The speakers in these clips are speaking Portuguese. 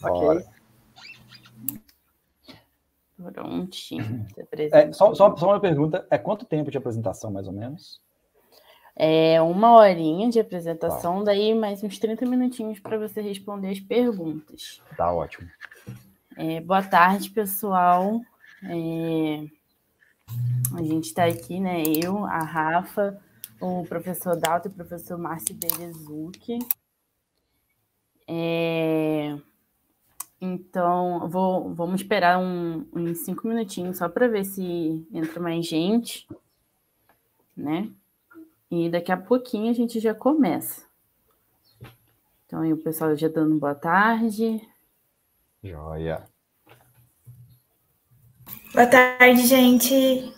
Ok. Prontinho. Só uma pergunta, quanto tempo de apresentação, mais ou menos? 1 horinha de apresentação, daí mais uns 30 minutinhos para você responder as perguntas. Tá ótimo. Boa tarde, pessoal. A gente está aqui, né? Eu, a Rafa, o professor Dalton e o professor Márcio Berezuki. Então, vamos esperar uns 5 minutinhos só para ver se entra mais gente, né? E daqui a pouquinho a gente já começa. Então, aí o pessoal já dando boa tarde. Joia. Boa tarde, gente.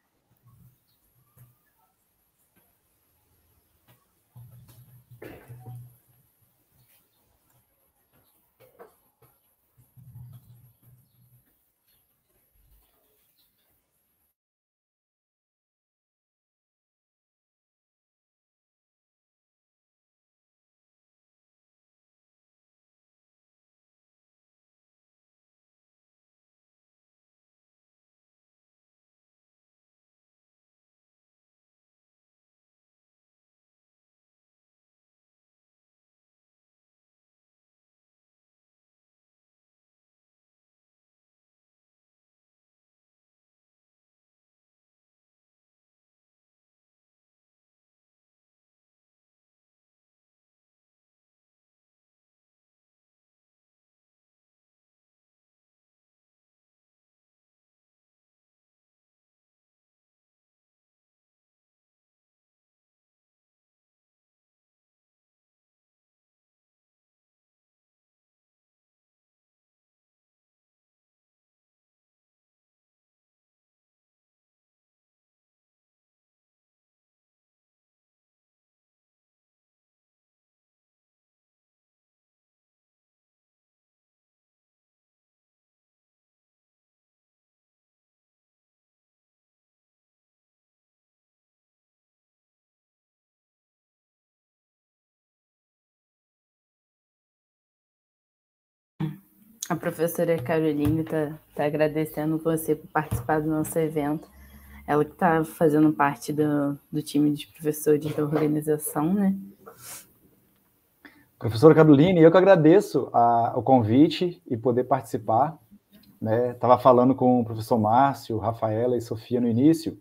A professora Caroline tá agradecendo você por participar do nosso evento. Ela que está fazendo parte do time de professores da organização, né? Professora Caroline, eu que agradeço o convite e poder participar. Estava falando com o professor Márcio, Rafaela e Sofia no início,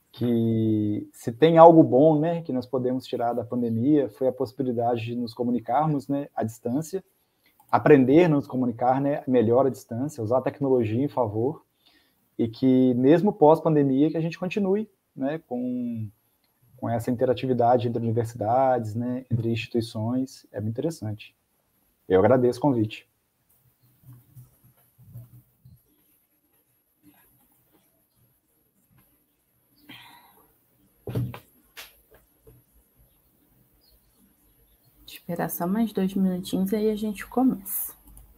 que se tem algo bom, né, que nós podemos tirar da pandemia, foi a possibilidade de nos comunicarmos, né, à distância, aprender a nos comunicar, né, melhor à distância, usar a tecnologia em favor, e que mesmo pós-pandemia, que a gente continue, né, com essa interatividade entre universidades, né, entre instituições, é muito interessante. Eu agradeço o convite. Esperar só mais 2 minutinhos, aí a gente começa.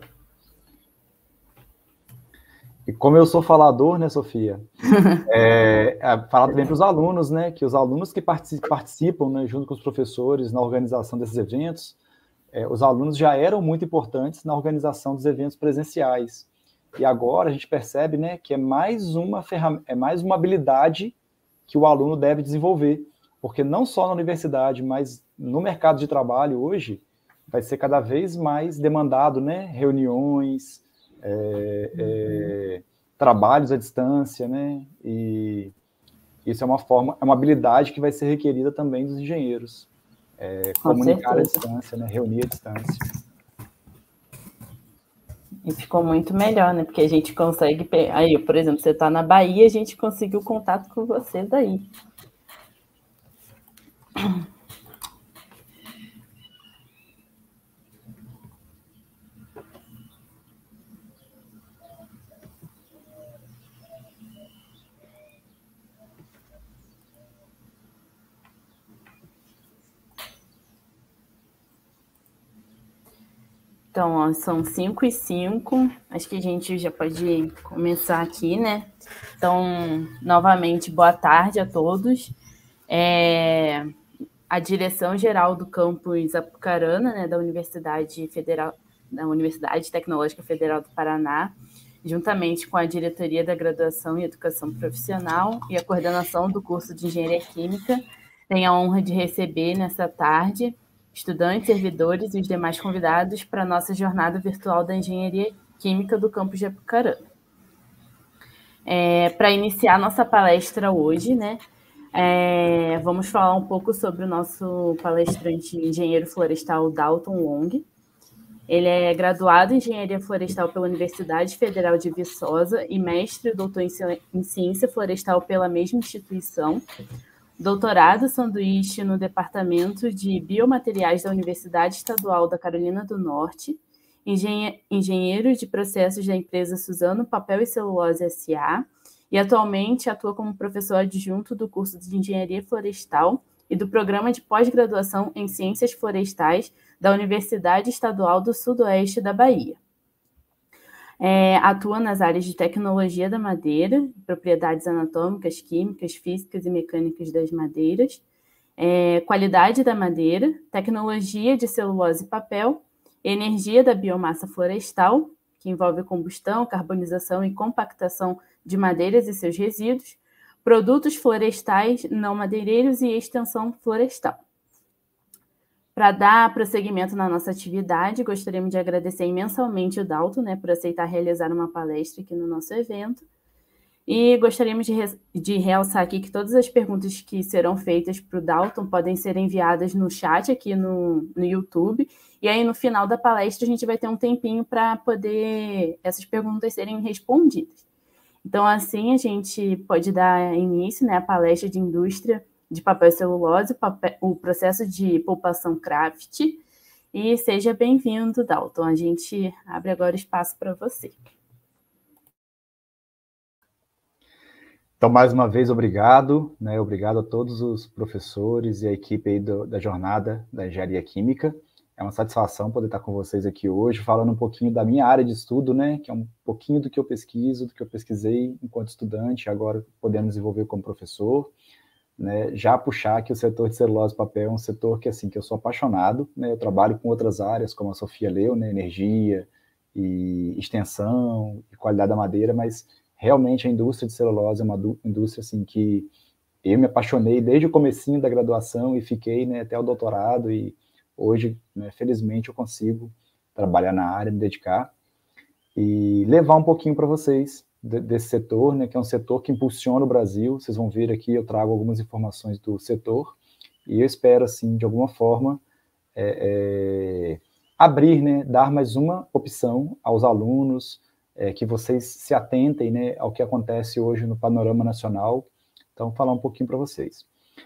E como eu sou falador, né, Sofia, falar também para os alunos, né, que os alunos que participam, né, junto com os professores na organização desses eventos, os alunos já eram muito importantes na organização dos eventos presenciais. E agora a gente percebe, né, que é mais uma habilidade que o aluno deve desenvolver, porque não só na universidade, mas no mercado de trabalho hoje, vai ser cada vez mais demandado, né, reuniões, trabalhos à distância, né, e isso é uma habilidade que vai ser requerida também dos engenheiros, comunicar à distância, né, reunir à distância. E ficou muito melhor, né, porque a gente consegue, aí, por exemplo, você está na Bahia, a gente conseguiu contato com você daí. Então, ó, são 5h05, acho que a gente já pode começar aqui, né? Então, novamente, boa tarde a todos. A direção-geral do campus Apucarana, né, da Universidade Federal da Universidade Tecnológica Federal do Paraná, juntamente com a Diretoria da Graduação em Educação Profissional e a coordenação do curso de Engenharia Química, tenho a honra de receber nessa tarde estudantes, servidores e os demais convidados para a nossa jornada virtual da Engenharia Química do campus de Apucarana. Para iniciar nossa palestra hoje, né, vamos falar um pouco sobre o nosso palestrante engenheiro florestal Dalton Long. Ele é graduado em Engenharia Florestal pela Universidade Federal de Viçosa e mestre e doutor em Ciência Florestal pela mesma instituição, doutorado sanduíche no Departamento de Biomateriais da Universidade Estadual da Carolina do Norte, engenheiro de processos da empresa Suzano Papel e Celulose S.A., e atualmente atua como professor adjunto do curso de Engenharia Florestal e do Programa de Pós-Graduação em Ciências Florestais da Universidade Estadual do Sudoeste da Bahia. Atua nas áreas de tecnologia da madeira, propriedades anatômicas, químicas, físicas e mecânicas das madeiras, qualidade da madeira, tecnologia de celulose e papel, energia da biomassa florestal, que envolve combustão, carbonização e compactação de madeiras e seus resíduos, produtos florestais não madeireiros e extensão florestal. Para dar prosseguimento na nossa atividade, gostaríamos de agradecer imensamente o Dalton, né, por aceitar realizar uma palestra aqui no nosso evento. E gostaríamos de realçar aqui que todas as perguntas que serão feitas para o Dalton podem ser enviadas no chat aqui no YouTube. E aí, no final da palestra, a gente vai ter um tempinho para poder essas perguntas serem respondidas. Então, assim, a gente pode dar início, né, à palestra de indústria de papel e celulose, o processo de polpação craft. E seja bem-vindo, Dalton. A gente abre agora o espaço para você. Então, mais uma vez, obrigado, né? Obrigado a todos os professores e a equipe aí da jornada da Engenharia Química. É uma satisfação poder estar com vocês aqui hoje, falando um pouquinho da minha área de estudo, né? Que é um pouquinho do que eu pesquiso, do que eu pesquisei enquanto estudante, agora podendo desenvolver como professor. Né, já puxar que o setor de celulose e papel é um setor que, assim, que eu sou apaixonado, né, eu trabalho com outras áreas, como a Sofia leu, né, energia e extensão e qualidade da madeira, mas realmente a indústria de celulose é uma indústria, assim, que eu me apaixonei desde o comecinho da graduação e fiquei, né, até o doutorado, e hoje, né, felizmente, eu consigo trabalhar na área, me dedicar e levar um pouquinho para vocês desse setor, né, que é um setor que impulsiona o Brasil. Vocês vão ver aqui, eu trago algumas informações do setor, e eu espero, assim, de alguma forma, abrir, né, dar mais uma opção aos alunos, que vocês se atentem, né, ao que acontece hoje no panorama nacional. Então, falar um pouquinho para vocês.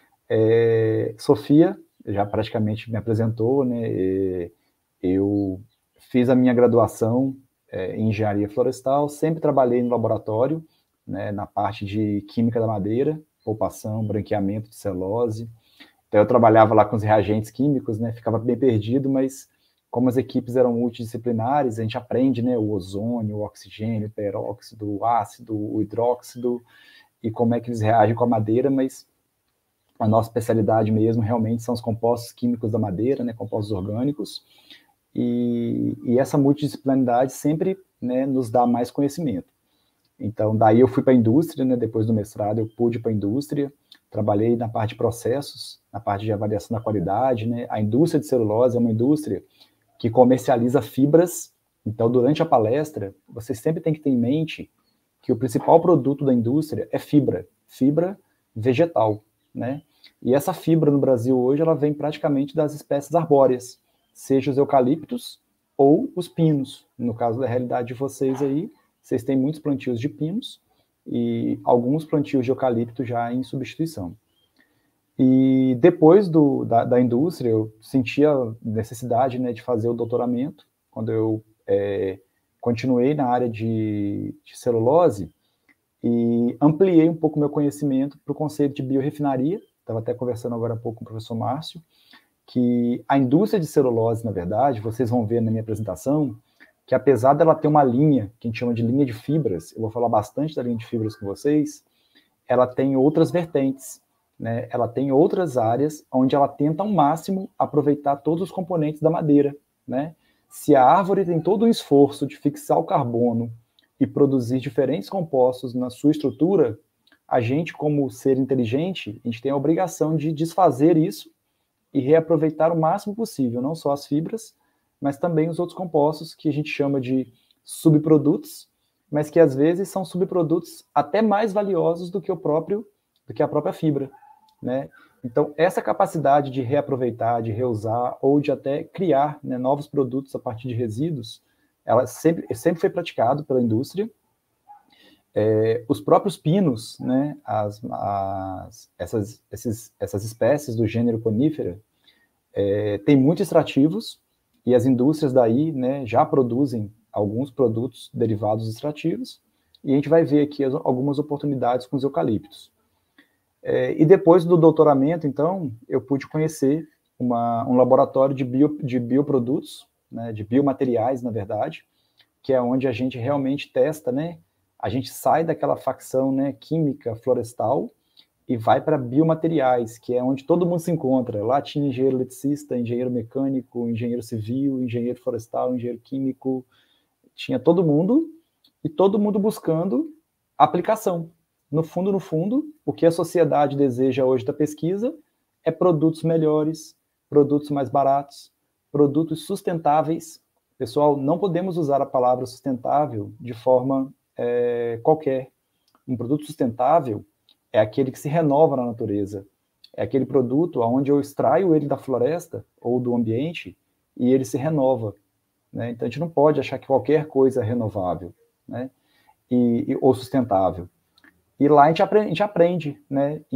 Sofia já praticamente me apresentou, né, eu fiz a minha graduação em engenharia florestal, sempre trabalhei no laboratório, né, na parte de química da madeira, polpação, branqueamento de celulose. Então eu trabalhava lá com os reagentes químicos, né, ficava bem perdido, mas como as equipes eram multidisciplinares, a gente aprende, né, o ozônio, o oxigênio, o peróxido, o ácido, o hidróxido, e como é que eles reagem com a madeira, mas a nossa especialidade mesmo realmente são os compostos químicos da madeira, né, compostos orgânicos. E essa multidisciplinaridade sempre, né, nos dá mais conhecimento. Então, daí eu fui para a indústria, né, depois do mestrado eu pude ir para a indústria, trabalhei na parte de processos, na parte de avaliação da qualidade, né. A indústria de celulose é uma indústria que comercializa fibras, então durante a palestra, você sempre tem que ter em mente que o principal produto da indústria é fibra vegetal, né. E essa fibra no Brasil hoje, ela vem praticamente das espécies arbóreas, seja os eucaliptos ou os pinos. No caso da realidade de vocês aí, vocês têm muitos plantios de pinos e alguns plantios de eucalipto já em substituição. E depois da indústria, eu sentia a necessidade, né, de fazer o doutoramento, quando eu continuei na área de celulose e ampliei um pouco meu conhecimento para o conceito de biorefinaria. Estava até conversando agora há pouco com o professor Márcio, que a indústria de celulose, na verdade, vocês vão ver na minha apresentação, que apesar dela ter uma linha, que a gente chama de linha de fibras, eu vou falar bastante da linha de fibras com vocês, ela tem outras vertentes, né? Ela tem outras áreas onde ela tenta ao máximo aproveitar todos os componentes da madeira, né? se a árvore tem todo o esforço de fixar o carbono e produzir diferentes compostos na sua estrutura, a gente, como ser inteligente, a gente tem a obrigação de desfazer isso e reaproveitar o máximo possível, não só as fibras, mas também os outros compostos que a gente chama de subprodutos, mas que às vezes são subprodutos até mais valiosos do que a própria fibra, né? Então, essa capacidade de reaproveitar, de reusar, ou de até criar, né, novos produtos a partir de resíduos, ela sempre foi praticado pela indústria. Os próprios pinos, né, essas espécies do gênero conífera, têm muitos extrativos, e as indústrias daí, né, já produzem alguns produtos derivados extrativos, e a gente vai ver aqui algumas oportunidades com os eucaliptos. E depois do doutoramento, então, eu pude conhecer um laboratório de bioprodutos, né, de biomateriais, na verdade, que é onde a gente realmente testa, né, a gente sai daquela facção, né, química, florestal, e vai para biomateriais, que é onde todo mundo se encontra. Lá tinha engenheiro eletricista, engenheiro mecânico, engenheiro civil, engenheiro florestal, engenheiro químico, tinha todo mundo, e todo mundo buscando aplicação. No fundo, o que a sociedade deseja hoje da pesquisa é produtos melhores, produtos mais baratos, produtos sustentáveis. Pessoal, não podemos usar a palavra sustentável de forma qualquer. Um produto sustentável é aquele que se renova na natureza. É aquele produto onde eu extraio ele da floresta ou do ambiente e ele se renova, né? Então, a gente não pode achar que qualquer coisa é renovável, né? Ou sustentável. E lá a gente aprende, né, em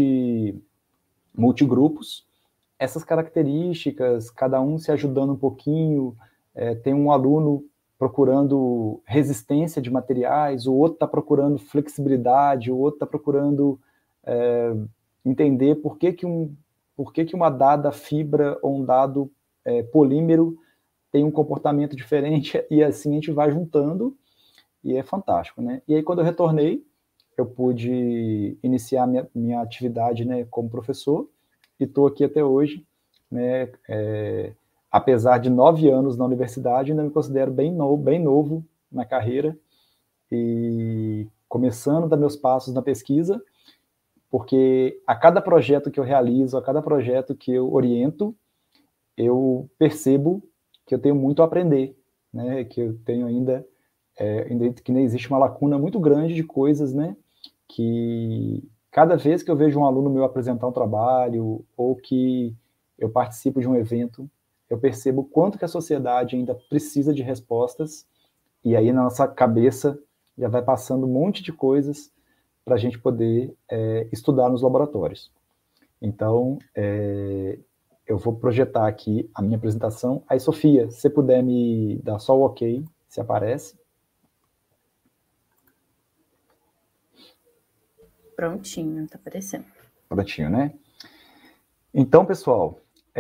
multigrupos, essas características, cada um se ajudando um pouquinho. Tem um aluno procurando resistência de materiais, o outro está procurando flexibilidade, o outro está procurando entender por que uma dada fibra ou um dado polímero tem um comportamento diferente, e assim a gente vai juntando, e é fantástico, né? E aí, quando eu retornei, eu pude iniciar minha atividade, né, como professor, e estou aqui até hoje, né, apesar de 9 anos na universidade, ainda me considero bem novo na carreira, e começando a dar meus passos na pesquisa, porque a cada projeto que eu realizo, a cada projeto que eu oriento, eu percebo que eu tenho muito a aprender, né, que eu tenho ainda que existe uma lacuna muito grande de coisas, né, que cada vez que eu vejo um aluno meu apresentar um trabalho, ou que eu participo de um evento, eu percebo o quanto que a sociedade ainda precisa de respostas, e aí na nossa cabeça já vai passando um monte de coisas para a gente poder estudar nos laboratórios. Então, eu vou projetar aqui a minha apresentação. Aí, Sofia, se você puder me dar só o ok, se aparece. Prontinho, tá aparecendo. Prontinho, né? Então, pessoal,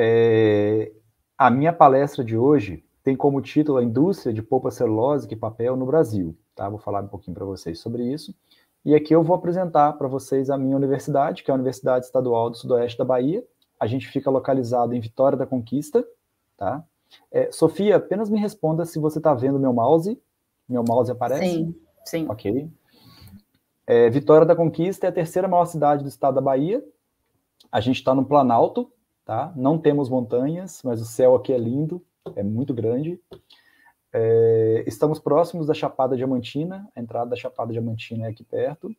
a minha palestra de hoje tem como título a indústria de polpa celulose e papel no Brasil, tá? Vou falar um pouquinho para vocês sobre isso. E aqui eu vou apresentar para vocês a minha universidade, que é a Universidade Estadual do Sudoeste da Bahia. A gente fica localizado em Vitória da Conquista, tá? Sofia, apenas me responda se você está vendo meu mouse. Meu mouse aparece? Sim. Ok. Vitória da Conquista é a terceira maior cidade do estado da Bahia. A gente está no Planalto, tá? Não temos montanhas, mas o céu aqui é lindo, é muito grande. Estamos próximos da Chapada Diamantina, a entrada da Chapada Diamantina é aqui perto.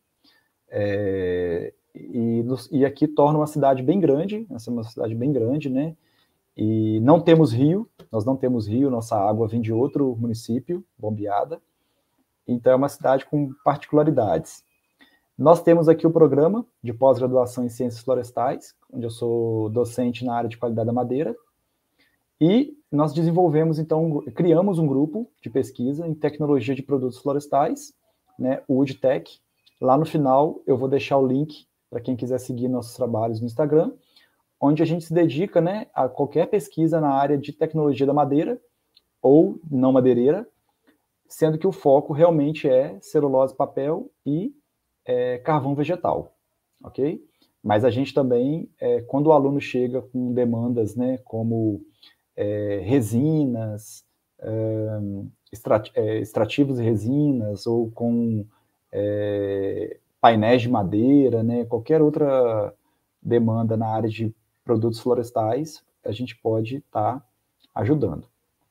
E aqui torna uma cidade bem grande, essa é uma cidade bem grande, né? E não temos rio, nós não temos rio, nossa água vem de outro município, Bombeada. Então é uma cidade com particularidades. Nós temos aqui o programa de pós-graduação em Ciências Florestais, onde eu sou docente na área de qualidade da madeira, e nós desenvolvemos, então, criamos um grupo de pesquisa em tecnologia de produtos florestais, né, o UDTech. Lá no final eu vou deixar o link para quem quiser seguir nossos trabalhos no Instagram, onde a gente se dedica, né, a qualquer pesquisa na área de tecnologia da madeira ou não madeireira, sendo que o foco realmente é celulose, papel e carvão vegetal, ok? Mas a gente também, quando o aluno chega com demandas, né, como resinas, extrativos e resinas, ou com painéis de madeira, né? Qualquer outra demanda na área de produtos florestais, a gente pode estar ajudando.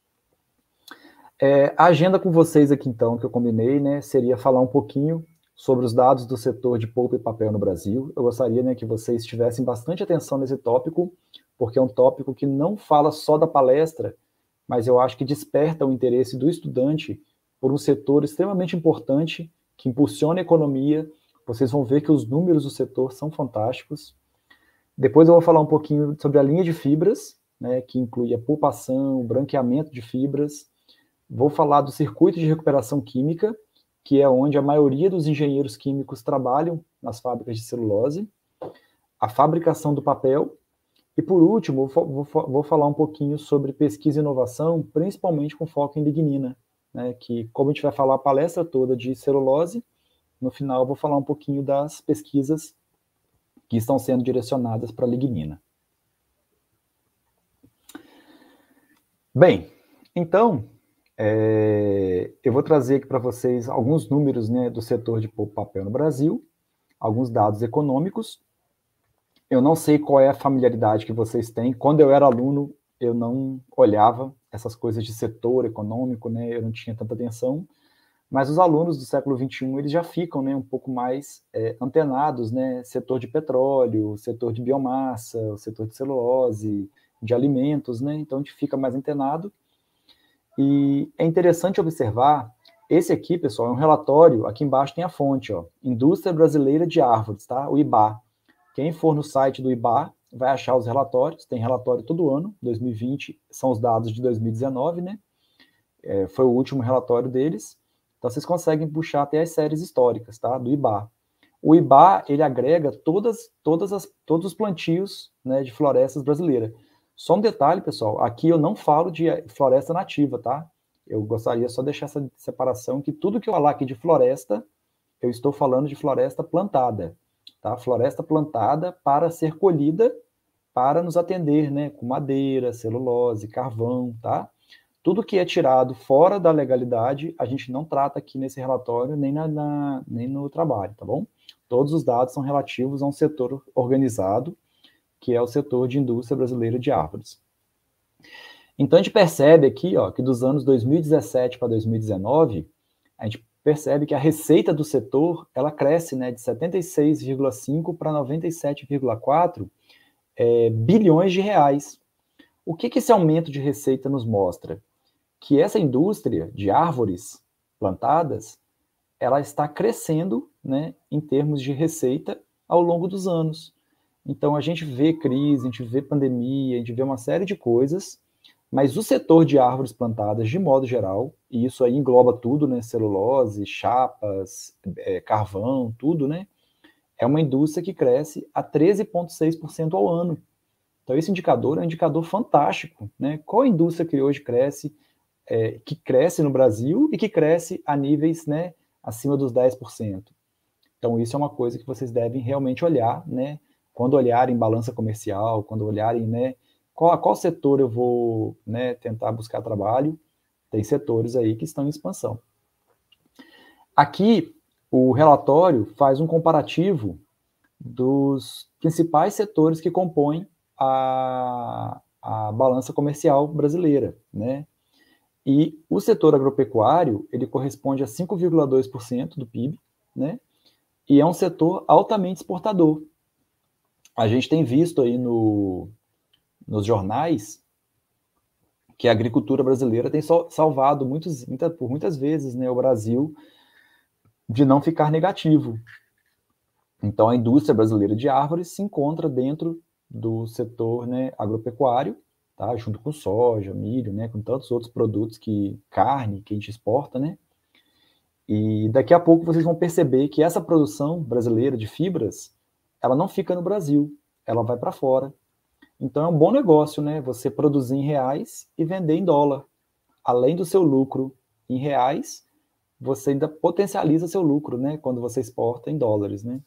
A agenda com vocês aqui, então, que eu combinei, né, seria falar um pouquinho sobre os dados do setor de pulpa e papel no Brasil. Eu gostaria, né, que vocês tivessem bastante atenção nesse tópico, porque é um tópico que não fala só da palestra, mas eu acho que desperta o interesse do estudante por um setor extremamente importante, que impulsiona a economia. Vocês vão ver que os números do setor são fantásticos. Depois eu vou falar um pouquinho sobre a linha de fibras, né, que inclui a pulpação, o branqueamento de fibras. Vou falar do circuito de recuperação química, que é onde a maioria dos engenheiros químicos trabalham nas fábricas de celulose, a fabricação do papel, e por último, vou falar um pouquinho sobre pesquisa e inovação, principalmente com foco em lignina, né, que, como a gente vai falar a palestra toda de celulose, no final eu vou falar um pouquinho das pesquisas que estão sendo direcionadas para a lignina. Bem, então, eu vou trazer aqui para vocês alguns números, né, do setor de pulpa e papel no Brasil, alguns dados econômicos. Eu não sei qual é a familiaridade que vocês têm. Quando eu era aluno, eu não olhava essas coisas de setor econômico, né, eu não tinha tanta atenção, mas os alunos do século XXI, eles já ficam, né, um pouco mais antenados, né, setor de petróleo, setor de biomassa, o setor de celulose, de alimentos, né, então a gente fica mais antenado. E é interessante observar, esse aqui, pessoal, é um relatório, aqui embaixo tem a fonte, ó, Indústria Brasileira de Árvores, tá? O IBÁ. Quem for no site do IBÁ vai achar os relatórios, tem relatório todo ano, 2020 são os dados de 2019, né? Foi o último relatório deles, então vocês conseguem puxar até as séries históricas, tá? Do IBÁ. O IBÁ, ele agrega todos os plantios, né, de florestas brasileiras. Só um detalhe, pessoal, aqui eu não falo de floresta nativa, tá? Eu gostaria só de deixar essa separação, que tudo que eu falar aqui de floresta, eu estou falando de floresta plantada, tá? Floresta plantada para ser colhida, para nos atender, né, com madeira, celulose, carvão, tá? Tudo que é tirado fora da legalidade, a gente não trata aqui nesse relatório, nem no trabalho, tá bom? Todos os dados são relativos a um setor organizado, que é o setor de indústria brasileira de árvores. Então, a gente percebe aqui, ó, que dos anos 2017 para 2019, a gente percebe que a receita do setor, ela cresce, né, de 76,5 para 97,4 bilhões de reais. O que esse aumento de receita nos mostra? Que essa indústria de árvores plantadas, ela está crescendo, né, em termos de receita ao longo dos anos. Então, a gente vê crise, a gente vê pandemia, a gente vê uma série de coisas, mas o setor de árvores plantadas, de modo geral, e isso aí engloba tudo, né, celulose, chapas, carvão, tudo, né, é uma indústria que cresce a 13,6% ao ano. Então, esse indicador é um indicador fantástico, né? Qual indústria que hoje cresce, que cresce no Brasil e que cresce a níveis, né, acima dos 10%? Então, isso é uma coisa que vocês devem realmente olhar, né? Quando olharem balança comercial, quando olharem, né, qual setor eu vou, né, tentar buscar trabalho, tem setores aí que estão em expansão. Aqui, o relatório faz um comparativo dos principais setores que compõem a balança comercial brasileira, né? E o setor agropecuário, ele corresponde a 5,2% do PIB, né? E é um setor altamente exportador. A gente tem visto aí nos jornais que a agricultura brasileira tem salvado por muitas vezes, né, o Brasil de não ficar negativo. Então, a indústria brasileira de árvores se encontra dentro do setor, né, agropecuário, tá, junto com soja, milho, né, com tantos outros produtos, carne que a gente exporta, né? E daqui a pouco vocês vão perceber que essa produção brasileira de fibras, ela não fica no Brasil, ela vai para fora. Então é um bom negócio, né? Você produzir em reais e vender em dólar. Além do seu lucro em reais, você ainda potencializa seu lucro, né? Quando você exporta em dólares, né?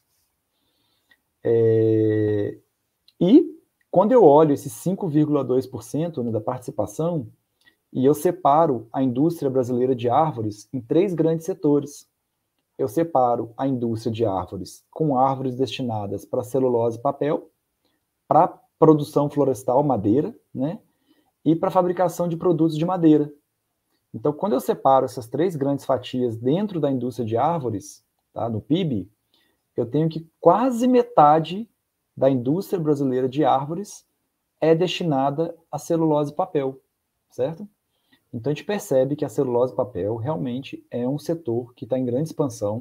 E quando eu olho esses 5,2%, né, da participação, E eu separo a indústria brasileira de árvores em 3 grandes setores. Eu separo a indústria de árvores com árvores destinadas para celulose e papel, para produção florestal, madeira, né? E para fabricação de produtos de madeira. Então, quando eu separo essas 3 grandes fatias dentro da indústria de árvores, tá, no PIB, eu tenho que quase metade da indústria brasileira de árvores é destinada a celulose e papel, certo? Então, a gente percebe que a celulose e papel realmente é um setor que está em grande expansão.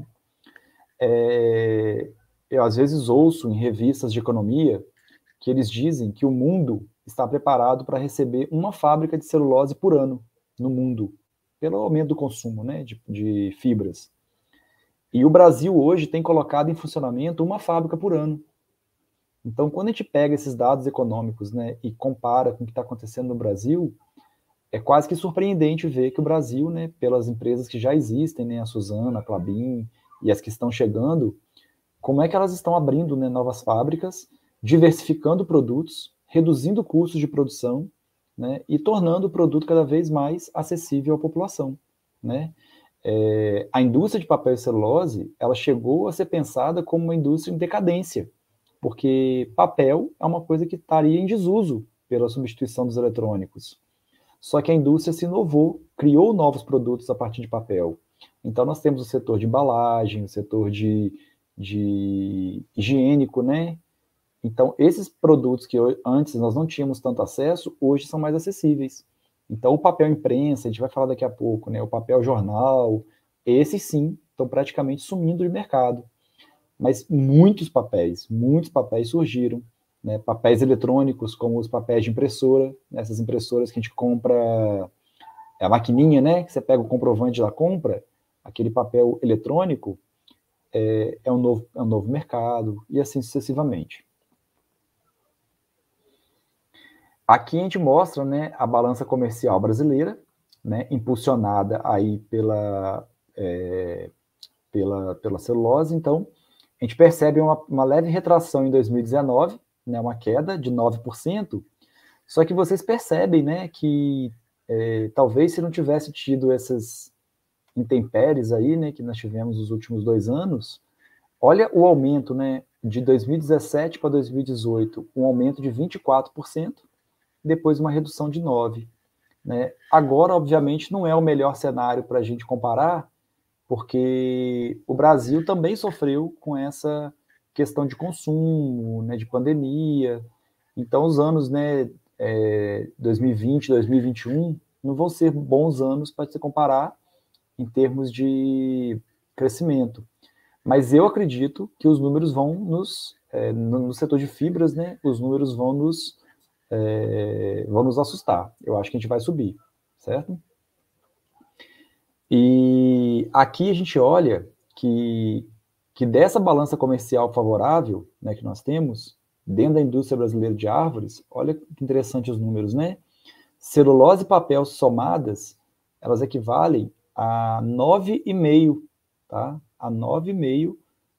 Eu, às vezes, ouço em revistas de economia que eles dizem que o mundo está preparado para receber uma fábrica de celulose por ano no mundo, pelo aumento do consumo, né, de fibras. E o Brasil hoje tem colocado em funcionamento uma fábrica por ano. Então, quando a gente pega esses dados econômicos, né, e compara com o que está acontecendo no Brasil, é quase que surpreendente ver que o Brasil, né, pelas empresas que já existem, né, a Suzano, a Klabin e as que estão chegando, como é que elas estão abrindo, né, novas fábricas, diversificando produtos, reduzindo custos de produção, né, e tornando o produto cada vez mais acessível à população, né? A indústria de papel e celulose, ela chegou a ser pensada como uma indústria em decadência, porque papel é uma coisa que estaria em desuso pela substituição dos eletrônicos. Só que a indústria se inovou, criou novos produtos a partir de papel. Então nós temos o setor de embalagem, o setor de higiênico, né? Então, esses produtos que antes nós não tínhamos tanto acesso, hoje são mais acessíveis. Então, o papel imprensa, a gente vai falar daqui a pouco, né? O papel jornal, esses sim, estão praticamente sumindo do mercado. Mas muitos papéis surgiram, né? Papéis eletrônicos, como os papéis de impressora, né? Essas impressoras que a gente compra, a maquininha, né? Que você pega o comprovante da compra, aquele papel eletrônico, é um novo mercado, e assim sucessivamente. Aqui a gente mostra, né, a balança comercial brasileira, né, impulsionada aí pela celulose. Então, a gente percebe uma leve retração em 2019, né, uma queda de 9%, só que vocês percebem, né, que talvez se não tivesse tido essas intempéries aí, né, que nós tivemos nos últimos 2 anos, olha o aumento, né, de 2017 para 2018, um aumento de 24%, depois uma redução de 9%. Né? Agora, obviamente, não é o melhor cenário para a gente comparar, porque o Brasil também sofreu com essa questão de consumo, né, de pandemia. Então, os anos, né, 2020, 2021, não vão ser bons anos para se comparar em termos de crescimento. Mas eu acredito que os números vão no setor de fibras, né, os números vão nos assustar. Eu acho que a gente vai subir, certo? E aqui a gente olha que dessa balança comercial favorável, né, que nós temos dentro da indústria brasileira de árvores, olha que interessante os números, né? Celulose e papel somadas, elas equivalem a 9,5, tá? A 9,5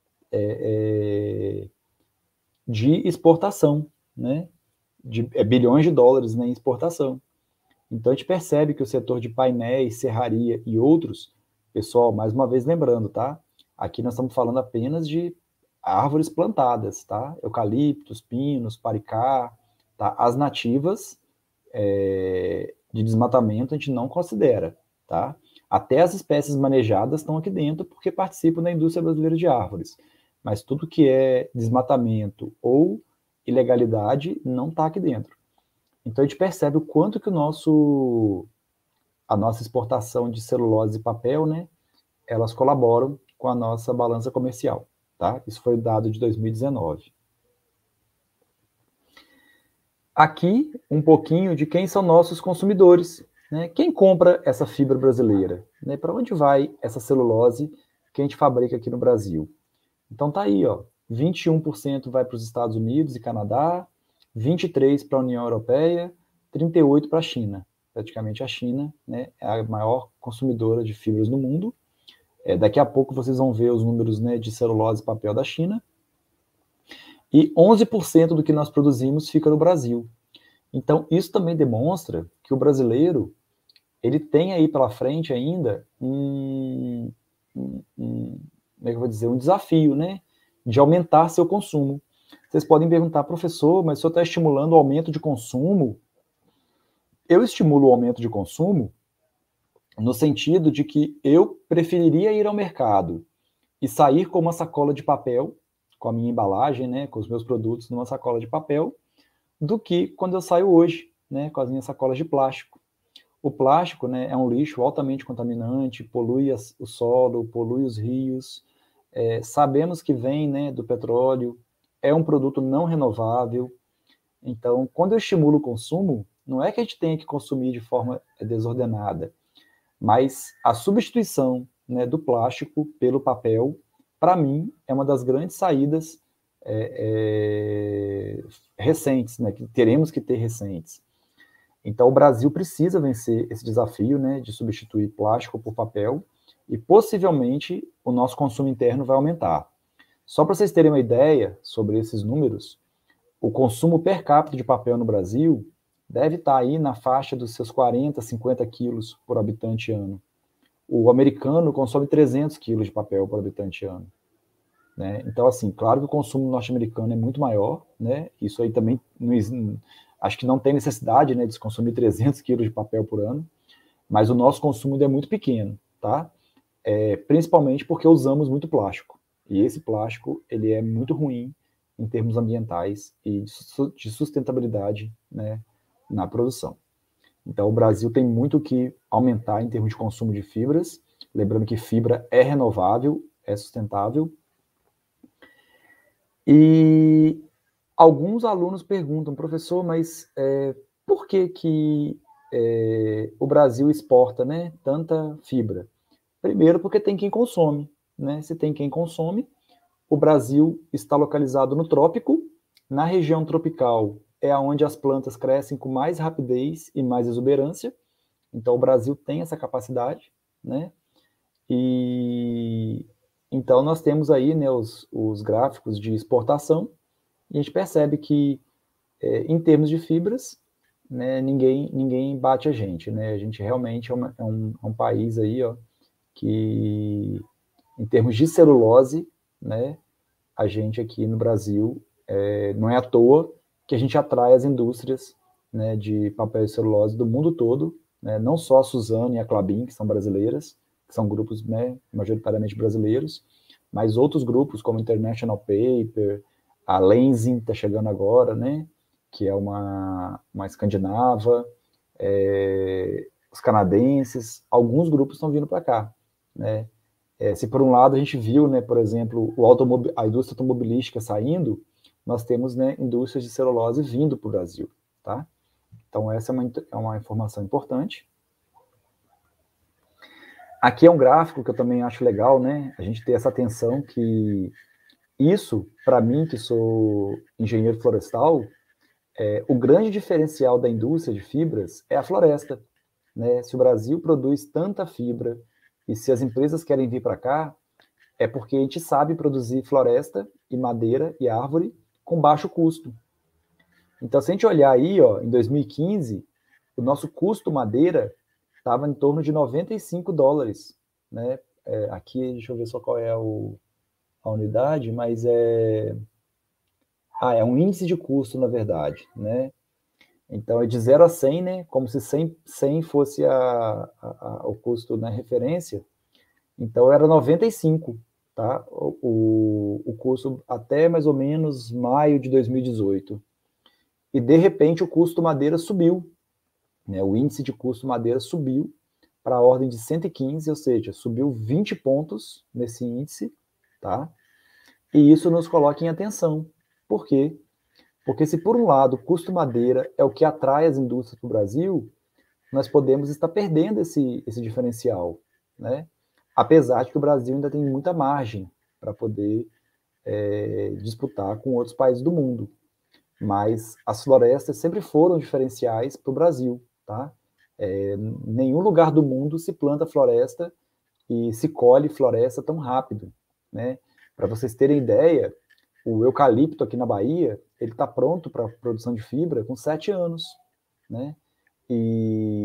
de exportação, né? De bilhões de dólares, né, em exportação. Então, a gente percebe que o setor de painéis, serraria e outros, pessoal, mais uma vez lembrando, tá? Aqui nós estamos falando apenas de árvores plantadas, tá? Eucaliptos, pinos, paricá, tá? As nativas de desmatamento a gente não considera, tá? Até as espécies manejadas estão aqui dentro porque participam da indústria brasileira de árvores. Mas tudo que é desmatamento ou ilegalidade não está aqui dentro. Então a gente percebe o quanto que a nossa exportação de celulose e papel, né, elas colaboram com a nossa balança comercial, tá? Isso foi o dado de 2019. Aqui, um pouquinho de quem são nossos consumidores, né? Quem compra essa fibra brasileira? Né? Para onde vai essa celulose que a gente fabrica aqui no Brasil? Então tá aí, ó, 21% vai para os Estados Unidos e Canadá, 23% para a União Europeia, 38% para a China. Praticamente a China, né, é a maior consumidora de fibras no mundo. Daqui a pouco vocês vão ver os números, né, de celulose e papel da China. E 11% do que nós produzimos fica no Brasil. Então, isso também demonstra que o brasileiro ele tem aí pela frente ainda como é que eu vou dizer, um desafio, né, de aumentar seu consumo. Vocês podem perguntar, professor, mas o senhor está estimulando o aumento de consumo? Eu estimulo o aumento de consumo no sentido de que eu preferiria ir ao mercado e sair com uma sacola de papel, com a minha embalagem, né, com os meus produtos numa sacola de papel, do que quando eu saio hoje, né, com as minhas sacolas de plástico. O plástico, né, é um lixo altamente contaminante, polui o solo, polui os rios. Sabemos que vem, né, do petróleo, é um produto não renovável. Então, quando eu estimulo o consumo, não é que a gente tenha que consumir de forma desordenada, mas a substituição, né, do plástico pelo papel, para mim, é uma das grandes saídas recentes, né, que teremos que ter recentes. Então, o Brasil precisa vencer esse desafio, né, de substituir plástico por papel, e possivelmente o nosso consumo interno vai aumentar. Só para vocês terem uma ideia sobre esses números, o consumo per capita de papel no Brasil deve estar aí na faixa dos seus 40, 50 quilos por habitante ano. O americano consome 300 quilos de papel por habitante ano. Né? Então, assim, claro que o consumo norte-americano é muito maior, né? Isso aí também, acho que não tem necessidade, né, de se consumir 300 quilos de papel por ano, mas o nosso consumo ainda é muito pequeno, tá? Principalmente porque usamos muito plástico. E esse plástico, ele é muito ruim em termos ambientais e de sustentabilidade, né, na produção. Então, o Brasil tem muito que aumentar em termos de consumo de fibras, lembrando que fibra é renovável, é sustentável. E alguns alunos perguntam, professor, mas por que o Brasil exporta, né, tanta fibra? Primeiro, porque tem quem consome, né? Se tem quem consome, o Brasil está localizado no trópico. Na região tropical é onde as plantas crescem com mais rapidez e mais exuberância. Então, o Brasil tem essa capacidade, né? E então nós temos aí, né, os gráficos de exportação, e a gente percebe que, em termos de fibras, né, ninguém bate a gente, né? A gente realmente é um país aí, ó, que, em termos de celulose, né, a gente aqui no Brasil, não é à toa que a gente atrai as indústrias, né, de papel e celulose do mundo todo, né, não só a Suzano e a Klabin, que são brasileiras, que são grupos, né, majoritariamente brasileiros, mas outros grupos como International Paper, a Lenzing está chegando agora, né, que é uma escandinava, os canadenses, alguns grupos estão vindo para cá, né. Se por um lado a gente viu, né, por exemplo, a indústria automobilística saindo, nós temos, né, indústrias de celulose vindo para o Brasil, tá? Então essa é uma informação importante. Aqui é um gráfico que eu também acho legal, né, a gente ter essa atenção que isso, para mim, que sou engenheiro florestal, o grande diferencial da indústria de fibras é a floresta, né? Se o Brasil produz tanta fibra e se as empresas querem vir para cá, é porque a gente sabe produzir floresta e madeira e árvore com baixo custo. Então, se a gente olhar aí, ó, em 2015, o nosso custo madeira estava em torno de $95, né? Aqui, deixa eu ver só qual é a unidade, mas é um índice de custo, na verdade, né? Então, é de 0 a 100, né? Como se 100 fosse o custo na referência. Então, era 95, tá? O custo até mais ou menos maio de 2018. E, de repente, o custo madeira subiu, né? O índice de custo madeira subiu para a ordem de 115, ou seja, subiu 20 pontos nesse índice, tá? E isso nos coloca em atenção. Por quê? Porque se, por um lado, o custo madeira é o que atrai as indústrias para o Brasil, nós podemos estar perdendo esse diferencial, né? Apesar de que o Brasil ainda tem muita margem para poder disputar com outros países do mundo. Mas as florestas sempre foram diferenciais para o Brasil, tá? Nenhum lugar do mundo se planta floresta e se colhe floresta tão rápido, né? Para vocês terem ideia, o eucalipto aqui na Bahia, ele está pronto para produção de fibra com 7 anos, né? E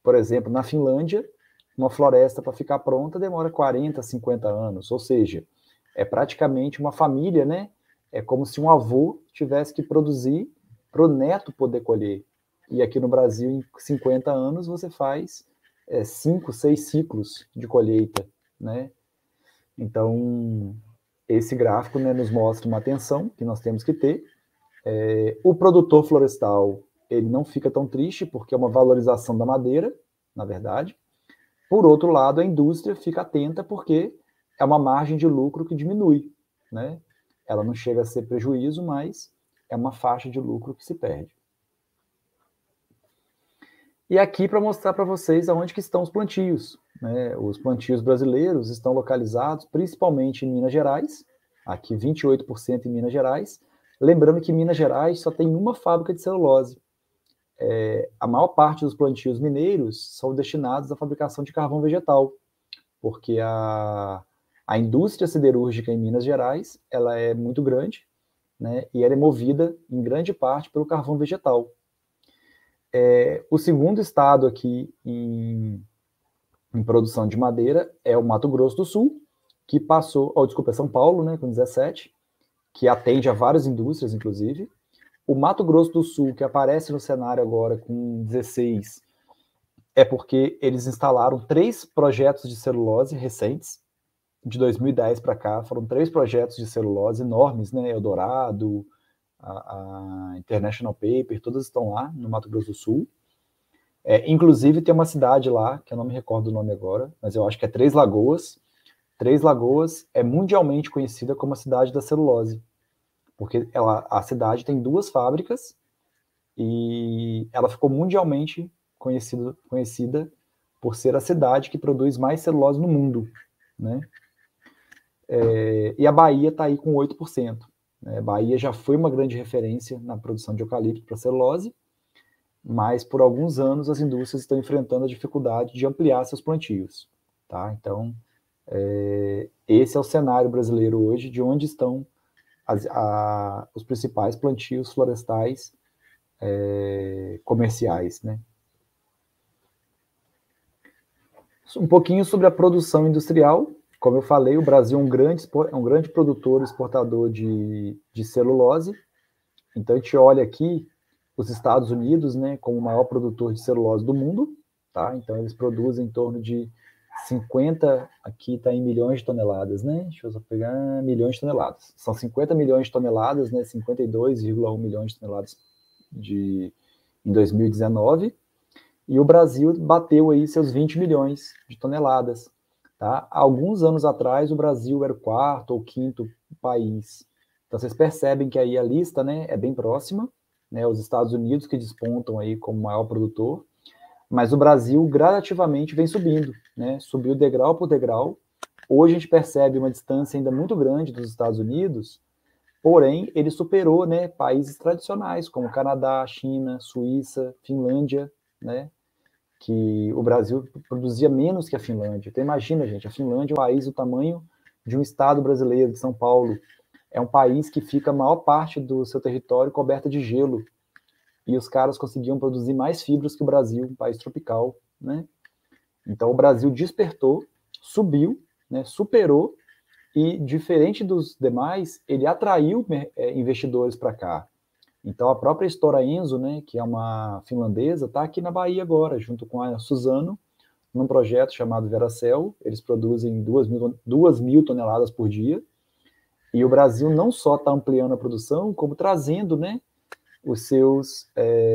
Por exemplo, na Finlândia, uma floresta para ficar pronta demora 40, 50 anos, ou seja, é praticamente uma família, né? É como se um avô tivesse que produzir para o neto poder colher. E aqui no Brasil, em 50 anos, você faz 5, 6 ciclos de colheita, né? Então, esse gráfico, né, nos mostra uma atenção que nós temos que ter. O produtor florestal, ele não fica tão triste, porque é uma valorização da madeira, na verdade. Por outro lado, a indústria fica atenta, porque é uma margem de lucro que diminui, né? Ela não chega a ser prejuízo, mas é uma faixa de lucro que se perde. E aqui para mostrar para vocês aonde que estão os plantios, né? Os plantios brasileiros estão localizados principalmente em Minas Gerais, aqui 28% em Minas Gerais. Lembrando que Minas Gerais só tem uma fábrica de celulose. A maior parte dos plantios mineiros são destinados à fabricação de carvão vegetal, porque a indústria siderúrgica em Minas Gerais ela é muito grande, né? E ela é movida em grande parte pelo carvão vegetal. O segundo estado aqui em produção de madeira é o Mato Grosso do Sul, que passou, desculpa, é São Paulo, né, com 17, que atende a várias indústrias, inclusive. O Mato Grosso do Sul, que aparece no cenário agora com 16, é porque eles instalaram 3 projetos de celulose recentes, de 2010 para cá, foram 3 projetos de celulose enormes, né, Eldorado, a International Paper, todas estão lá no Mato Grosso do Sul. Inclusive tem uma cidade lá, que eu não me recordo o nome agora, mas eu acho que é Três Lagoas. Três Lagoas é mundialmente conhecida como a cidade da celulose, porque a cidade tem 2 fábricas e ela ficou mundialmente conhecida por ser a cidade que produz mais celulose no mundo, né? E a Bahia está aí com 8%. Bahia já foi uma grande referência na produção de eucalipto para celulose, mas por alguns anos as indústrias estão enfrentando a dificuldade de ampliar seus plantios, tá? Então, esse é o cenário brasileiro hoje, de onde estão os principais plantios florestais comerciais, né? Um pouquinho sobre a produção industrial. Como eu falei, o Brasil é um grande produtor e exportador de celulose. Então, a gente olha aqui os Estados Unidos, né, como o maior produtor de celulose do mundo, tá? Então, eles produzem em torno de 50, aqui está em milhões de toneladas, né? Deixa eu só pegar milhões de toneladas. São 50 milhões de toneladas, né? 52,1 milhões de toneladas em 2019. E o Brasil bateu aí seus 20 milhões de toneladas. Tá? Há alguns anos atrás, o Brasil era o 4º ou 5º país. Então, vocês percebem que aí a lista, né, é bem próxima, né, os Estados Unidos que despontam aí como maior produtor, mas o Brasil gradativamente vem subindo, né, subiu degrau por degrau. Hoje a gente percebe uma distância ainda muito grande dos Estados Unidos, porém ele superou, né, países tradicionais como Canadá, China, Suíça, Finlândia, né, que o Brasil produzia menos que a Finlândia. Então imagina, gente, a Finlândia é um país do tamanho de um estado brasileiro, de São Paulo. É um país que fica a maior parte do seu território coberta de gelo. E os caras conseguiam produzir mais fibras que o Brasil, um país tropical, né? Então o Brasil despertou, subiu, né, superou, e diferente dos demais, ele atraiu investidores para cá. Então, a própria Stora Enso, né, que é uma finlandesa, está aqui na Bahia agora, junto com a Suzano, num projeto chamado Veracel. Eles produzem 2 mil toneladas por dia. E o Brasil não só está ampliando a produção, como trazendo, né, os seus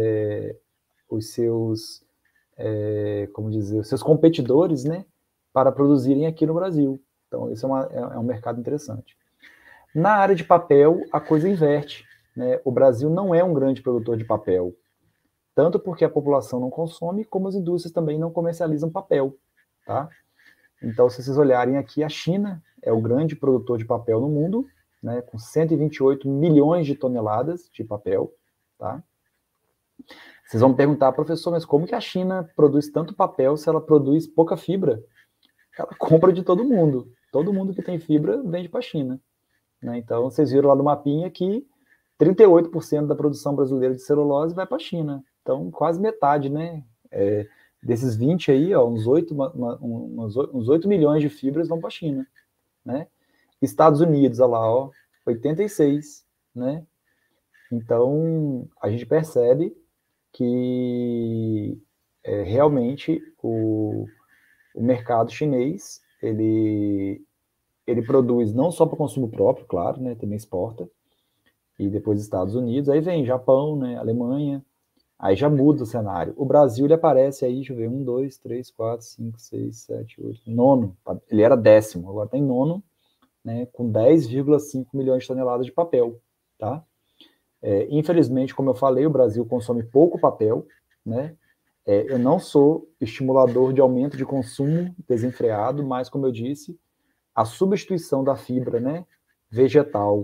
competidores, né, para produzirem aqui no Brasil. Então, isso é um mercado interessante. Na área de papel, a coisa inverte. Né? O Brasil não é um grande produtor de papel, tanto porque a população não consome, como as indústrias também não comercializam papel, tá? Então, se vocês olharem aqui, a China é o grande produtor de papel no mundo, né, com 128 milhões de toneladas de papel, tá? Vocês vão me perguntar, professor, mas como que a China produz tanto papel se ela produz pouca fibra? Ela compra de todo mundo. Todo mundo que tem fibra vende para a China. Né? Então, vocês viram lá no mapinha que 38% da produção brasileira de celulose vai para a China. Então, quase metade, né? Desses 20 aí, ó, uns 8 milhões de fibras vão para a China, né? Estados Unidos, olha lá, ó, 86, né? Então, a gente percebe que realmente o mercado chinês, ele produz não só para consumo próprio, claro, né? Também exporta, e depois Estados Unidos, aí vem Japão, né? Alemanha, aí já muda o cenário. O Brasil, ele aparece aí, deixa eu ver, 1, 2, 3, 4, 5, 6, 7, 8, nono, ele era 10º, agora tem nono, né, com 10,5 milhões de toneladas de papel, tá? Infelizmente, como eu falei, o Brasil consome pouco papel, né? Eu não sou estimulador de aumento de consumo desenfreado, mas, como eu disse, a substituição da fibra, né, vegetal,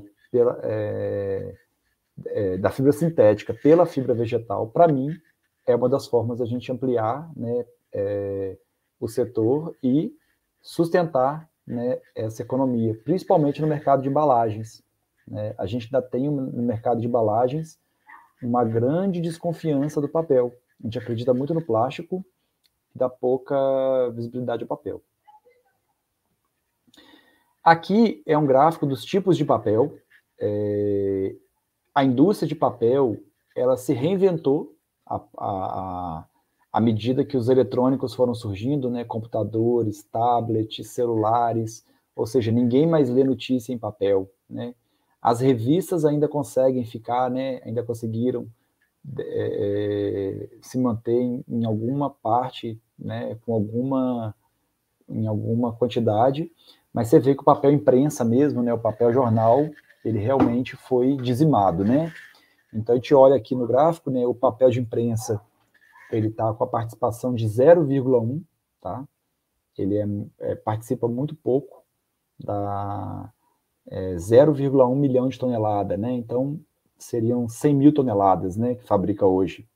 da fibra sintética pela fibra vegetal, para mim, é uma das formas da gente ampliar, né, o setor e sustentar, né, essa economia, principalmente no mercado de embalagens, né? A gente ainda tem no mercado de embalagens uma grande desconfiança do papel. A gente acredita muito no plástico e dá pouca visibilidade ao papel. Aqui é um gráfico dos tipos de papel. A indústria de papel, ela se reinventou à medida que os eletrônicos foram surgindo, né, computadores, tablets, celulares, ou seja, ninguém mais lê notícia em papel, né? As revistas ainda conseguem ficar, né, ainda conseguiram se manter em alguma parte, né, em alguma quantidade, mas você vê que o papel imprensa mesmo, né, o papel jornal, ele realmente foi dizimado, né? Então, a gente olha aqui no gráfico, né, o papel de imprensa, ele está com a participação de 0,1, tá? Ele participa muito pouco, 0,1 milhão de toneladas, né? Então, seriam 100 mil toneladas, né, que fabrica hoje.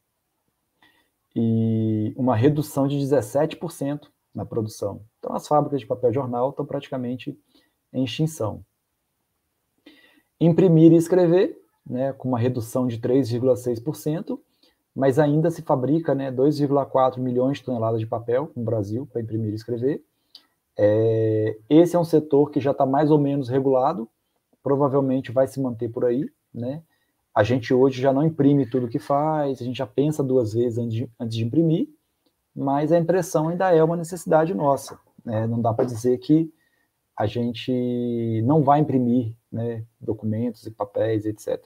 E uma redução de 17% na produção. Então, as fábricas de papel jornal estão praticamente em extinção. Imprimir e escrever, né, com uma redução de 3,6%, mas ainda se fabrica, né, 2,4 milhões de toneladas de papel no Brasil para imprimir e escrever. Esse é um setor que já está mais ou menos regulado, provavelmente vai se manter por aí, né? A gente hoje já não imprime tudo que faz, a gente já pensa 2 vezes antes de imprimir, mas a impressão ainda é uma necessidade nossa, né? Não dá para dizer que a gente não vai imprimir, né, documentos e papéis, etc.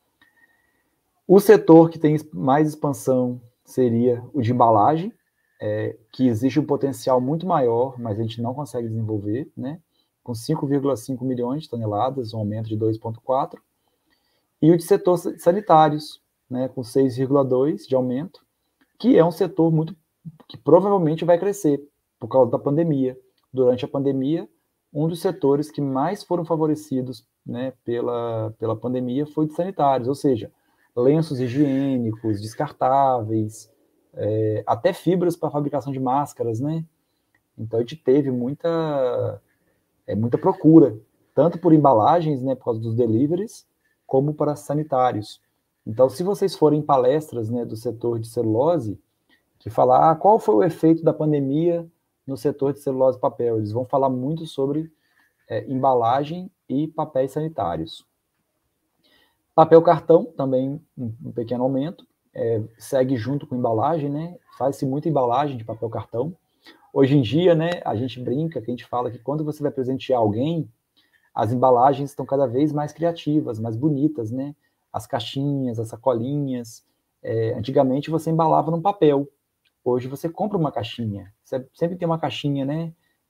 O setor que tem mais expansão seria o de embalagem, que existe um potencial muito maior, mas a gente não consegue desenvolver, né, com 5,5 milhões de toneladas, um aumento de 2,4%, e o de setor sanitários, né, com 6,2% de aumento, que é um setor que provavelmente vai crescer por causa da pandemia. Durante a pandemia, um dos setores que mais foram favorecidos, né, pela pandemia foi de sanitários, ou seja, lenços higiênicos, descartáveis, até fibras para fabricação de máscaras, né? Então a gente teve muita procura, tanto por embalagens, né, por causa dos deliveries, como para sanitários. Então, se vocês forem em palestras, né, do setor de celulose, que falar qual foi o efeito da pandemia no setor de celulose e papel, eles vão falar muito sobre embalagem e papéis sanitários. Papel cartão, também um pequeno aumento, segue junto com embalagem, né? Faz-se muita embalagem de papel cartão. Hoje em dia, né, a gente brinca, que a gente fala que quando você vai presentear alguém, as embalagens estão cada vez mais criativas, mais bonitas, né? As caixinhas, as sacolinhas. Antigamente você embalava num papel, hoje você compra uma caixinha. Você sempre tem uma caixinha, né,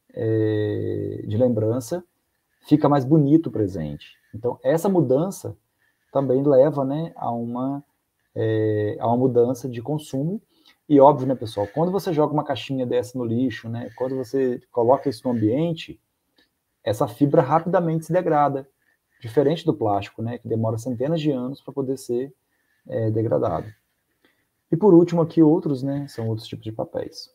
de lembrança, fica mais bonito o presente. Então, essa mudança também leva, né, a uma mudança de consumo. E óbvio, né, pessoal, quando você joga uma caixinha dessa no lixo, né, quando você coloca isso no ambiente, essa fibra rapidamente se degrada, diferente do plástico, né, que demora centenas de anos para poder ser degradado. E por último aqui outros, né, são outros tipos de papéis.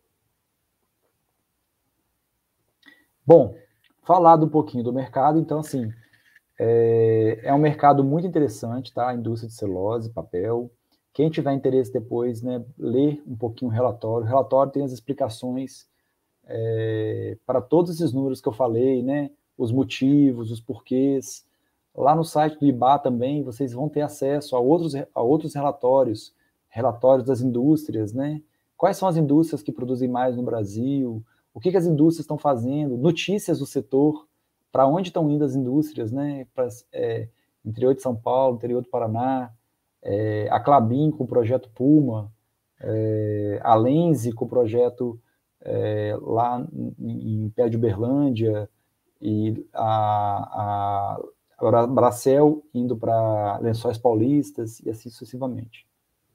Bom, falado um pouquinho do mercado, então assim, é um mercado muito interessante, tá? A indústria de celulose, papel, Quem tiver interesse depois, né, ler um pouquinho o relatório. O relatório tem as explicações para todos esses números que eu falei, né, os motivos, os porquês. Lá no site do IBA também, vocês vão ter acesso a outros relatórios, relatórios das indústrias, né? Quais são as indústrias que produzem mais no Brasil? O que as indústrias estão fazendo? Notícias do setor, para onde estão indo as indústrias, né? Para interior de São Paulo, interior do Paraná, a Klabin com o projeto Puma, a Lenze com o projeto lá em pé de Uberlândia, e a Bracel indo para Lençóis Paulistas, e assim sucessivamente.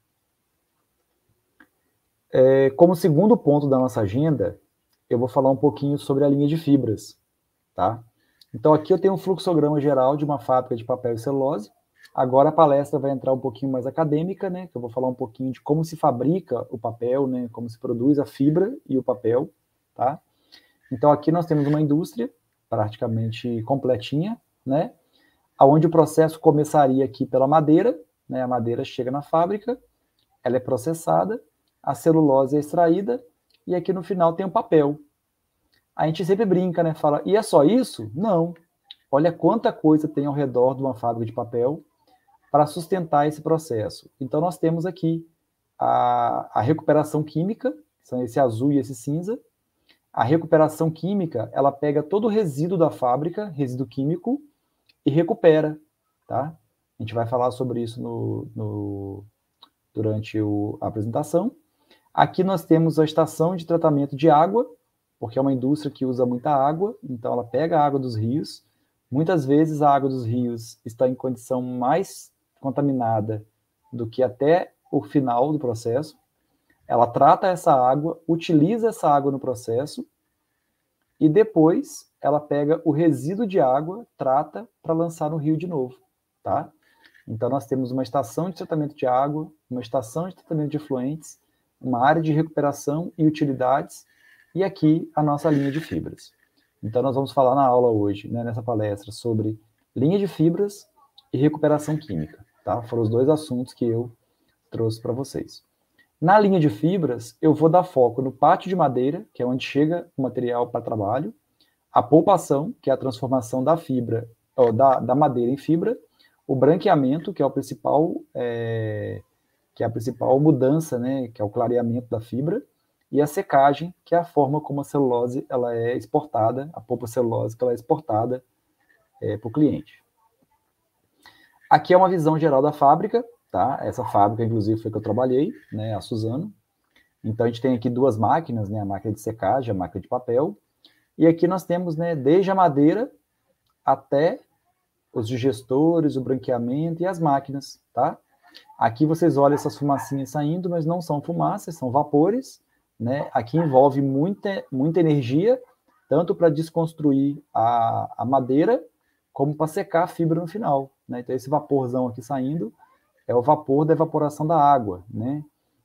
Como segundo ponto da nossa agenda, eu vou falar um pouquinho sobre a linha de fibras, tá? Então aqui eu tenho um fluxograma geral de uma fábrica de papel e celulose. Agora a palestra vai entrar um pouquinho mais acadêmica, né? Que eu vou falar um pouquinho de como se fabrica o papel, né? Como se produz a fibra e o papel, tá? Então aqui nós temos uma indústria praticamente completinha, né? Onde o processo começaria aqui pela madeira, né? A madeira chega na fábrica, ela é processada, a celulose é extraída, e aqui no final tem o papel. A gente sempre brinca, né? Fala, e é só isso? Não. Olha quanta coisa tem ao redor de uma fábrica de papel para sustentar esse processo. Então nós temos aqui a recuperação química, são esse azul e esse cinza. A recuperação química, ela pega todo o resíduo da fábrica, resíduo químico, e recupera, tá? A gente vai falar sobre isso durante a apresentação. Aqui nós temos a estação de tratamento de água, porque é uma indústria que usa muita água, então ela pega a água dos rios. Muitas vezes a água dos rios está em condição mais contaminada do que até o final do processo. Ela trata essa água, utiliza essa água no processo, e depois ela pega o resíduo de água, trata para lançar no rio de novo, tá? Então nós temos uma estação de tratamento de água, uma estação de tratamento de efluentes, uma área de recuperação e utilidades, e aqui a nossa linha de fibras. Então nós vamos falar na aula hoje, né, nessa palestra, sobre linha de fibras e recuperação química, tá? Foram os dois assuntos que eu trouxe para vocês. Na linha de fibras, eu vou dar foco no pátio de madeira, que é onde chega o material para trabalho, a polpação, que é a transformação da fibra, ou da madeira em fibra, o branqueamento, que é a principal mudança, né, que é o clareamento da fibra, e a secagem, que é a forma como a celulose ela é exportada, a polpa celulósica ela é exportada para o cliente. Aqui é uma visão geral da fábrica, tá? Essa fábrica, inclusive, foi que eu trabalhei, né, a Suzano. Então, a gente tem aqui duas máquinas, né, a máquina de secagem, a máquina de papel, e aqui nós temos, né, desde a madeira até os digestores, o branqueamento e as máquinas, tá? Aqui vocês olham essas fumacinhas saindo, mas não são fumaças, são vapores, né? Aqui envolve muita energia, tanto para desconstruir a madeira, como para secar a fibra no final, né? Então, esse vaporzão aqui saindo é o vapor da evaporação da água, né?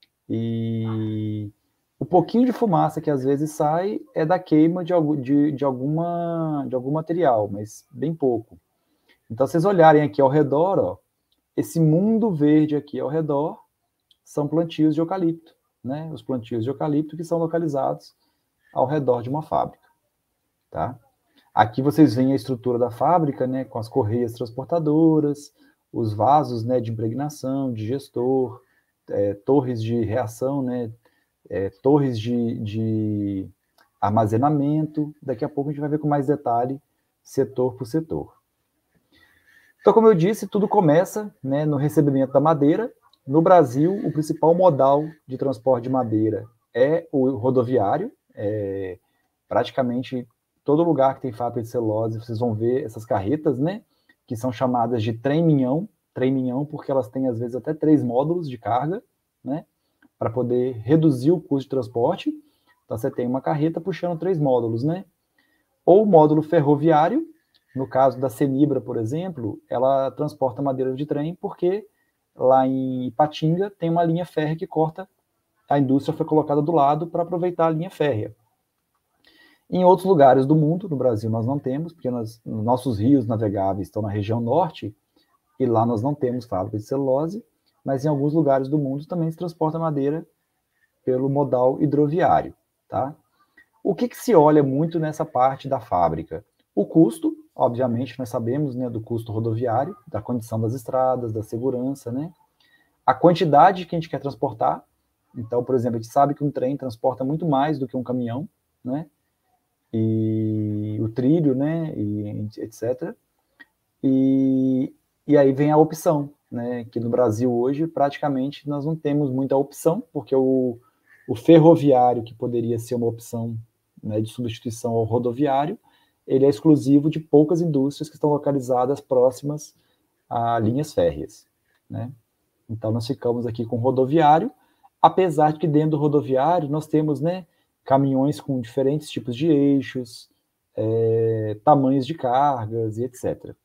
E o pouquinho de fumaça que às vezes sai é da queima de algum material, mas bem pouco. Então, vocês olharem aqui ao redor, ó, esse mundo verde aqui ao redor são plantios de eucalipto, né? Os plantios de eucalipto que são localizados ao redor de uma fábrica, tá? Aqui vocês veem a estrutura da fábrica, né? Com as correias transportadoras, os vasos, né, de impregnação, digestor, torres de reação, né? Torres de armazenamento. Daqui a pouco a gente vai ver com mais detalhe, setor por setor. Então, como eu disse, tudo começa, né, no recebimento da madeira. No Brasil, o principal modal de transporte de madeira é o rodoviário. Praticamente todo lugar que tem fábrica de celulose, vocês vão ver essas carretas, né, que são chamadas de trem-minhão, porque elas têm, às vezes, até 3 módulos de carga, né, para poder reduzir o custo de transporte. Então, você tem uma carreta puxando 3 módulos, né? Ou módulo ferroviário, no caso da Cenibra, por exemplo, ela transporta madeira de trem porque lá em Ipatinga tem uma linha férrea que corta, a indústria foi colocada do lado para aproveitar a linha férrea. Em outros lugares do mundo, no Brasil nós não temos, porque nossos rios navegáveis estão na região norte, e lá nós não temos fábrica de celulose. mas em alguns lugares do mundo também se transporta madeira pelo modal hidroviário, tá? O que se olha muito nessa parte da fábrica? O custo, obviamente, nós sabemos, né, do custo rodoviário, da condição das estradas, da segurança, né? A quantidade que a gente quer transportar. Então, por exemplo, a gente sabe que um trem transporta muito mais do que um caminhão, né? E o trilho, né? E etc. E aí vem a opção, né? Que no Brasil hoje, praticamente, nós não temos muita opção, porque o ferroviário, que poderia ser uma opção, né, de substituição ao rodoviário, ele é exclusivo de poucas indústrias que estão localizadas próximas a linhas férreas, né? Então, nós ficamos aqui com rodoviário, apesar de que dentro do rodoviário nós temos, né, caminhões com diferentes tipos de eixos, tamanhos de cargas e etc.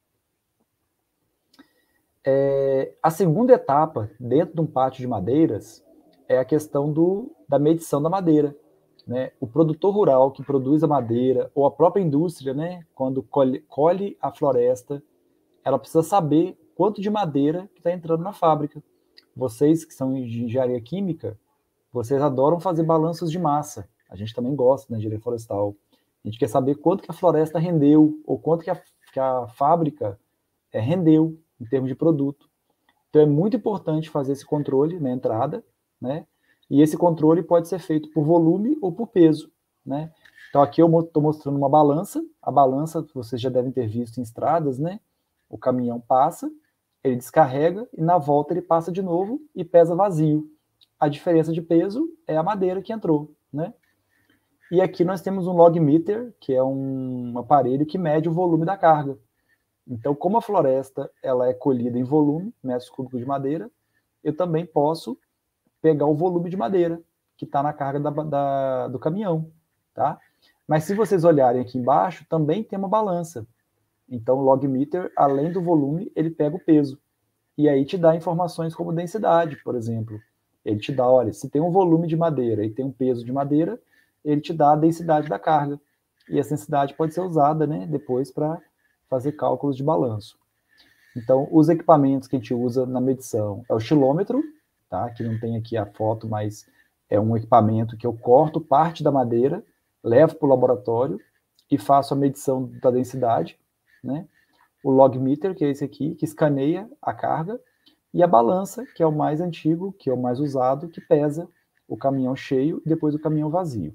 A segunda etapa, dentro de um pátio de madeiras, é a questão da medição da madeira, né? O produtor rural que produz a madeira, ou a própria indústria, né, quando colhe a floresta, ela precisa saber quanto de madeira que está entrando na fábrica. Vocês que são de engenharia química, vocês adoram fazer balanços de massa. A gente também gosta, né, engenharia florestal. A gente quer saber quanto que a floresta rendeu, ou quanto que a fábrica rendeu em termos de produto. Então é muito importante fazer esse controle na entrada, né? E esse controle pode ser feito por volume ou por peso, né? Então aqui eu estou mostrando uma balança. A balança vocês já devem ter visto em estradas, né? O caminhão passa, ele descarrega e na volta ele passa de novo e pesa vazio. A diferença de peso é a madeira que entrou, né? E aqui nós temos um log meter, que é um aparelho que mede o volume da carga. Então, como a floresta ela é colhida em volume, metros cúbicos de madeira, eu também posso pegar o volume de madeira que está na carga do caminhão, tá? Mas se vocês olharem aqui embaixo, também tem uma balança. Então, o log meter, além do volume, ele pega o peso. E aí te dá informações como densidade, por exemplo. Ele te dá, olha, se tem um volume de madeira e tem um peso de madeira, ele te dá a densidade da carga. E essa densidade pode ser usada, né, depois para fazer cálculos de balanço. Então, os equipamentos que a gente usa na medição é o xilômetro, tá? Que não tem aqui a foto, mas é um equipamento que eu corto parte da madeira, levo para o laboratório e faço a medição da densidade, né? O log meter, que é esse aqui, que escaneia a carga, e a balança, que é o mais antigo, que é o mais usado, que pesa o caminhão cheio e depois o caminhão vazio.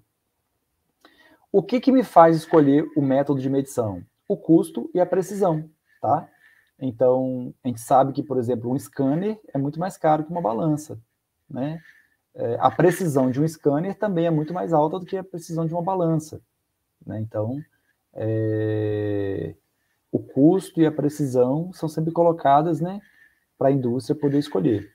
O que me faz escolher o método de medição? O custo e a precisão, tá? Então, a gente sabe que, por exemplo, um scanner é muito mais caro que uma balança, né? A precisão de um scanner também é muito mais alta do que a precisão de uma balança, né? Então, o custo e a precisão são sempre colocadas, né, para a indústria poder escolher.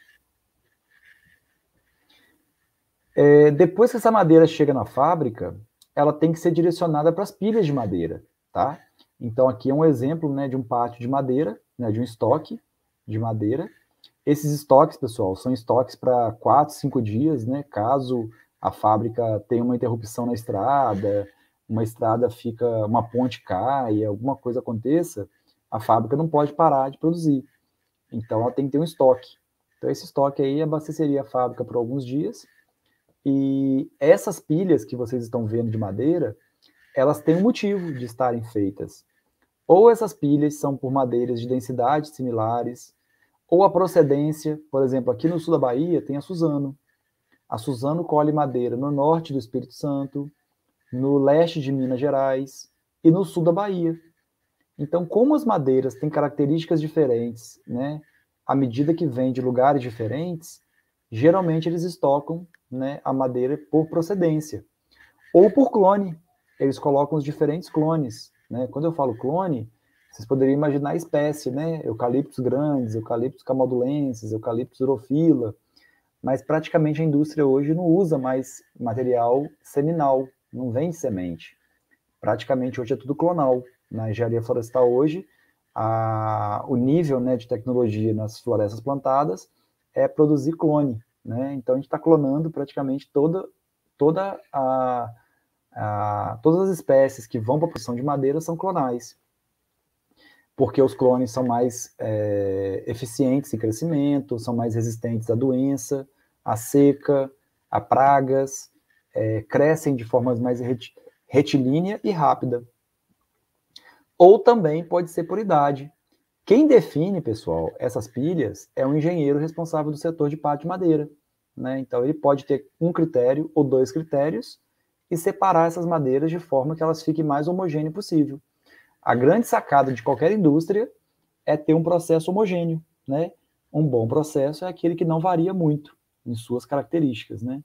Depois que essa madeira chega na fábrica, ela tem que ser direcionada para as pilhas de madeira, tá? Então, aqui é um exemplo, né, de um pátio de madeira, né, de um estoque de madeira. Esses estoques, pessoal, são estoques para 4, 5 dias, né, caso a fábrica tenha uma interrupção na estrada, uma ponte caia, alguma coisa aconteça, a fábrica não pode parar de produzir. Então, ela tem que ter um estoque. Então, esse estoque aí abasteceria a fábrica por alguns dias. E essas pilhas que vocês estão vendo de madeira, elas têm um motivo de estarem feitas. Ou essas pilhas são por madeiras de densidades similares, ou a procedência, por exemplo, aqui no sul da Bahia tem a Suzano. A Suzano colhe madeira no norte do Espírito Santo, no leste de Minas Gerais e no sul da Bahia. Então, como as madeiras têm características diferentes, né, à medida que vêm de lugares diferentes, geralmente eles estocam, né, a madeira por procedência. Ou por clone. Eles colocam os diferentes clones, né? Quando eu falo clone, vocês poderiam imaginar a espécie, né? Eucaliptos grandes, eucaliptos camaldulenses, eucaliptos urofila, mas praticamente a indústria hoje não usa mais material seminal, não vende semente. Praticamente hoje é tudo clonal. Na engenharia florestal hoje, o nível, né, de tecnologia nas florestas plantadas é produzir clone, né? Então a gente está clonando praticamente todas as espécies que vão para a produção de madeira são clonais. porque os clones são mais eficientes em crescimento, são mais resistentes à doença, à seca, a pragas, crescem de forma mais retilínea e rápida. Ou também pode ser por idade. Quem define, pessoal, essas pilhas é o engenheiro responsável do setor de pátio de madeira, né? Então ele pode ter um critério ou 2 critérios e separar essas madeiras de forma que elas fiquem mais homogêneas possível. A grande sacada de qualquer indústria é ter um processo homogêneo, né? Um bom processo é aquele que não varia muito em suas características, né?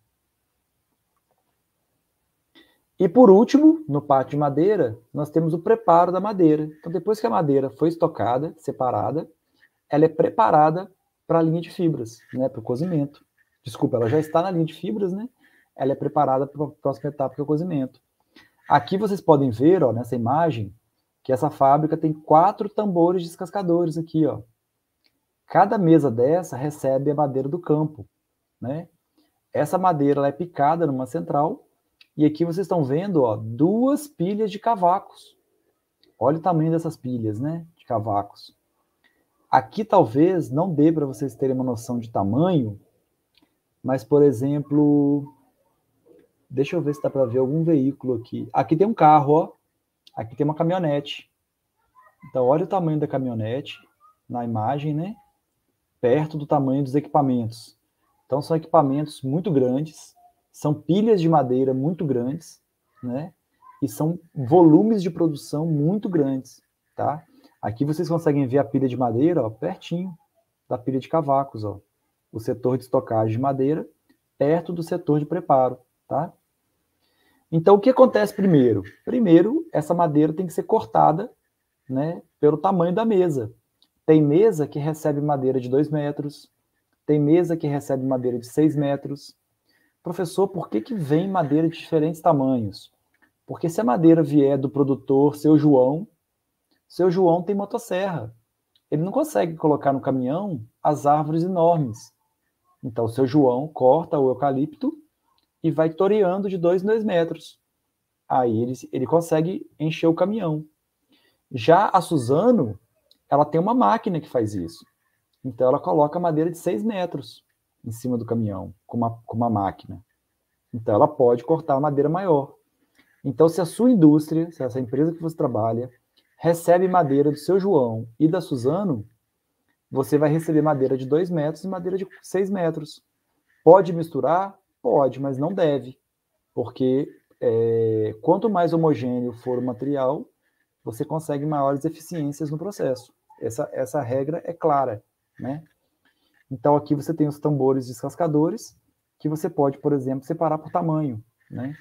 E por último, no pátio de madeira, nós temos o preparo da madeira. Então, depois que a madeira foi estocada, separada, ela é preparada para a linha de fibras, né? Para o cozimento. Desculpa, ela já está na linha de fibras, né? Ela é preparada para a próxima etapa, que é o cozimento. Aqui vocês podem ver, ó, nessa imagem, que essa fábrica tem 4 tambores descascadores aqui, ó. Cada mesa dessa recebe a madeira do campo, né? Essa madeira ela é picada numa central, e aqui vocês estão vendo, ó, 2 pilhas de cavacos. Olha o tamanho dessas pilhas, né, de cavacos. Aqui talvez não dê para vocês terem uma noção de tamanho, mas, por exemplo, deixa eu ver se dá para ver algum veículo aqui. Aqui tem um carro, ó. Aqui tem uma caminhonete. Então, olha o tamanho da caminhonete na imagem, né? Perto do tamanho dos equipamentos. Então, são equipamentos muito grandes, são pilhas de madeira muito grandes, né? E são volumes de produção muito grandes, tá? Aqui vocês conseguem ver a pilha de madeira, ó, pertinho da pilha de cavacos, ó. O setor de estocagem de madeira, perto do setor de preparo, tá? Então, o que acontece primeiro? Primeiro, essa madeira tem que ser cortada, né, pelo tamanho da mesa. Tem mesa que recebe madeira de 2 metros, tem mesa que recebe madeira de 6 metros. Professor, por que vem madeira de diferentes tamanhos? Porque se a madeira vier do produtor, seu João tem motosserra. Ele não consegue colocar no caminhão as árvores enormes. Então, o seu João corta o eucalipto e vai toreando de 2 em 2 metros. Aí ele consegue encher o caminhão. Já a Suzano, ela tem uma máquina que faz isso. Então, ela coloca madeira de 6 metros em cima do caminhão, com uma máquina. Então, ela pode cortar a madeira maior. Então, se a sua indústria, se essa empresa que você trabalha, recebe madeira do seu João e da Suzano, você vai receber madeira de 2 metros e madeira de 6 metros. Pode misturar? Pode, mas não deve. Porque quanto mais homogêneo for o material, você consegue maiores eficiências no processo. Essa regra é clara, né? Então, aqui você tem os tambores descascadores, que você pode, por exemplo, separar por tamanho, né?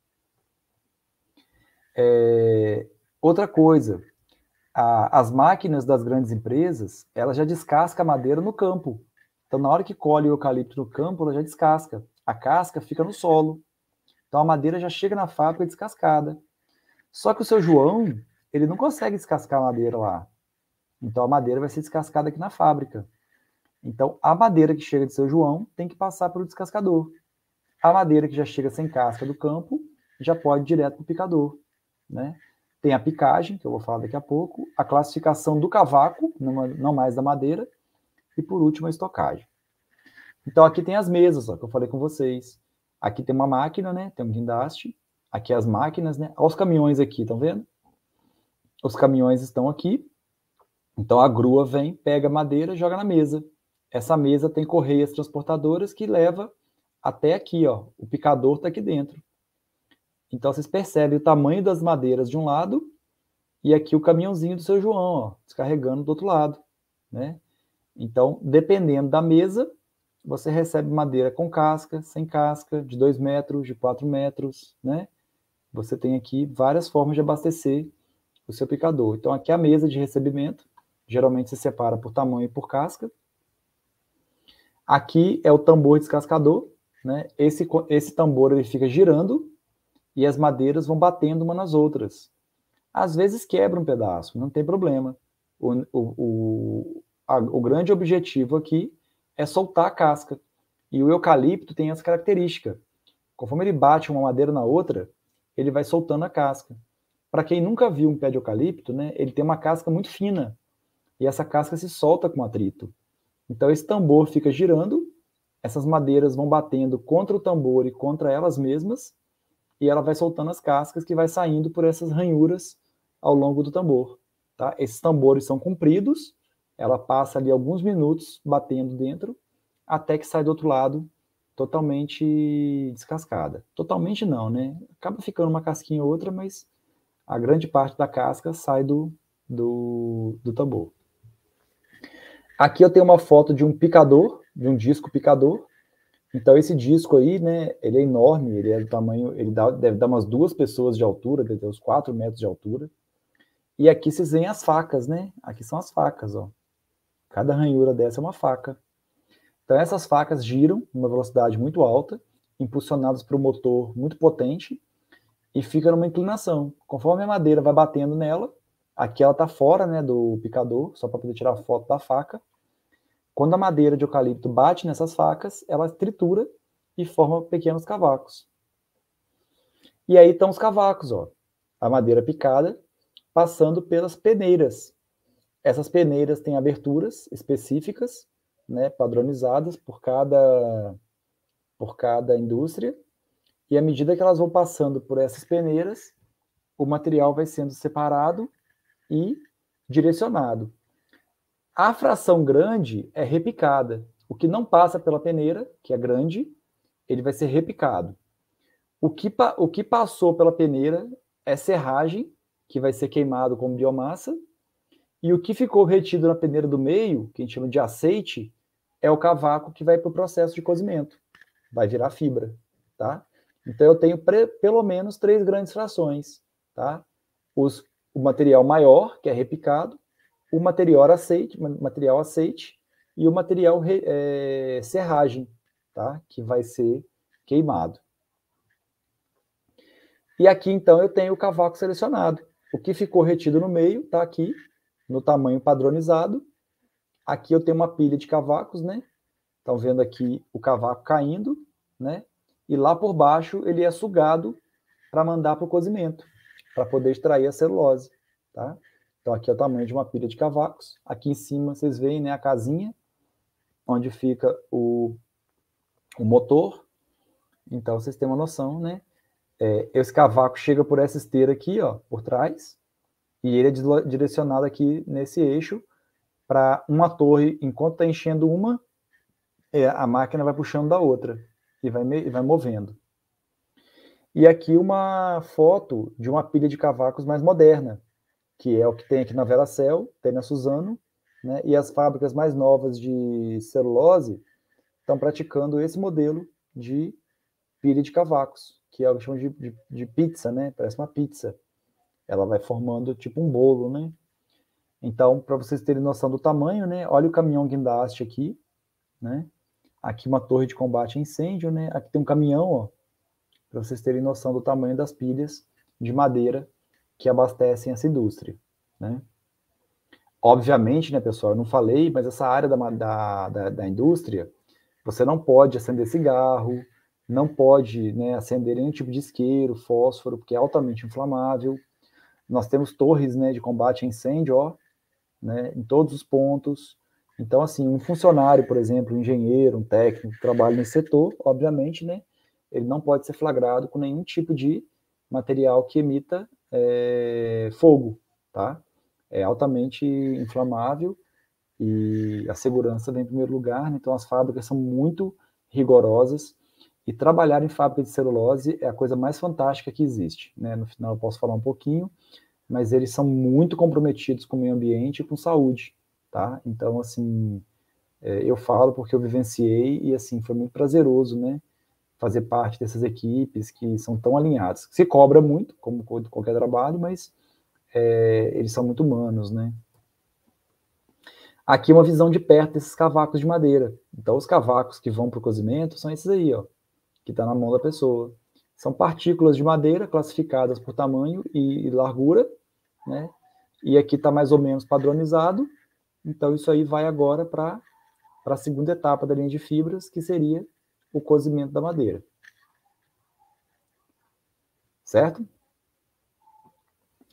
Outra coisa, as máquinas das grandes empresas, elas já descascam a madeira no campo. Então, na hora que colhe o eucalipto no campo, ela já descasca. A casca fica no solo. Então, a madeira já chega na fábrica descascada. Só que o seu João, ele não consegue descascar a madeira lá. Então, a madeira vai ser descascada aqui na fábrica. Então, a madeira que chega de seu João tem que passar pelo descascador. A madeira que já chega sem casca do campo já pode ir direto para o picador, né? Tem a picagem, que eu vou falar daqui a pouco, a classificação do cavaco, não mais da madeira, e por último a estocagem. Então aqui tem as mesas, ó, que eu falei com vocês. Aqui tem uma máquina, né? Tem um guindaste. Aqui as máquinas, né? Olha os caminhões aqui, estão vendo? Os caminhões estão aqui. Então a grua vem, pega a madeira e joga na mesa. Essa mesa tem correias transportadoras que leva até aqui, ó. O picador está aqui dentro. Então vocês percebem o tamanho das madeiras de um lado e aqui o caminhãozinho do seu João, ó, descarregando do outro lado, né? Então, dependendo da mesa, você recebe madeira com casca, sem casca, de 2 metros, de 4 metros, né? Você tem aqui várias formas de abastecer o seu picador. Então, aqui é a mesa de recebimento. Geralmente se separa por tamanho e por casca. Aqui é o tambor descascador, né? Esse tambor ele fica girando e as madeiras vão batendo uma nas outras. Às vezes quebra um pedaço, não tem problema. O grande objetivo aqui é soltar a casca. E o eucalipto tem essa característica. Conforme ele bate uma madeira na outra, ele vai soltando a casca. para quem nunca viu um pé de eucalipto, né, ele tem uma casca muito fina, e essa casca se solta com atrito. Então esse tambor fica girando, essas madeiras vão batendo contra o tambor e contra elas mesmas, e ela vai soltando as cascas que vai saindo por essas ranhuras ao longo do tambor. Tá? Esses tambores são compridos, ela passa ali alguns minutos batendo dentro, até que sai do outro lado totalmente descascada. Totalmente não, né? Acaba ficando uma casquinha ou outra, mas a grande parte da casca sai do tambor. Aqui eu tenho uma foto de um picador, de um disco picador. Então esse disco aí, né, ele é enorme, ele é do tamanho, deve dar umas 2 pessoas de altura, deve ter uns 4 metros de altura. E aqui vocês veem as facas, né? Aqui são as facas, ó. Cada ranhura dessa é uma faca. Então essas facas giram numa velocidade muito alta, impulsionadas por um motor muito potente, e fica numa inclinação. Conforme a madeira vai batendo nela, aqui ela está fora, né, do picador, só para poder tirar a foto da faca. Quando a madeira de eucalipto bate nessas facas, ela tritura e forma pequenos cavacos. E aí estão os cavacos, ó. A madeira picada passando pelas peneiras. Essas peneiras têm aberturas específicas, né, padronizadas por cada indústria. E à medida que elas vão passando por essas peneiras, o material vai sendo separado e direcionado. A fração grande é repicada. O que não passa pela peneira, que é grande, ele vai ser repicado. O que passou pela peneira é serragem, que vai ser queimado como biomassa, e o que ficou retido na peneira do meio, que a gente chama de aceite, é o cavaco que vai para o processo de cozimento. Vai virar fibra, tá? Então eu tenho pelo menos 3 grandes frações, tá? O material maior, que é repicado, o material aceite e o material serragem, tá? Que vai ser queimado. E aqui, então, eu tenho o cavaco selecionado. O que ficou retido no meio está aqui, no tamanho padronizado. Aqui eu tenho uma pilha de cavacos, né? Estão vendo aqui o cavaco caindo, né? E lá por baixo ele é sugado para mandar para o cozimento, para poder extrair a celulose, tá? Então aqui é o tamanho de uma pilha de cavacos. Aqui em cima vocês veem, né, a casinha onde fica o motor. Então vocês têm uma noção, né? Esse cavaco chega por essa esteira aqui, ó, por trás, e ele é direcionado aqui nesse eixo para uma torre. Enquanto está enchendo uma, a máquina vai puxando da outra e vai movendo. E aqui uma foto de uma pilha de cavacos mais moderna, que é o que tem aqui na Veracel, tem na Suzano, né? E as fábricas mais novas de celulose estão praticando esse modelo de pilha de cavacos, que é o que chamam de pizza, né? Parece uma pizza. Ela vai formando tipo um bolo, né? Então, para vocês terem noção do tamanho, né? Olha o caminhão guindaste aqui, né? Aqui uma torre de combate a incêndio, né? Aqui tem um caminhão, ó, para vocês terem noção do tamanho das pilhas de madeira que abastecem essa indústria, né? Obviamente, né, pessoal, eu não falei, mas essa área da indústria, você não pode acender cigarro, não pode, né, acender nenhum tipo de isqueiro, fósforo, porque é altamente inflamável. Nós temos torres, né, de combate a incêndio, ó, né, em todos os pontos. Então, assim, um funcionário, por exemplo, um engenheiro, um técnico que trabalha nesse setor, obviamente, né, ele não pode ser flagrado com nenhum tipo de material que emita fogo, tá? É altamente inflamável e a segurança vem em primeiro lugar, né? Então as fábricas são muito rigorosas e trabalhar em fábrica de celulose é a coisa mais fantástica que existe, né? No final eu posso falar um pouquinho, mas eles são muito comprometidos com o meio ambiente e com saúde, tá? Então, assim, eu falo porque eu vivenciei e, assim, foi muito prazeroso, né? Fazer parte dessas equipes que são tão alinhadas. Se cobra muito, como qualquer trabalho, mas eles são muito humanos, né? Aqui uma visão de perto desses cavacos de madeira. Então, os cavacos que vão para o cozimento são esses aí, ó, que está na mão da pessoa. São partículas de madeira classificadas por tamanho e largura, né? E aqui está mais ou menos padronizado. Então, isso aí vai agora para a segunda etapa da linha de fibras, que seria o cozimento da madeira. Certo?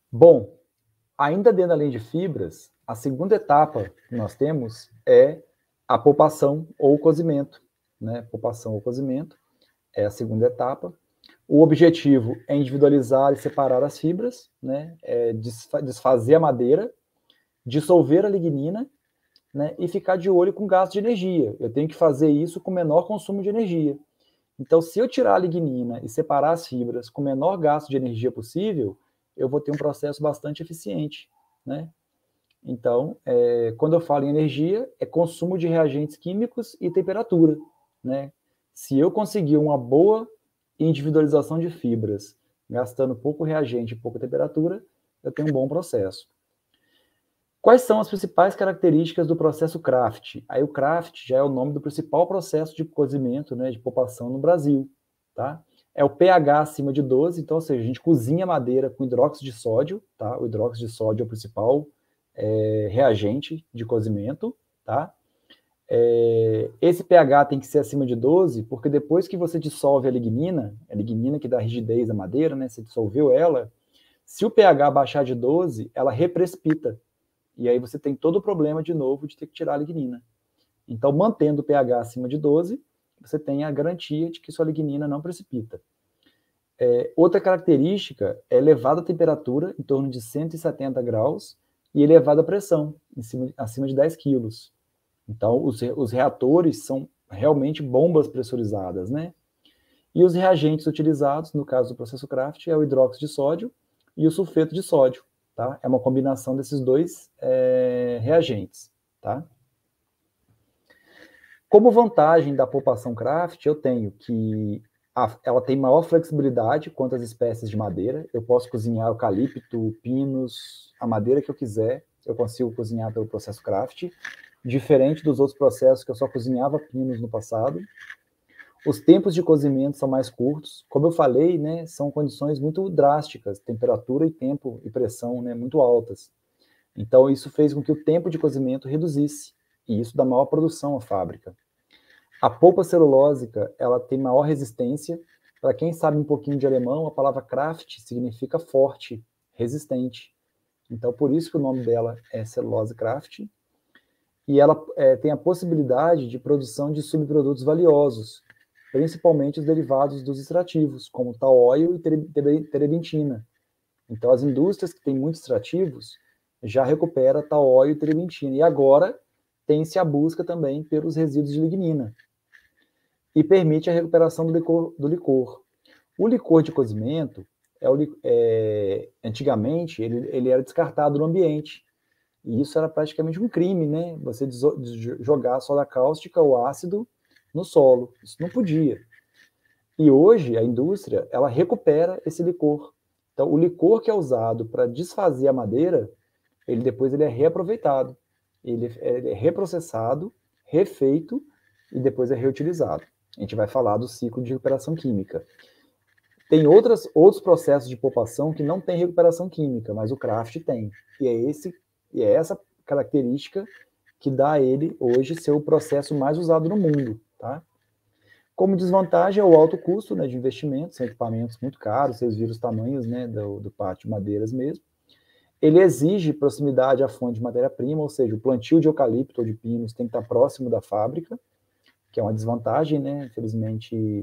Bom, ainda dentro da linha de fibras, a segunda etapa que nós temos é a polpação ou cozimento, né? Polpação ou cozimento é a segunda etapa. O objetivo é individualizar e separar as fibras, né? É desfazer a madeira, dissolver a lignina, né? E ficar de olho com gasto de energia. Eu tenho que fazer isso com menor consumo de energia. Então, se eu tirar a lignina e separar as fibras com o menor gasto de energia possível, eu vou ter um processo bastante eficiente, né? Então, quando eu falo em energia, é consumo de reagentes químicos e temperatura, né? Se eu conseguir uma boa individualização de fibras, gastando pouco reagente e pouca temperatura, eu tenho um bom processo. Quais são as principais características do processo Craft? Aí o Craft já é o nome do principal processo de cozimento, né, de polpação no Brasil, tá? É o pH acima de 12, então, ou seja, a gente cozinha madeira com hidróxido de sódio, tá? O hidróxido de sódio é o principal reagente de cozimento, tá? Esse pH tem que ser acima de 12, porque depois que você dissolve a lignina que dá rigidez à madeira, né? Você dissolveu ela, se o pH baixar de 12, ela reprecipita. E aí você tem todo o problema, de novo, de ter que tirar a lignina. Então, mantendo o pH acima de 12, você tem a garantia de que sua lignina não precipita. Outra característica é elevada temperatura, em torno de 170 graus, e elevada pressão, acima de 10 quilos. Então, os reatores são realmente bombas pressurizadas, né? E os reagentes utilizados, no caso do processo Craft, é o hidróxido de sódio e o sulfeto de sódio. Tá? É uma combinação desses dois reagentes. Tá? Como vantagem da polpação Craft, eu tenho que ela tem maior flexibilidade quanto às espécies de madeira. Eu posso cozinhar eucalipto, pinos, a madeira que eu quiser, eu consigo cozinhar pelo processo Craft, diferente dos outros processos que eu só cozinhava pinos no passado. Os tempos de cozimento são mais curtos. Como eu falei, né, são condições muito drásticas, temperatura e tempo e pressão, né, muito altas. Então, isso fez com que o tempo de cozimento reduzisse, e isso dá maior produção à fábrica. A polpa celulósica, ela tem maior resistência. Para quem sabe um pouquinho de alemão, a palavra Kraft significa forte, resistente. Então, por isso que o nome dela é celulose Kraft. E ela tem a possibilidade de produção de subprodutos valiosos, principalmente os derivados dos extrativos, como tall oil e terebintina. Então, as indústrias que têm muitos extrativos já recuperam tall oil e terebintina. E agora tem-se a busca também pelos resíduos de lignina. E permite a recuperação do licor. O licor de cozimento, antigamente, ele era descartado no ambiente. E isso era praticamente um crime, né? Você jogar soda cáustica ou ácido no solo. Isso não podia. E hoje, a indústria, ela recupera esse licor. Então, o licor que é usado para desfazer a madeira, depois ele é reaproveitado. Ele é reprocessado, refeito e depois é reutilizado. A gente vai falar do ciclo de recuperação química. Tem outros processos de polpação que não tem recuperação química, mas o Craft tem. E é essa característica que dá a ele, hoje, ser o processo mais usado no mundo. Tá? Como desvantagem é o alto custo, né, de investimento, são equipamentos muito caros, vocês viram os tamanhos, né, do pátio de madeiras mesmo. Ele exige proximidade à fonte de matéria-prima, ou seja, o plantio de eucalipto ou de pinos tem que estar próximo da fábrica, que é uma desvantagem, né? Infelizmente,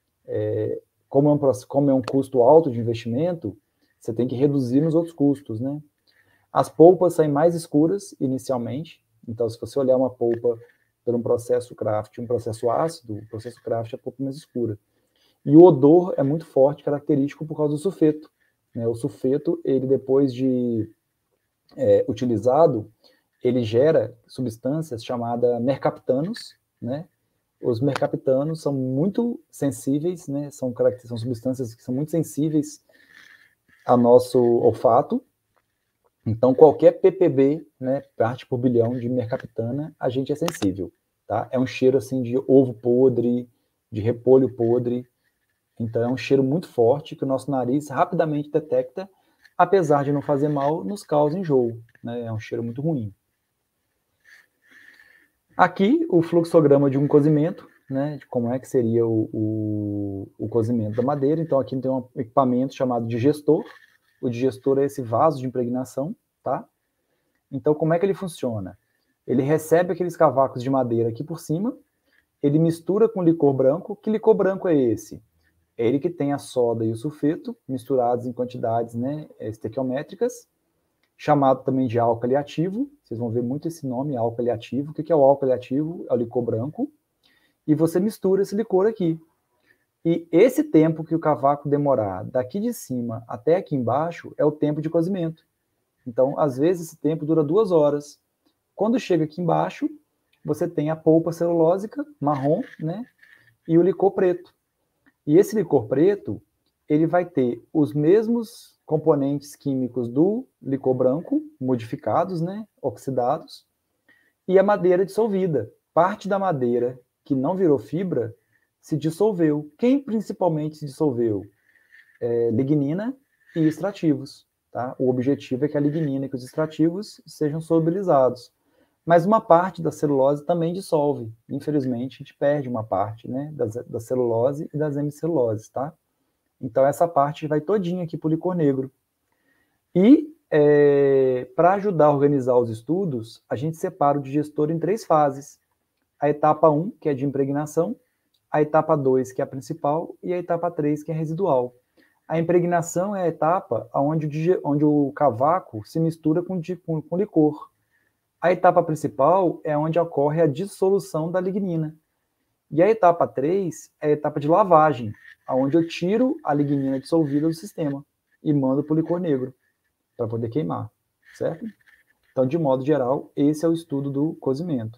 como é um custo alto de investimento, você tem que reduzir nos outros custos, né? As polpas saem mais escuras inicialmente, então se você olhar uma polpa por um processo Craft, um processo ácido, o processo Craft é a polpa mais escura. E o odor é muito forte, característico por causa do sulfeto. Né? O sulfeto, ele depois de utilizado, ele gera substâncias chamadas mercaptanos, né? Os mercaptanos são muito sensíveis, né? São substâncias que são muito sensíveis ao nosso olfato. Então, qualquer ppb, né, parte por bilhão de mercaptana, a gente é sensível. Tá? É um cheiro assim de ovo podre, de repolho podre. Então, é um cheiro muito forte que o nosso nariz rapidamente detecta, apesar de não fazer mal, nos causa enjoo. Né? É um cheiro muito ruim. Aqui, o fluxograma de um cozimento, né, de como é que seria o cozimento da madeira. Então, aqui tem um equipamento chamado de gestor, O digestor é esse vaso de impregnação, tá? Então, como é que ele funciona? Ele recebe aqueles cavacos de madeira aqui por cima, ele mistura com licor branco. Que licor branco é esse? É ele que tem a soda e o sulfeto misturados em quantidades, né, estequiométricas, chamado também de álcali ativo. Vocês vão ver muito esse nome, álcali ativo. O que é o álcali ativo? É o licor branco. E você mistura esse licor aqui. E esse tempo que o cavaco demorar daqui de cima até aqui embaixo é o tempo de cozimento. Então, às vezes, esse tempo dura 2 horas. Quando chega aqui embaixo, você tem a polpa celulósica, marrom, né? E o licor preto. E esse licor preto, ele vai ter os mesmos componentes químicos do licor branco, modificados, né? Oxidados, e a madeira dissolvida. Parte da madeira que não virou fibra se dissolveu. Quem principalmente se dissolveu? Lignina e extrativos. Tá? O objetivo é que a lignina e que os extrativos sejam solubilizados. Mas uma parte da celulose também dissolve. Infelizmente, a gente perde uma parte, né, da celulose e das hemiceluloses, tá? Então, essa parte vai todinha aqui para o licor negro. E, para ajudar a organizar os estudos, a gente separa o digestor em 3 fases. A etapa 1, que é de impregnação, a etapa 2, que é a principal, e a etapa 3, que é residual. A impregnação é a etapa onde o cavaco se mistura com licor. A etapa principal é onde ocorre a dissolução da lignina. E a etapa 3 é a etapa de lavagem, onde eu tiro a lignina dissolvida do sistema e mando para o licor negro, para poder queimar, certo? Então, de modo geral, esse é o estudo do cozimento.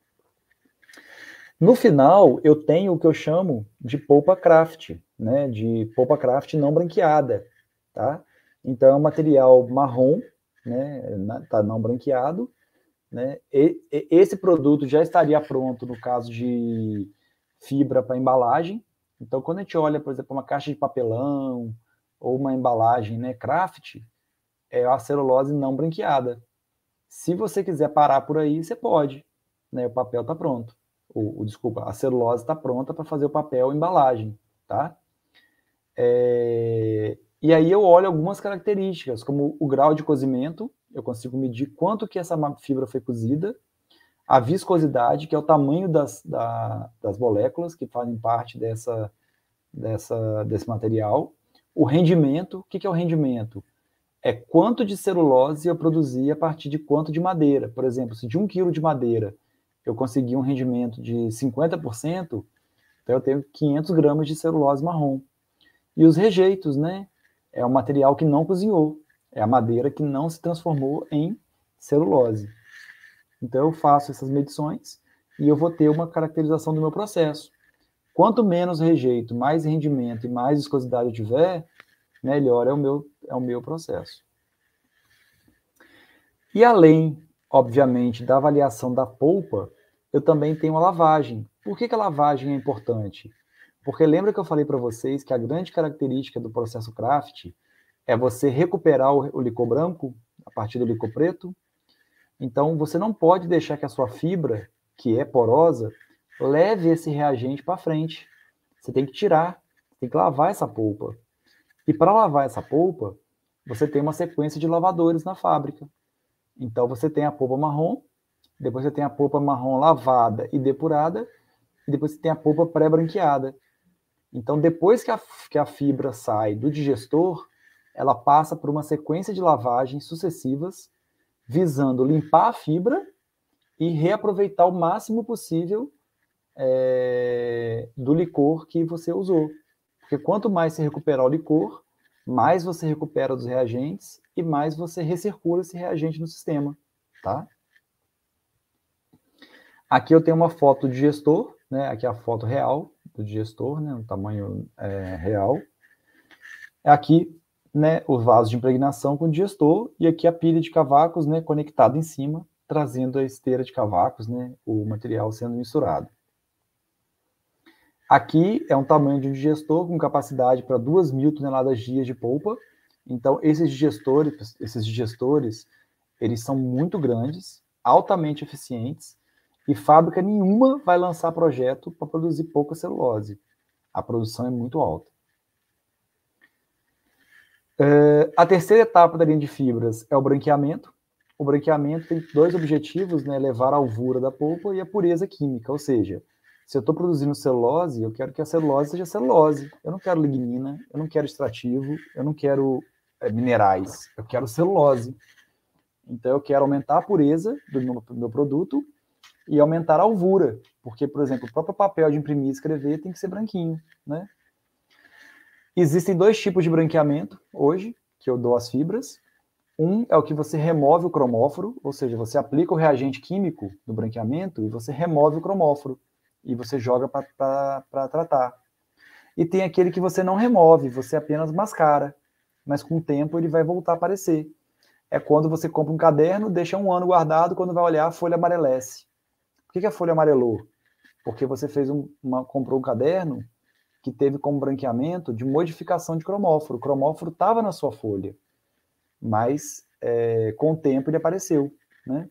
No final, eu tenho o que eu chamo de polpa craft, né? De polpa craft não branqueada, tá? Então, é um material marrom, né? Tá não branqueado, né? Esse produto já estaria pronto no caso de fibra para embalagem. Então, quando a gente olha, por exemplo, uma caixa de papelão ou uma embalagem, né, craft, é a celulose não branqueada. Se você quiser parar por aí, você pode, né? O papel está pronto. Desculpa, a celulose está pronta para fazer o papel embalagem, tá? E aí eu olho algumas características, como o grau de cozimento, eu consigo medir quanto que essa fibra foi cozida, a viscosidade, que é o tamanho das moléculas que fazem parte desse material, o rendimento. O que é o rendimento? É quanto de celulose eu produzi a partir de quanto de madeira. Por exemplo, se de 1 quilo de madeira eu consegui um rendimento de 50%, então eu tenho 500 gramas de celulose marrom. E os rejeitos, né? É o material que não cozinhou, é a madeira que não se transformou em celulose. Então eu faço essas medições e eu vou ter uma caracterização do meu processo. Quanto menos rejeito, mais rendimento e mais viscosidade eu tiver, melhor é o meu processo. E além, obviamente, da avaliação da polpa, eu também tenho a lavagem. Por que a lavagem é importante? Porque lembra que eu falei para vocês que a grande característica do processo craft é você recuperar o licor branco a partir do licor preto? Então, você não pode deixar que a sua fibra, que é porosa, leve esse reagente para frente. Você tem que tirar, tem que lavar essa polpa. E para lavar essa polpa, você tem uma sequência de lavadores na fábrica. Então, você tem a polpa marrom, depois você tem a polpa marrom lavada e depurada, e depois você tem a polpa pré-branqueada. Então, depois que a fibra sai do digestor, ela passa por uma sequência de lavagens sucessivas, visando limpar a fibra e reaproveitar o máximo possível do licor que você usou. Porque quanto mais você recuperar o licor, mais você recupera dos reagentes e mais você recircula esse reagente no sistema, tá? Aqui eu tenho uma foto do digestor, né? Aqui é a foto real do digestor, né? O tamanho real. Aqui, né, o vaso de impregnação com o digestor e aqui a pilha de cavacos, né, conectada em cima, trazendo a esteira de cavacos, né, o material sendo misturado. Aqui é um tamanho de um digestor com capacidade para 2.000 toneladas-dia de polpa. Então, esses digestores, eles são muito grandes, altamente eficientes, e fábrica nenhuma vai lançar projeto para produzir pouca celulose. A produção é muito alta. A terceira etapa da linha de fibras é o branqueamento. O branqueamento tem dois objetivos, né? Levar a alvura da polpa e a pureza química, ou seja, se eu estou produzindo celulose, eu quero que a celulose seja celulose. Eu não quero lignina, eu não quero extrativo, eu não quero minerais, eu quero celulose. Então, eu quero aumentar a pureza do meu produto e aumentar a alvura, porque, por exemplo, o próprio papel de imprimir e escrever tem que ser branquinho, né? Existem dois tipos de branqueamento hoje, que eu dou às fibras. Um é o que você remove o cromóforo, ou seja, você aplica o reagente químico no branqueamento e você remove o cromóforo e você joga para tratar. E tem aquele que você não remove, você apenas mascara, mas com o tempo ele vai voltar a aparecer. É quando você compra um caderno, deixa um ano guardado, quando vai olhar a folha amarelece. Por que a folha amarelou? Porque você comprou um caderno que teve como branqueamento de modificação de cromóforo. O cromóforo estava na sua folha, mas com o tempo ele apareceu, né?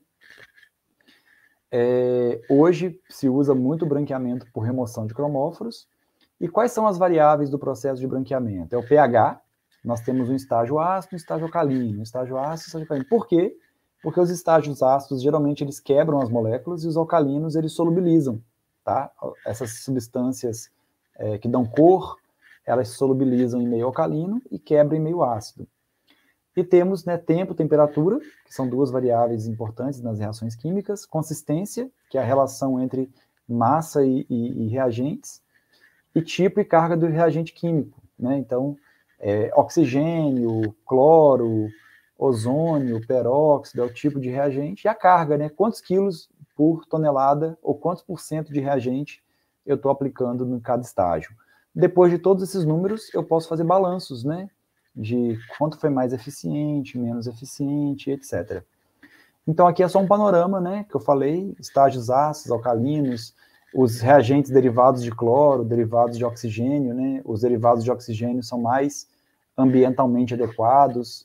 Hoje se usa muito branqueamento por remoção de cromóforos. E quais são as variáveis do processo de branqueamento? É o pH. Nós temos um estágio ácido, um estágio alcalino, um estágio ácido, um estágio alcalino. Por quê? Porque os estágios ácidos, geralmente, eles quebram as moléculas e os alcalinos, eles solubilizam, tá? Essas substâncias que dão cor, elas se solubilizam em meio alcalino e quebram em meio ácido. E temos, né, tempo, temperatura, que são duas variáveis importantes nas reações químicas, consistência, que é a relação entre massa e reagentes, e tipo e carga do reagente químico, né? Então, oxigênio, cloro, ozônio, peróxido, é o tipo de reagente, e a carga, né? Quantos quilos por tonelada, ou quantos % de reagente eu estou aplicando em cada estágio. Depois de todos esses números, eu posso fazer balanços, né? De quanto foi mais eficiente, menos eficiente, etc. Então, aqui é só um panorama, né? Que eu falei, estágios ácidos, alcalinos, os reagentes derivados de cloro, derivados de oxigênio, né? Os derivados de oxigênio são mais ambientalmente adequados.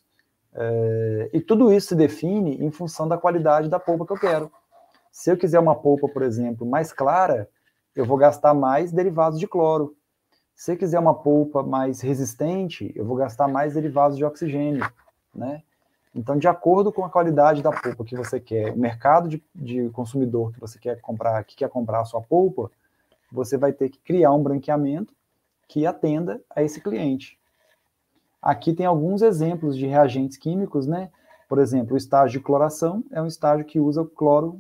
E tudo isso se define em função da qualidade da polpa que eu quero. Se eu quiser uma polpa, por exemplo, mais clara, eu vou gastar mais derivados de cloro. Se eu quiser uma polpa mais resistente, eu vou gastar mais derivados de oxigênio, né? Então, de acordo com a qualidade da polpa que você quer, o mercado de consumidor que você quer comprar, a sua polpa, você vai ter que criar um branqueamento que atenda a esse cliente. Aqui tem alguns exemplos de reagentes químicos, né? Por exemplo, o estágio de cloração é um estágio que usa cloro.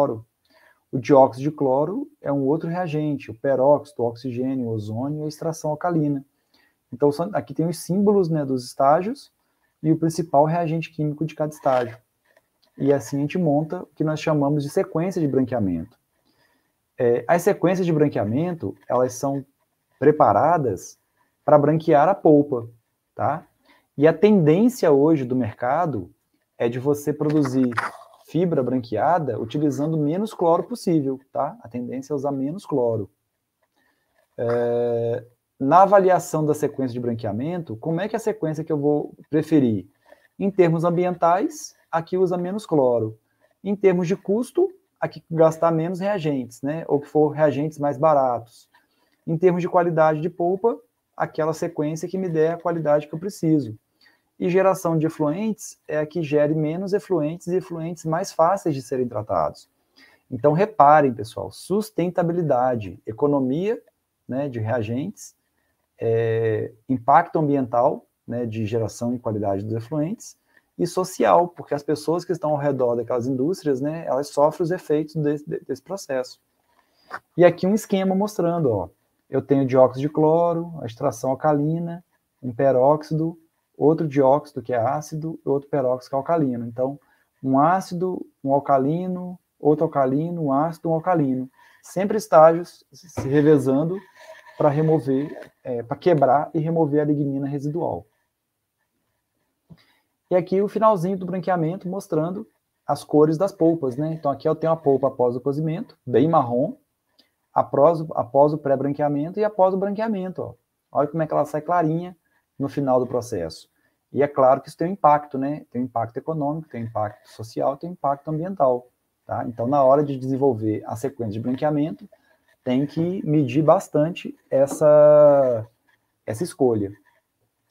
O dióxido de cloro é um outro reagente, o peróxido, o oxigênio, o ozônio e a extração alcalina. Então, aqui tem os símbolos, né, dos estágios e o principal reagente químico de cada estágio. E assim a gente monta o que nós chamamos de sequência de branqueamento. As sequências de branqueamento, elas são preparadas para branquear a polpa, tá? E a tendência hoje do mercado é de você produzir fibra branqueada utilizando menos cloro possível, tá? A tendência é usar menos cloro. Na avaliação da sequência de branqueamento, como é que é a sequência que eu vou preferir? Em termos ambientais, aqui usa menos cloro. Em termos de custo, aqui gastar menos reagentes, né? Ou que for reagentes mais baratos. Em termos de qualidade de polpa, aquela sequência que me der a qualidade que eu preciso. E geração de efluentes é a que gere menos efluentes e efluentes mais fáceis de serem tratados. Então, reparem, pessoal, sustentabilidade, economia, né, de reagentes, impacto ambiental, né, de geração e qualidade dos efluentes, e social, porque as pessoas que estão ao redor daquelas indústrias, né, elas sofrem os efeitos desse processo. E aqui um esquema mostrando, ó, eu tenho dióxido de cloro, a extração alcalina, um peróxido, outro dióxido que é ácido e outro peróxido que é alcalino. Então, um ácido, um alcalino, outro alcalino, um ácido, um alcalino. Sempre estágios se revezando para remover, para quebrar e remover a lignina residual. E aqui o finalzinho do branqueamento mostrando as cores das polpas, né? Então aqui eu tenho a polpa após o cozimento, bem marrom, após o pré-branqueamento e após o branqueamento, ó. Olha como é que ela sai clarinha no final do processo. E é claro que isso tem um impacto, né? Tem um impacto econômico, tem um impacto social, tem um impacto ambiental, tá? Então, na hora de desenvolver a sequência de branqueamento, tem que medir bastante essa escolha.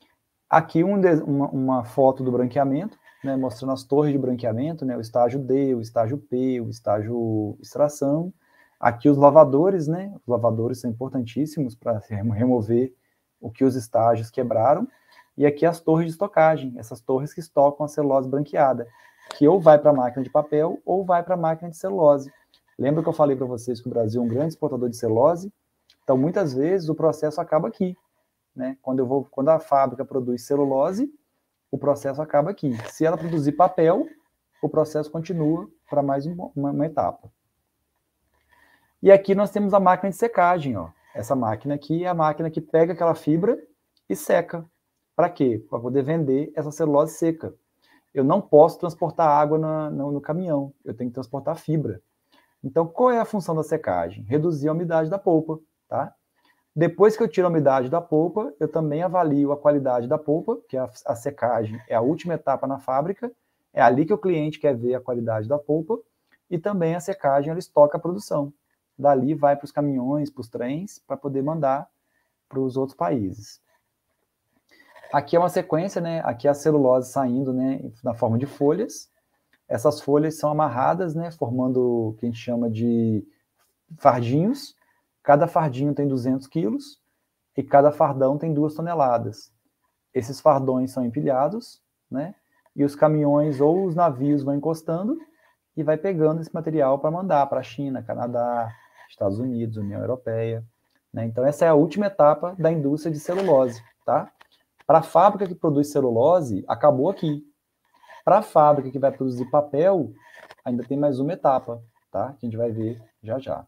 Aqui uma foto do branqueamento, né, mostrando as torres de branqueamento, né, o estágio D, o estágio P, o estágio extração. Aqui os lavadores, né, os lavadores são importantíssimos para remover o que os estágios quebraram. E aqui as torres de estocagem, essas torres que estocam a celulose branqueada, que ou vai para a máquina de papel ou vai para a máquina de celulose. Lembra que eu falei para vocês que o Brasil é um grande exportador de celulose? Então, muitas vezes, o processo acaba aqui. Né? Quando a fábrica produz celulose, o processo acaba aqui. Se ela produzir papel, o processo continua para mais uma etapa. E aqui nós temos a máquina de secagem. Ó. Essa máquina aqui é a máquina que pega aquela fibra e seca. Para quê? Para poder vender essa celulose seca. Eu não posso transportar água no caminhão, eu tenho que transportar fibra. Então, qual é a função da secagem? Reduzir a umidade da polpa. Tá? Depois que eu tiro a umidade da polpa, eu também avalio a qualidade da polpa, que a secagem é a última etapa na fábrica, é ali que o cliente quer ver a qualidade da polpa, e também a secagem ela estoca a produção. Dali vai para os caminhões, para os trens, para poder mandar para os outros países. Aqui é uma sequência, né? Aqui é a celulose saindo, né, na forma de folhas. Essas folhas são amarradas, né, formando o que a gente chama de fardinhos. Cada fardinho tem 200 quilos e cada fardão tem 2 toneladas. Esses fardões são empilhados, né? E os caminhões ou os navios vão encostando e vai pegando esse material para mandar para a China, Canadá, Estados Unidos, União Europeia. Né? Então, essa é a última etapa da indústria de celulose. Tá? Para a fábrica que produz celulose, acabou aqui. Para a fábrica que vai produzir papel, ainda tem mais uma etapa, tá? Que a gente vai ver já já.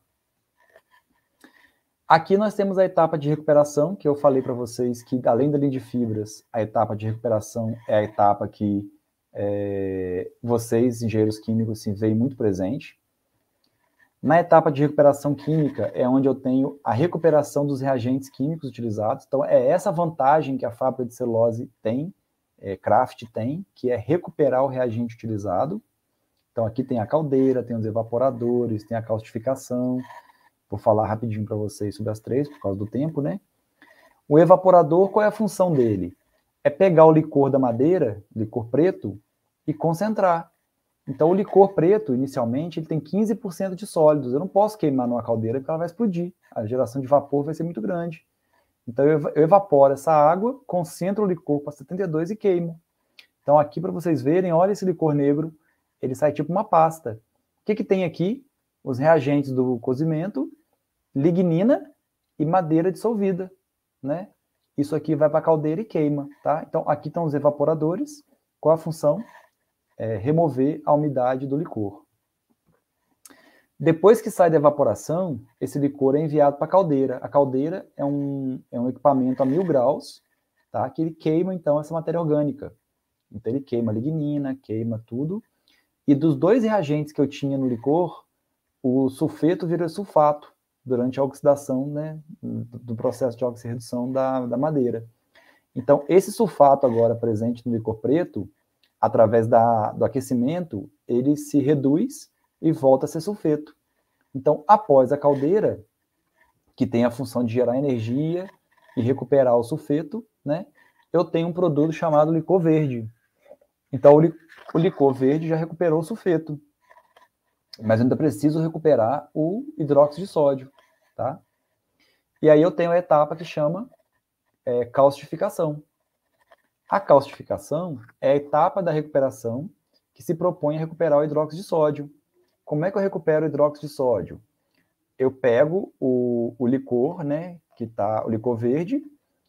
Aqui nós temos a etapa de recuperação, que eu falei para vocês que, além da linha de fibras, a etapa de recuperação é a etapa que vocês, engenheiros químicos, se veem muito presente. Na etapa de recuperação química é onde eu tenho a recuperação dos reagentes químicos utilizados. Então, é essa vantagem que a fábrica de celulose tem, Kraft tem, que é recuperar o reagente utilizado. Então, aqui tem a caldeira, tem os evaporadores, tem a caustificação. Vou falar rapidinho para vocês sobre as três, por causa do tempo, né? O evaporador, qual é a função dele? É pegar o licor da madeira, licor preto, e concentrar. Então, o licor preto, inicialmente, ele tem 15% de sólidos. Eu não posso queimar numa caldeira porque ela vai explodir. A geração de vapor vai ser muito grande. Então, eu evaporo essa água, concentro o licor para 72 e queimo. Então, aqui, para vocês verem, olha esse licor negro, ele sai tipo uma pasta. O que tem aqui? Os reagentes do cozimento, lignina e madeira dissolvida, né? Isso aqui vai para a caldeira e queima, tá? Então, aqui estão os evaporadores. Qual a função? Remover a umidade do licor. Depois que sai da evaporação, esse licor é enviado para a caldeira. A caldeira é um equipamento a 1000 graus, tá? Que ele queima, então, essa matéria orgânica. Então, ele queima a lignina, queima tudo. E dos 2 reagentes que eu tinha no licor, o sulfeto vira sulfato durante a oxidação, né, do processo de oxirredução da madeira. Então, esse sulfato agora presente no licor preto, através do aquecimento, ele se reduz e volta a ser sulfeto. Então, após a caldeira, que tem a função de gerar energia e recuperar o sulfeto, né, eu tenho um produto chamado licor verde. Então, o licor verde já recuperou o sulfeto, mas eu ainda preciso recuperar o hidróxido de sódio, tá? E aí eu tenho a etapa que chama caustificação. A caustificação é a etapa da recuperação que se propõe a recuperar o hidróxido de sódio. Como é que eu recupero o hidróxido de sódio? Eu pego o licor, né, o licor verde,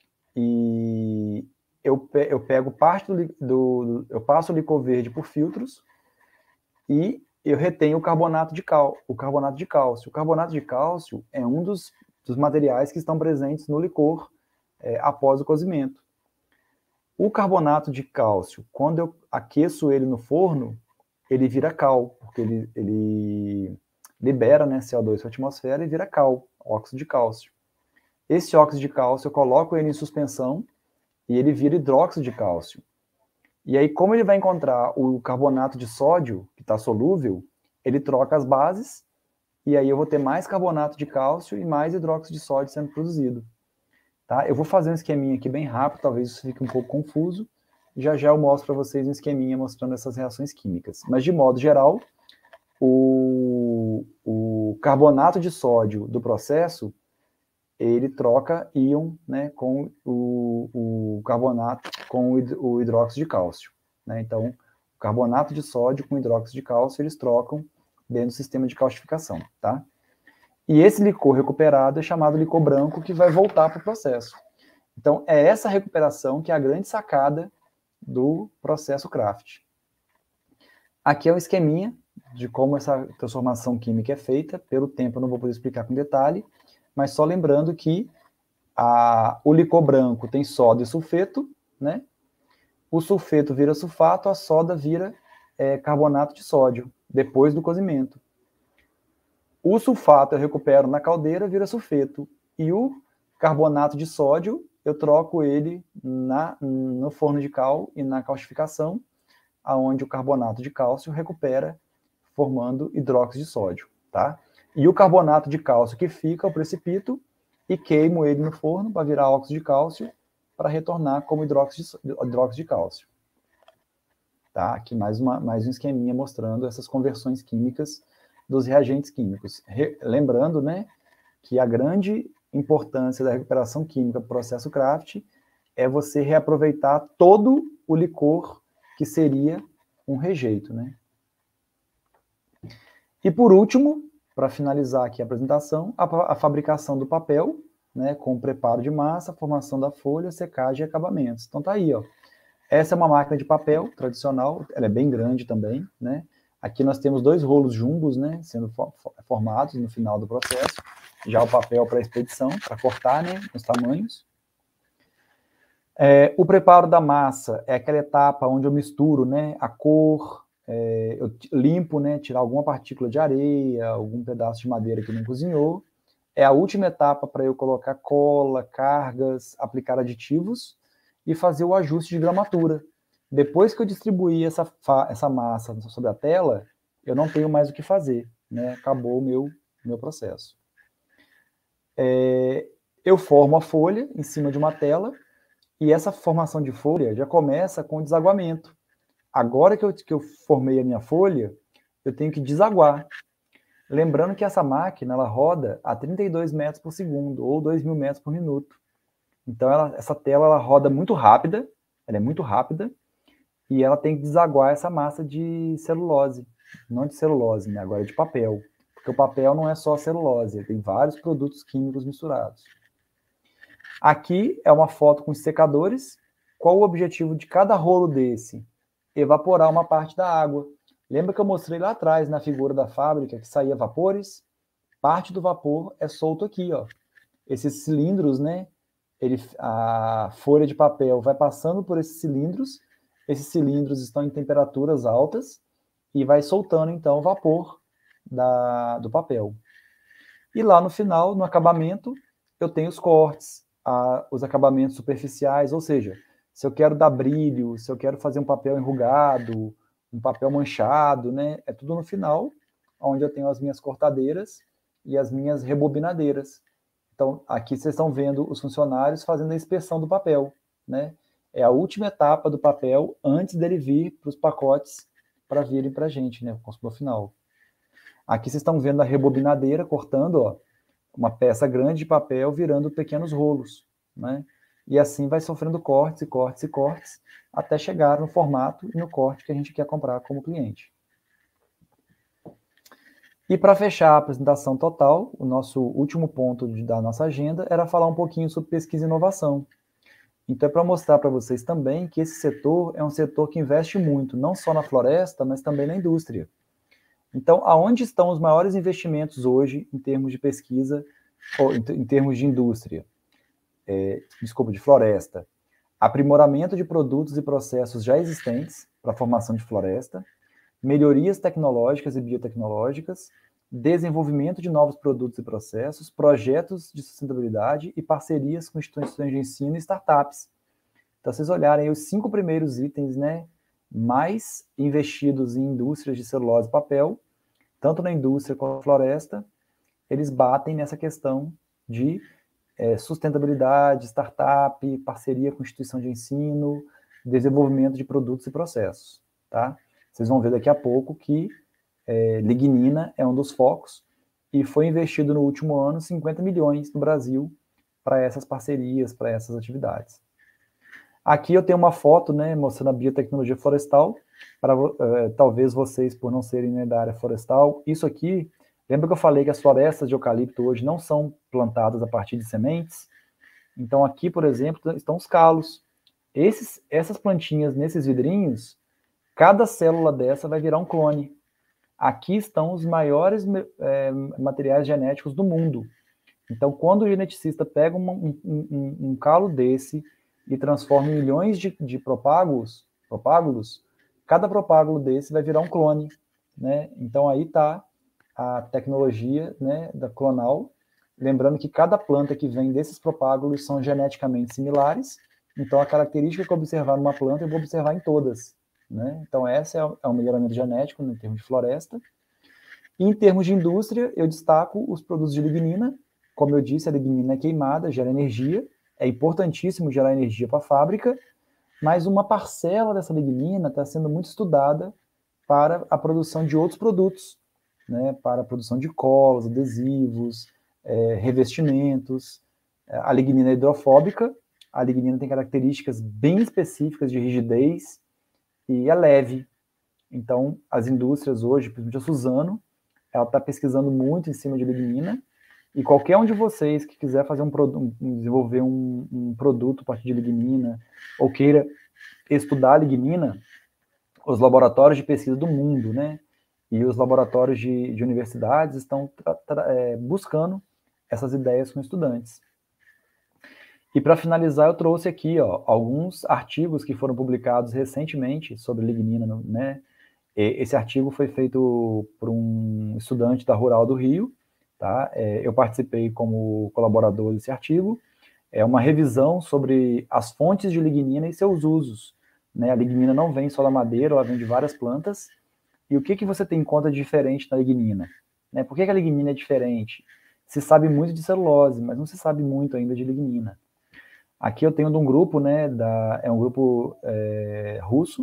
e eu pego parte eu passo o licor verde por filtros e eu retenho o carbonato de cálcio. O carbonato de cálcio é um dos materiais que estão presentes no licor após o cozimento. O carbonato de cálcio, quando eu aqueço ele no forno, ele vira cal, porque ele libera, né, CO2 para a atmosfera e vira cal, óxido de cálcio. Esse óxido de cálcio, eu coloco ele em suspensão e ele vira hidróxido de cálcio. E aí, como ele vai encontrar o carbonato de sódio, que está solúvel, ele troca as bases, e aí eu vou ter mais carbonato de cálcio e mais hidróxido de sódio sendo produzido. tá? Eu vou fazer um esqueminha aqui bem rápido, talvez isso fique um pouco confuso. Já já eu mostro para vocês um esqueminha mostrando essas reações químicas. Mas, de modo geral, o carbonato de sódio do processo, ele troca íon, né, com o carbonato, com o hidróxido de cálcio. Né? Então, o carbonato de sódio com hidróxido de cálcio, eles trocam dentro do sistema de calcificação. Tá? E esse licor recuperado é chamado licor branco, que vai voltar para o processo. Então, é essa recuperação que é a grande sacada do processo Craft. Aqui é um esqueminha de como essa transformação química é feita. Pelo tempo eu não vou poder explicar com detalhe, mas só lembrando que o licor branco tem soda e sulfeto, né? O sulfeto vira sulfato, a soda vira carbonato de sódio, depois do cozimento. O sulfato eu recupero na caldeira, vira sulfeto. E o carbonato de sódio, eu troco ele no forno de cal e na calcificação, onde o carbonato de cálcio recupera, formando hidróxido de sódio. Tá? E o carbonato de cálcio que fica, eu precipito e queimo ele no forno para virar óxido de cálcio, para retornar como hidróxido de cálcio. Tá? Aqui mais um esqueminha mostrando essas conversões químicas dos reagentes químicos. Lembrando, né, que a grande importância da recuperação química do processo Craft é você reaproveitar todo o licor que seria um rejeito. Né? E por último, para finalizar aqui a apresentação, a fabricação do papel, né, com o preparo de massa, formação da folha, secagem e acabamentos. Então tá aí, ó. Essa é uma máquina de papel tradicional, ela é bem grande também, né? Aqui nós temos 2 rolos jumbos, né, sendo formados no final do processo. Já o papel para expedição, para cortar, né, os tamanhos. O preparo da massa é aquela etapa onde eu misturo, né, a cor, eu limpo, né, tirar alguma partícula de areia, algum pedaço de madeira que não cozinhou. É a última etapa para eu colocar cola, cargas, aplicar aditivos e fazer o ajuste de gramatura. Depois que eu distribuir essa massa sobre a tela, eu não tenho mais o que fazer, né? Acabou o meu processo. Eu formo a folha em cima de uma tela e essa formação de folha já começa com o desaguamento. Agora que eu formei a minha folha, eu tenho que desaguar. Lembrando que essa máquina ela roda a 32 metros por segundo ou 2.000 metros por minuto. Então essa tela ela roda muito rápida, ela é muito rápida, e ela tem que desaguar essa massa de celulose, não de celulose, né? Agora é de papel, porque o papel não é só celulose, tem vários produtos químicos misturados. Aqui é uma foto com os secadores. Qual o objetivo de cada rolo desse? Evaporar uma parte da água. Lembra que eu mostrei lá atrás, na figura da fábrica, que saía vapores? Parte do vapor é solto aqui, ó. Esses cilindros, né? A folha de papel vai passando por esses cilindros estão em temperaturas altas e vai soltando, então, o vapor do papel. E lá no final, no acabamento, eu tenho os cortes, os acabamentos superficiais, ou seja, se eu quero dar brilho, se eu quero fazer um papel enrugado, um papel manchado, né? É tudo no final, onde eu tenho as minhas cortadeiras e as minhas rebobinadeiras. Então, aqui vocês estão vendo os funcionários fazendo a inspeção do papel, né? É a última etapa do papel antes dele vir para os pacotes para virem para a gente, né? O consumidor final. Aqui vocês estão vendo a rebobinadeira cortando, ó, uma peça grande de papel virando pequenos rolos, né? E assim vai sofrendo cortes e cortes e cortes até chegar no formato e no corte que a gente quer comprar como cliente. E para fechar a apresentação total, o nosso último ponto da nossa agenda era falar um pouquinho sobre pesquisa e inovação. Então é para mostrar para vocês também que esse setor é um setor que investe muito, não só na floresta, mas também na indústria. Então, aonde estão os maiores investimentos hoje em termos de pesquisa, ou em termos de indústria? De floresta. Aprimoramento de produtos e processos já existentes para a formação de floresta, melhorias tecnológicas e biotecnológicas, desenvolvimento de novos produtos e processos, projetos de sustentabilidade e parcerias com instituições de ensino e startups. Então, vocês olharem aí os 5 primeiros itens, né, mais investidos em indústrias de celulose e papel, tanto na indústria quanto na floresta, eles batem nessa questão de sustentabilidade, startup, parceria com instituição de ensino, desenvolvimento de produtos e processos, tá? Vocês vão ver daqui a pouco que lignina é um dos focos e foi investido no último ano 50 milhões no Brasil para essas parcerias, para essas atividades. Aqui eu tenho uma foto, né, mostrando a biotecnologia florestal, para talvez vocês, por não serem, né, da área florestal, isso aqui, lembra que eu falei que as florestas de eucalipto hoje não são plantadas a partir de sementes? Então aqui, por exemplo, estão os calos. Essas plantinhas nesses vidrinhos, cada célula dessa vai virar um clone. Aqui estão os maiores materiais genéticos do mundo. Então, quando o geneticista pega um calo desse e transforma em milhões de propágulos, cada propágulo desse vai virar um clone, né? Então, aí está a tecnologia, né, da clonal, lembrando que cada planta que vem desses propágulos são geneticamente similares, então a característica que eu observar numa planta, eu vou observar em todas, né? Então, esse é o melhoramento genético, em termos de floresta. E, em termos de indústria, eu destaco os produtos de lignina. Como eu disse, a lignina é queimada, gera energia, é importantíssimo gerar energia para a fábrica, mas uma parcela dessa lignina está sendo muito estudada para a produção de outros produtos, né, para a produção de colas, adesivos, revestimentos. A lignina é hidrofóbica, a lignina tem características bem específicas de rigidez e é leve. Então, as indústrias hoje, principalmente a Suzano, ela está pesquisando muito em cima de lignina, e qualquer um de vocês que quiser fazer desenvolver um produto a partir de lignina, ou queira estudar a lignina, os laboratórios de pesquisa do mundo, né, e os laboratórios de universidades estão buscando essas ideias com estudantes. E para finalizar, eu trouxe aqui, ó, alguns artigos que foram publicados recentemente sobre lignina, né. Esse artigo foi feito por um estudante da Rural do Rio, tá? Eu participei como colaborador desse artigo. É uma revisão sobre as fontes de lignina e seus usos, né? A lignina não vem só da madeira, ela vem de várias plantas. E o que você tem em conta de diferente na lignina? Né? Por que a lignina é diferente? Se sabe muito de celulose, mas não se sabe muito ainda de lignina. Aqui eu tenho de um grupo, né? É um grupo russo,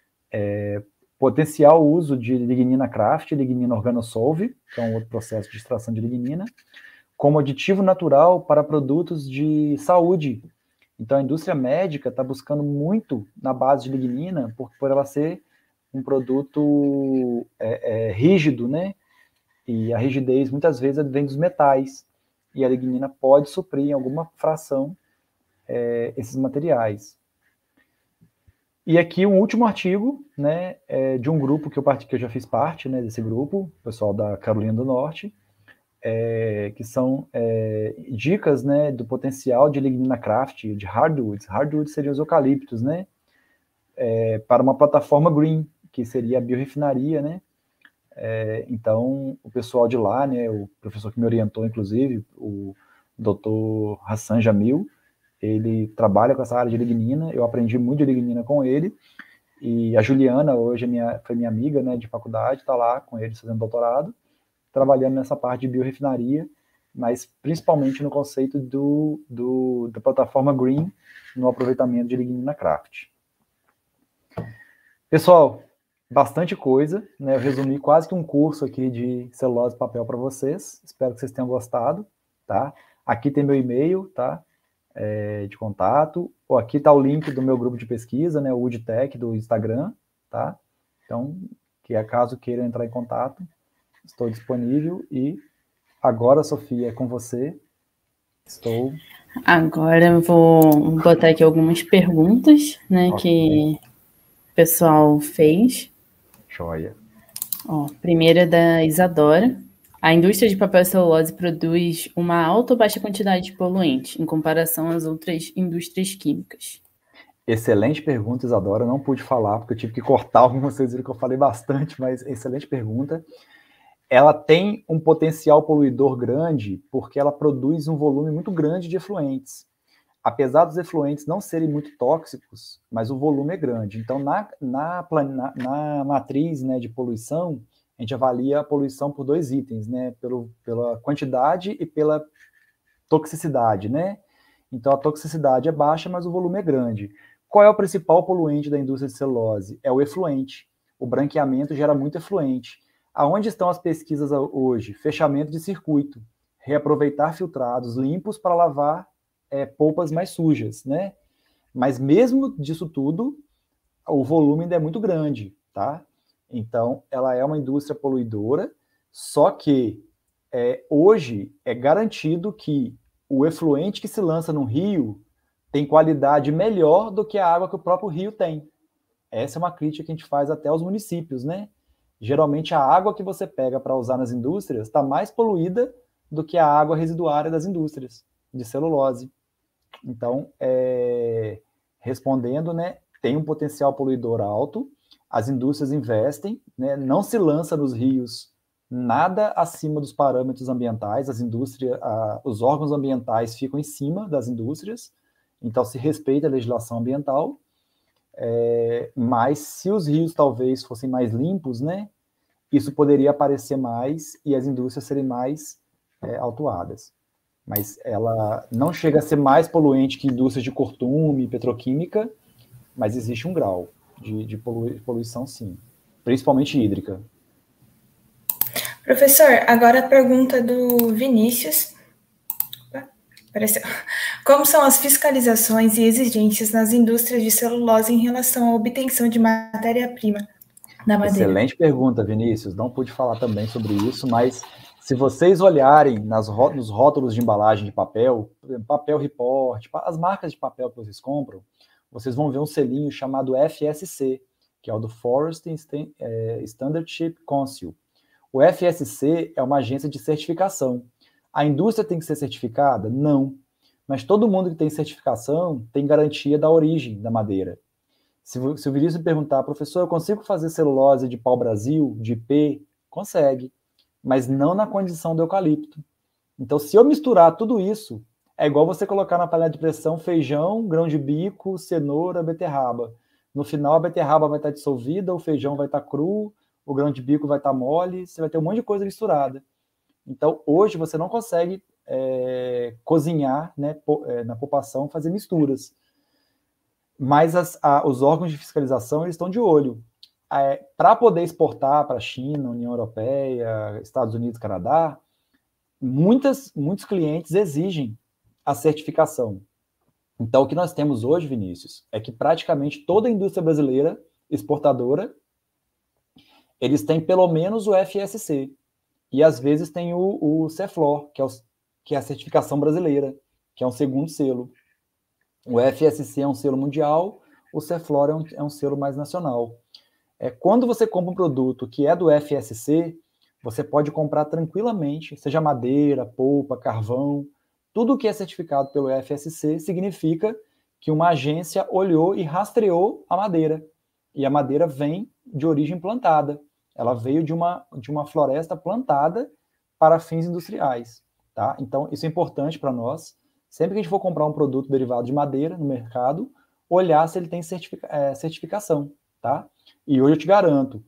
potencial uso de lignina Craft, lignina Organosolve, que é um outro processo de extração de lignina, como aditivo natural para produtos de saúde. Então, a indústria médica está buscando muito na base de lignina, por ela ser um produto rígido, né? E a rigidez, muitas vezes, vem dos metais. E a lignina pode suprir, em alguma fração, esses materiais. E aqui um último artigo, né, de um grupo que eu já fiz parte, né, desse grupo, pessoal da Carolina do Norte, que são dicas, né, do potencial de lignina Craft, de hardwoods. Hardwoods seriam os eucaliptos, né, para uma plataforma green, que seria a biorefinaria, né. Então, o pessoal de lá, né, o professor que me orientou, inclusive, o Dr. Hassan Jamil, ele trabalha com essa área de lignina, eu aprendi muito de lignina com ele, e a Juliana, hoje foi minha amiga, né, de faculdade, está lá com ele fazendo doutorado, trabalhando nessa parte de biorefinaria, mas principalmente no conceito da plataforma Green, no aproveitamento de lignina Craft. Pessoal, bastante coisa, né, eu resumi quase que um curso aqui de celulose e papel para vocês, espero que vocês tenham gostado, tá? Aqui tem meu e-mail, tá? De contato, ou aqui está o link do meu grupo de pesquisa, né, o UDTech do Instagram, tá? Então, caso queiram entrar em contato, estou disponível. E agora, Sofia, é com você. Agora eu vou botar aqui algumas perguntas, né, que o pessoal fez. Joia. Ó, primeira da Isadora. A indústria de papel e celulose produz uma alta ou baixa quantidade de poluente em comparação às outras indústrias químicas? Excelente pergunta, Isadora. Não pude falar, porque eu tive que cortar algumas, vocês viram que eu falei bastante, mas excelente pergunta. Ela tem um potencial poluidor grande, porque ela produz um volume muito grande de efluentes. Apesar dos efluentes não serem muito tóxicos, mas o volume é grande. Então, na matriz, né, de poluição, a gente avalia a poluição por dois itens, né, pela quantidade e pela toxicidade, né? Então, a toxicidade é baixa, mas o volume é grande. Qual é o principal poluente da indústria de celulose? É o efluente. O branqueamento gera muito efluente. Aonde estão as pesquisas hoje? Fechamento de circuito, reaproveitar filtrados limpos para lavar polpas mais sujas, né? Mas mesmo disso tudo, o volume ainda é muito grande, tá? Então, ela é uma indústria poluidora, só que hoje é garantido que o efluente que se lança no rio tem qualidade melhor do que a água que o próprio rio tem. Essa é uma crítica que a gente faz até aos municípios, né? Geralmente a água que você pega para usar nas indústrias está mais poluída do que a água residuária das indústrias de celulose. Então, respondendo, né, tem um potencial poluidor alto, as indústrias investem, né, não se lança nos rios nada acima dos parâmetros ambientais, os órgãos ambientais ficam em cima das indústrias, então se respeita a legislação ambiental, mas se os rios talvez fossem mais limpos, né, isso poderia aparecer mais e as indústrias serem mais autuadas. Mas ela não chega a ser mais poluente que indústrias de cortume, petroquímica, mas existe um grau de poluição, sim, principalmente hídrica. Professor, agora a pergunta do Vinícius. Apareceu. Como são as fiscalizações e exigências nas indústrias de celulose em relação à obtenção de matéria-prima da madeira? Excelente pergunta, Vinícius. Não pude falar também sobre isso, mas se vocês olharem nos rótulos de embalagem de papel, papel report, as marcas de papel que vocês compram, vocês vão ver um selinho chamado FSC, que é o do Forest Stewardship Council. O FSC é uma agência de certificação. A indústria tem que ser certificada? Não. Mas todo mundo que tem certificação tem garantia da origem da madeira. Se o Vinícius me perguntar, professor, eu consigo fazer celulose de pau-brasil, de IP? Consegue, mas não na condição do eucalipto. Então, se eu misturar tudo isso, é igual você colocar na panela de pressão feijão, grão de bico, cenoura, beterraba. No final, a beterraba vai estar dissolvida, o feijão vai estar cru, o grão de bico vai estar mole, você vai ter um monte de coisa misturada. Então, hoje, você não consegue cozinhar, né, na poupação, fazer misturas. Mas os órgãos de fiscalização eles estão de olho. Para poder exportar para a China, União Europeia, Estados Unidos, Canadá, muitos clientes exigem a certificação. Então, o que nós temos hoje, Vinícius, é que praticamente toda a indústria brasileira exportadora, eles têm pelo menos o FSC, e às vezes tem o CEFLOR, que é a certificação brasileira, que é um segundo selo. O FSC é um selo mundial, o CEFLOR é um selo mais nacional. Quando você compra um produto que é do FSC, você pode comprar tranquilamente, seja madeira, polpa, carvão, tudo que é certificado pelo FSC significa que uma agência olhou e rastreou a madeira. E a madeira vem de origem plantada. Ela veio de uma floresta plantada para fins industriais. Tá? Então, isso é importante para nós. Sempre que a gente for comprar um produto derivado de madeira no mercado, olhar se ele tem certificação, tá? E hoje eu te garanto,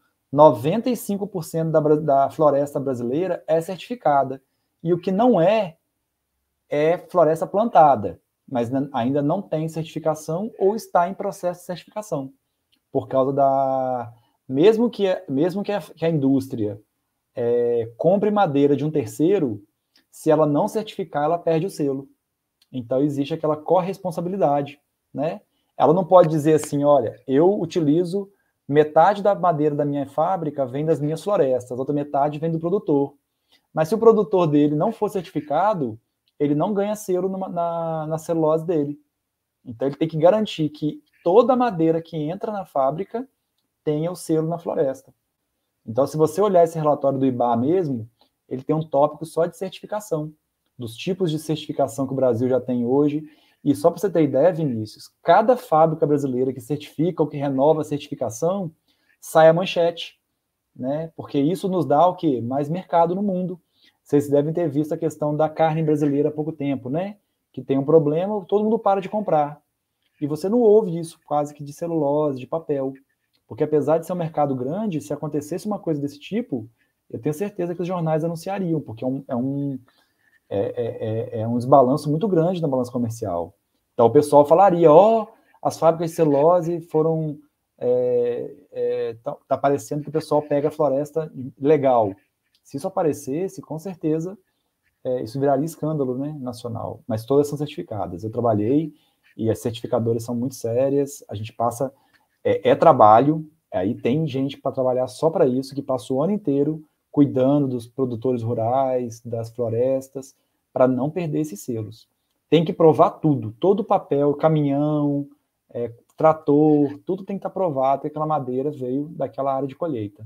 95% da floresta brasileira é certificada. E o que não é floresta plantada, mas ainda não tem certificação ou está em processo de certificação. Por causa mesmo que a indústria compre madeira de um terceiro, se ela não certificar, ela perde o selo. Então, existe aquela corresponsabilidade, né? Ela não pode dizer assim, olha, eu utilizo metade da madeira da minha fábrica vem das minhas florestas, a outra metade vem do produtor. Mas se o produtor dele não for certificado, ele não ganha selo na celulose dele. Então, ele tem que garantir que toda a madeira que entra na fábrica tenha o selo na floresta. Então, se você olhar esse relatório do IBA mesmo, ele tem um tópico só de certificação, dos tipos de certificação que o Brasil já tem hoje. E só para você ter ideia, Vinícius, cada fábrica brasileira que certifica ou que renova a certificação, sai a manchete, né? Porque isso nos dá o quê? Mais mercado no mundo. Vocês devem ter visto a questão da carne brasileira há pouco tempo, né? Que tem um problema, todo mundo para de comprar. E você não ouve isso quase que de celulose, de papel. Porque apesar de ser um mercado grande, se acontecesse uma coisa desse tipo, eu tenho certeza que os jornais anunciariam, porque é um desbalanço muito grande na balança comercial. Então, o pessoal falaria, as fábricas de celulose foram... tá parecendo que o pessoal pega a floresta legal. Se isso aparecesse, com certeza, isso viraria escândalo, né, nacional. Mas todas são certificadas. Eu trabalhei e as certificadoras são muito sérias. A gente passa... trabalho. Aí tem gente para trabalhar só para isso, que passa o ano inteiro cuidando dos produtores rurais, das florestas, para não perder esses selos. Tem que provar tudo, todo o papel, caminhão, trator, tudo tem que estar provado que aquela madeira veio daquela área de colheita.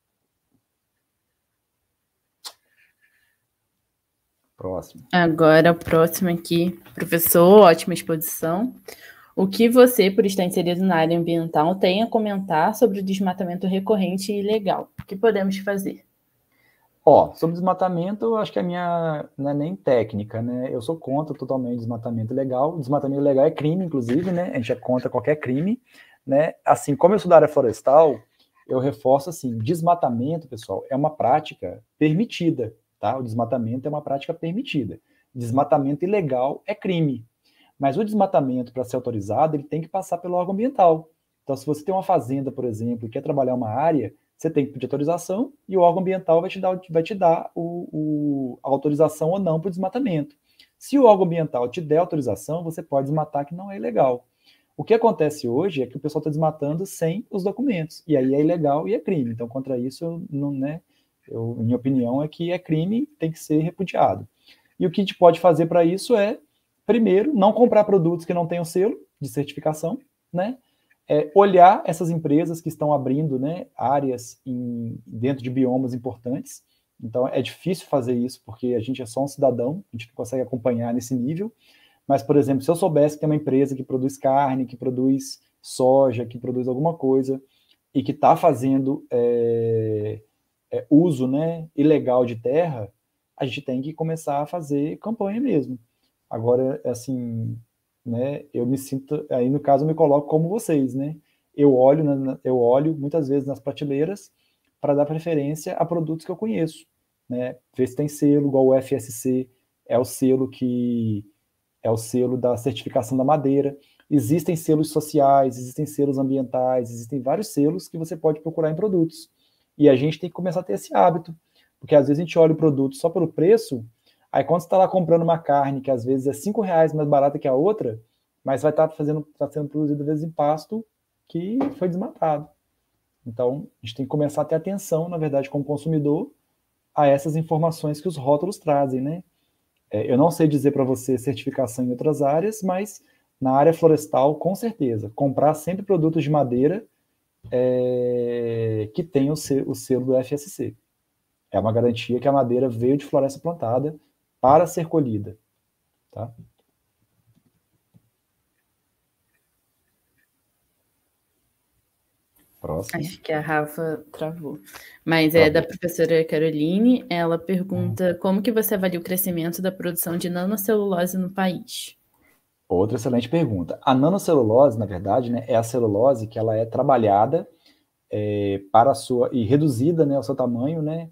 Próximo. Agora, o próximo aqui, professor, ótima exposição. O que você, por estar inserido na área ambiental, tem a comentar sobre o desmatamento recorrente e ilegal? O que podemos fazer? Sobre desmatamento, eu acho que a minha não é nem técnica, né? Eu sou contra totalmente desmatamento ilegal. Desmatamento ilegal é crime, inclusive, né? A gente é contra qualquer crime, né? Assim, como eu sou da área florestal, eu reforço assim, desmatamento, pessoal, é uma prática permitida, tá? O desmatamento é uma prática permitida. Desmatamento ilegal é crime. Mas o desmatamento, para ser autorizado, ele tem que passar pelo órgão ambiental. Então, se você tem uma fazenda, por exemplo, e quer trabalhar uma área, você tem que pedir autorização e o órgão ambiental vai te dar a autorização ou não para o desmatamento. Se o órgão ambiental te der autorização, você pode desmatar, que não é ilegal. O que acontece hoje é que o pessoal está desmatando sem os documentos, e aí é ilegal e é crime. Então, contra isso, minha opinião é que é crime, tem que ser repudiado. E o que a gente pode fazer para isso é, primeiro, não comprar produtos que não tenham selo de certificação, né? Olhar essas empresas que estão abrindo, né, áreas dentro de biomas importantes. Então, é difícil fazer isso, porque a gente é só um cidadão, a gente não consegue acompanhar nesse nível. Mas, por exemplo, se eu soubesse que tem uma empresa que produz carne, que produz soja, que produz alguma coisa, e que está fazendo uso, né, ilegal de terra, a gente tem que começar a fazer campanha mesmo. Agora, assim... né, eu me sinto, aí no caso eu me coloco como vocês, né? Eu olho muitas vezes nas prateleiras para dar preferência a produtos que eu conheço, né? Ver se tem selo, igual o FSC, é o selo da certificação da madeira. Existem selos sociais, existem selos ambientais, existem vários selos que você pode procurar em produtos. E a gente tem que começar a ter esse hábito, porque às vezes a gente olha o produto só pelo preço. Aí quando você está lá comprando uma carne que às vezes é R$5 mais barata que a outra, mas vai estar sendo produzido às vezes em pasto que foi desmatado. Então, a gente tem que começar a ter atenção, na verdade, como consumidor, a essas informações que os rótulos trazem, né? Eu não sei dizer para você certificação em outras áreas, mas na área florestal, com certeza, comprar sempre produtos de madeira que tenham o selo do FSC. É uma garantia que a madeira veio de floresta plantada para ser colhida, tá? Próximo. Acho que a Rafa travou. Mas é da professora Caroline. Ela pergunta como que você avalia o crescimento da produção de nanocelulose no país? Outra excelente pergunta. A nanocelulose, na verdade, né, é a celulose que ela é trabalhada e reduzida, né, ao seu tamanho, né,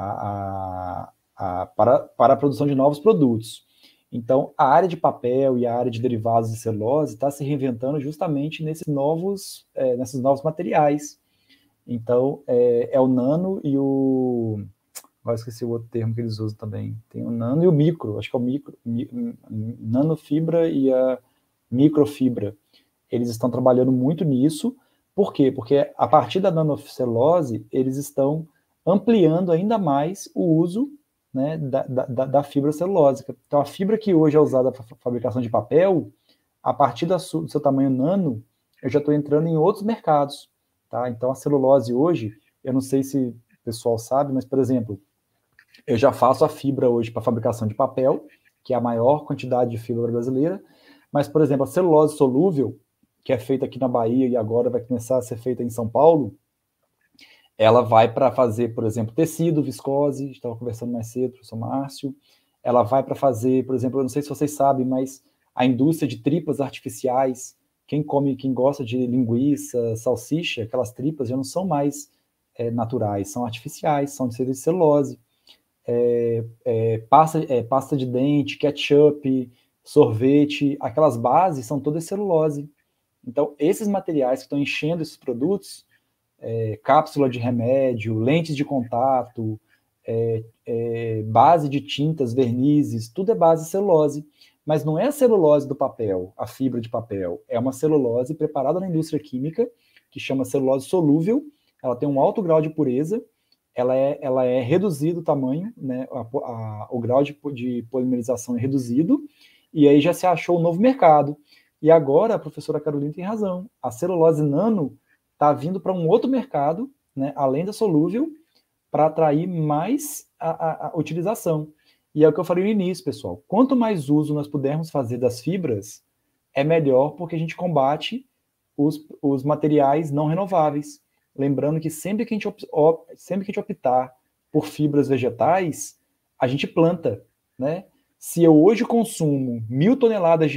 para a produção de novos produtos. Então, a área de papel e a área de derivados de celulose está se reinventando justamente nesses novos materiais. Então, é o nano e o... Agora esqueci o outro termo que eles usam também. Tem o nano e o micro, acho que é o micro, nanofibra e a microfibra. Eles estão trabalhando muito nisso. Por quê? Porque a partir da nanocelulose, eles estão ampliando ainda mais o uso, né, da fibra celulósica. Então, a fibra que hoje é usada para a fabricação de papel, a partir do seu tamanho nano, eu já estou entrando em outros mercados. Tá? Então, a celulose hoje, eu não sei se o pessoal sabe, mas, por exemplo, eu já faço a fibra hoje para fabricação de papel, que é a maior quantidade de fibra brasileira, mas, por exemplo, a celulose solúvel, que é feita aqui na Bahia e agora vai começar a ser feita em São Paulo, ela vai para fazer, por exemplo, tecido, viscose, estava conversando mais cedo, professor Márcio, ela vai para fazer, por exemplo, eu não sei se vocês sabem, mas a indústria de tripas artificiais, quem gosta de linguiça, salsicha, aquelas tripas já não são mais naturais, são artificiais, são de celulose. pasta de dente, ketchup, sorvete, aquelas bases são todas celulose. Então, esses materiais que estão enchendo esses produtos, cápsula de remédio, lentes de contato, base de tintas, vernizes, tudo é base de celulose. Mas não é a celulose do papel, a fibra de papel, é uma celulose preparada na indústria química, que chama celulose solúvel, ela tem um alto grau de pureza, ela é reduzido o tamanho, né, o grau de polimerização é reduzido, e aí já se achou um novo mercado. E agora a professora Carolina tem razão, a celulose nano está vindo para um outro mercado, né, além da solúvel, para atrair mais a utilização. E é o que eu falei no início, pessoal. Quanto mais uso nós pudermos fazer das fibras, é melhor, porque a gente combate os materiais não renováveis. Lembrando que sempre que a gente optar por fibras vegetais, a gente planta, né? Se eu hoje consumo 1.000 toneladas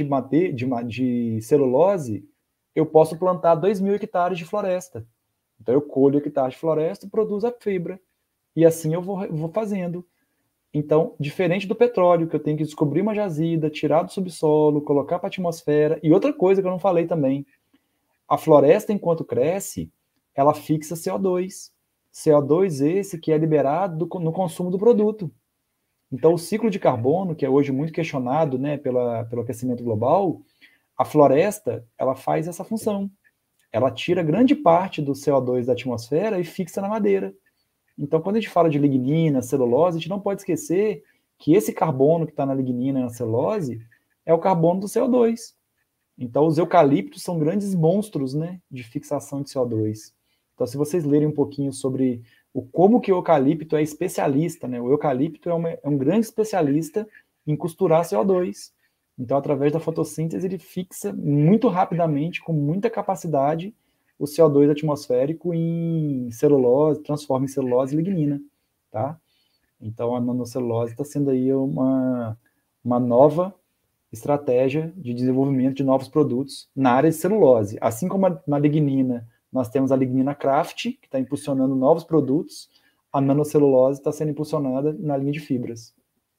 de celulose, eu posso plantar 2.000 hectares de floresta. Então eu colho hectares de floresta e produzo a fibra. E assim eu vou fazendo. Então, diferente do petróleo, que eu tenho que descobrir uma jazida, tirar do subsolo, colocar para a atmosfera. E outra coisa que eu não falei também, a floresta, enquanto cresce, ela fixa CO2. CO2 esse que é liberado no consumo do produto. Então, o ciclo de carbono, que é hoje muito questionado, né, pelo aquecimento global, a floresta, ela faz essa função. Ela tira grande parte do CO2 da atmosfera e fixa na madeira. Então, quando a gente fala de lignina, celulose, a gente não pode esquecer que esse carbono que está na lignina e na celulose é o carbono do CO2. Então, os eucaliptos são grandes monstros, né, de fixação de CO2. Então, se vocês lerem um pouquinho sobre como que o eucalipto é especialista, né, o eucalipto é um grande especialista em costurar CO2. Então, através da fotossíntese, ele fixa muito rapidamente, com muita capacidade, o CO2 atmosférico em celulose, transforma em celulose e lignina, tá? Então, a nanocelulose está sendo aí uma nova estratégia de desenvolvimento de novos produtos na área de celulose. Assim como na lignina, nós temos a lignina Craft, que está impulsionando novos produtos, a nanocelulose está sendo impulsionada na linha de fibras.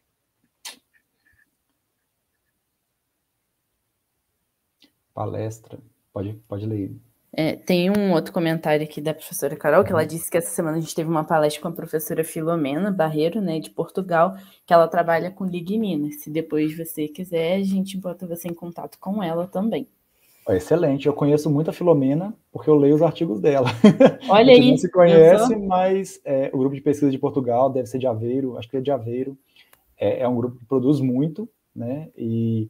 Palestra, pode ler. Tem um outro comentário aqui da professora Carol, que ela disse que essa semana a gente teve uma palestra com a professora Filomena Barreiro, né, de Portugal, que ela trabalha com lignina. Se depois você quiser, a gente bota você em contato com ela também. Excelente, eu conheço muito a Filomena, porque eu leio os artigos dela. Olha a gente aí. não se conhece, mas o grupo de pesquisa de Portugal deve ser de Aveiro, acho que é de Aveiro. É um grupo que produz muito, né, e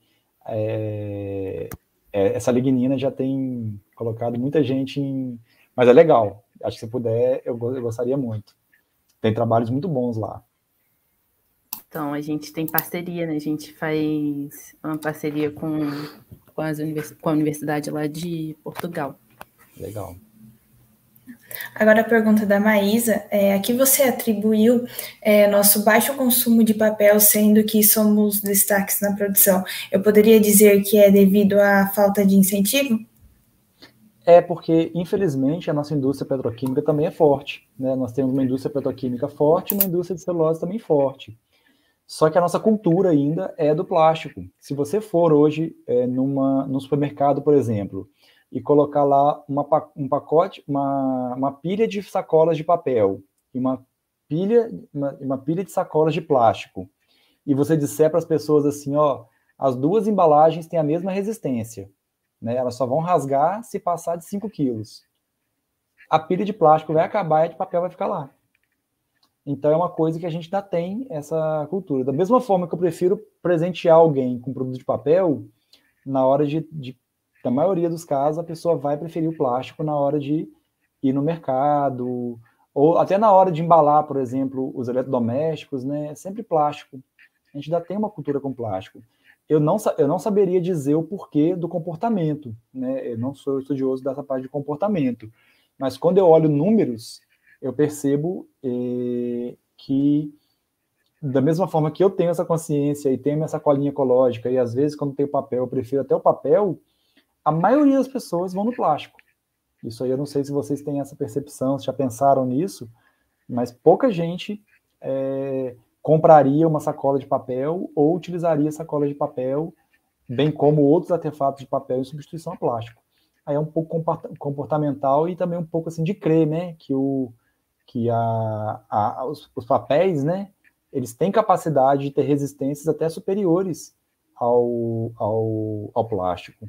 essa lignina já tem colocado muita gente Mas é legal, acho que se puder, eu gostaria muito. Tem trabalhos muito bons lá. Então, a gente tem parceria, né? A gente faz uma parceria com a Universidade lá de Portugal. Legal. Agora a pergunta da Maísa, a que você atribuiu nosso baixo consumo de papel, sendo que somos destaques na produção? Eu poderia dizer que é devido à falta de incentivo? Porque, infelizmente, a nossa indústria petroquímica também é forte, né? Nós temos uma indústria petroquímica forte e uma indústria de celulose também forte. Só que a nossa cultura ainda é do plástico. Se você for hoje num supermercado, por exemplo, e colocar lá um pacote, uma pilha de sacolas de papel e uma pilha de sacolas de plástico, e você disser para as pessoas assim, ó, as duas embalagens têm a mesma resistência, né? Elas só vão rasgar se passar de 5 quilos. A pilha de plástico vai acabar e a de papel vai ficar lá. Então é uma coisa que a gente ainda tem essa cultura. Da mesma forma que eu prefiro presentear alguém com produto de papel, na hora na maioria dos casos, a pessoa vai preferir o plástico na hora de ir no mercado, ou até na hora de embalar, por exemplo, os eletrodomésticos, né? É sempre plástico. A gente ainda tem uma cultura com plástico. Eu não saberia dizer o porquê do comportamento, né? Eu não sou estudioso dessa parte de comportamento, mas quando eu olho números, eu percebo que, da mesma forma que eu tenho essa consciência e tenho minha sacolinha ecológica, e às vezes quando tem papel, eu prefiro até o papel, a maioria das pessoas vão no plástico. Isso aí eu não sei se vocês têm essa percepção, se já pensaram nisso, mas pouca gente compraria uma sacola de papel ou utilizaria sacola de papel, bem como outros artefatos de papel em substituição a plástico. Aí é um pouco comportamental e também um pouco assim de crer, né, que os papéis, né, eles têm capacidade de ter resistências até superiores ao plástico.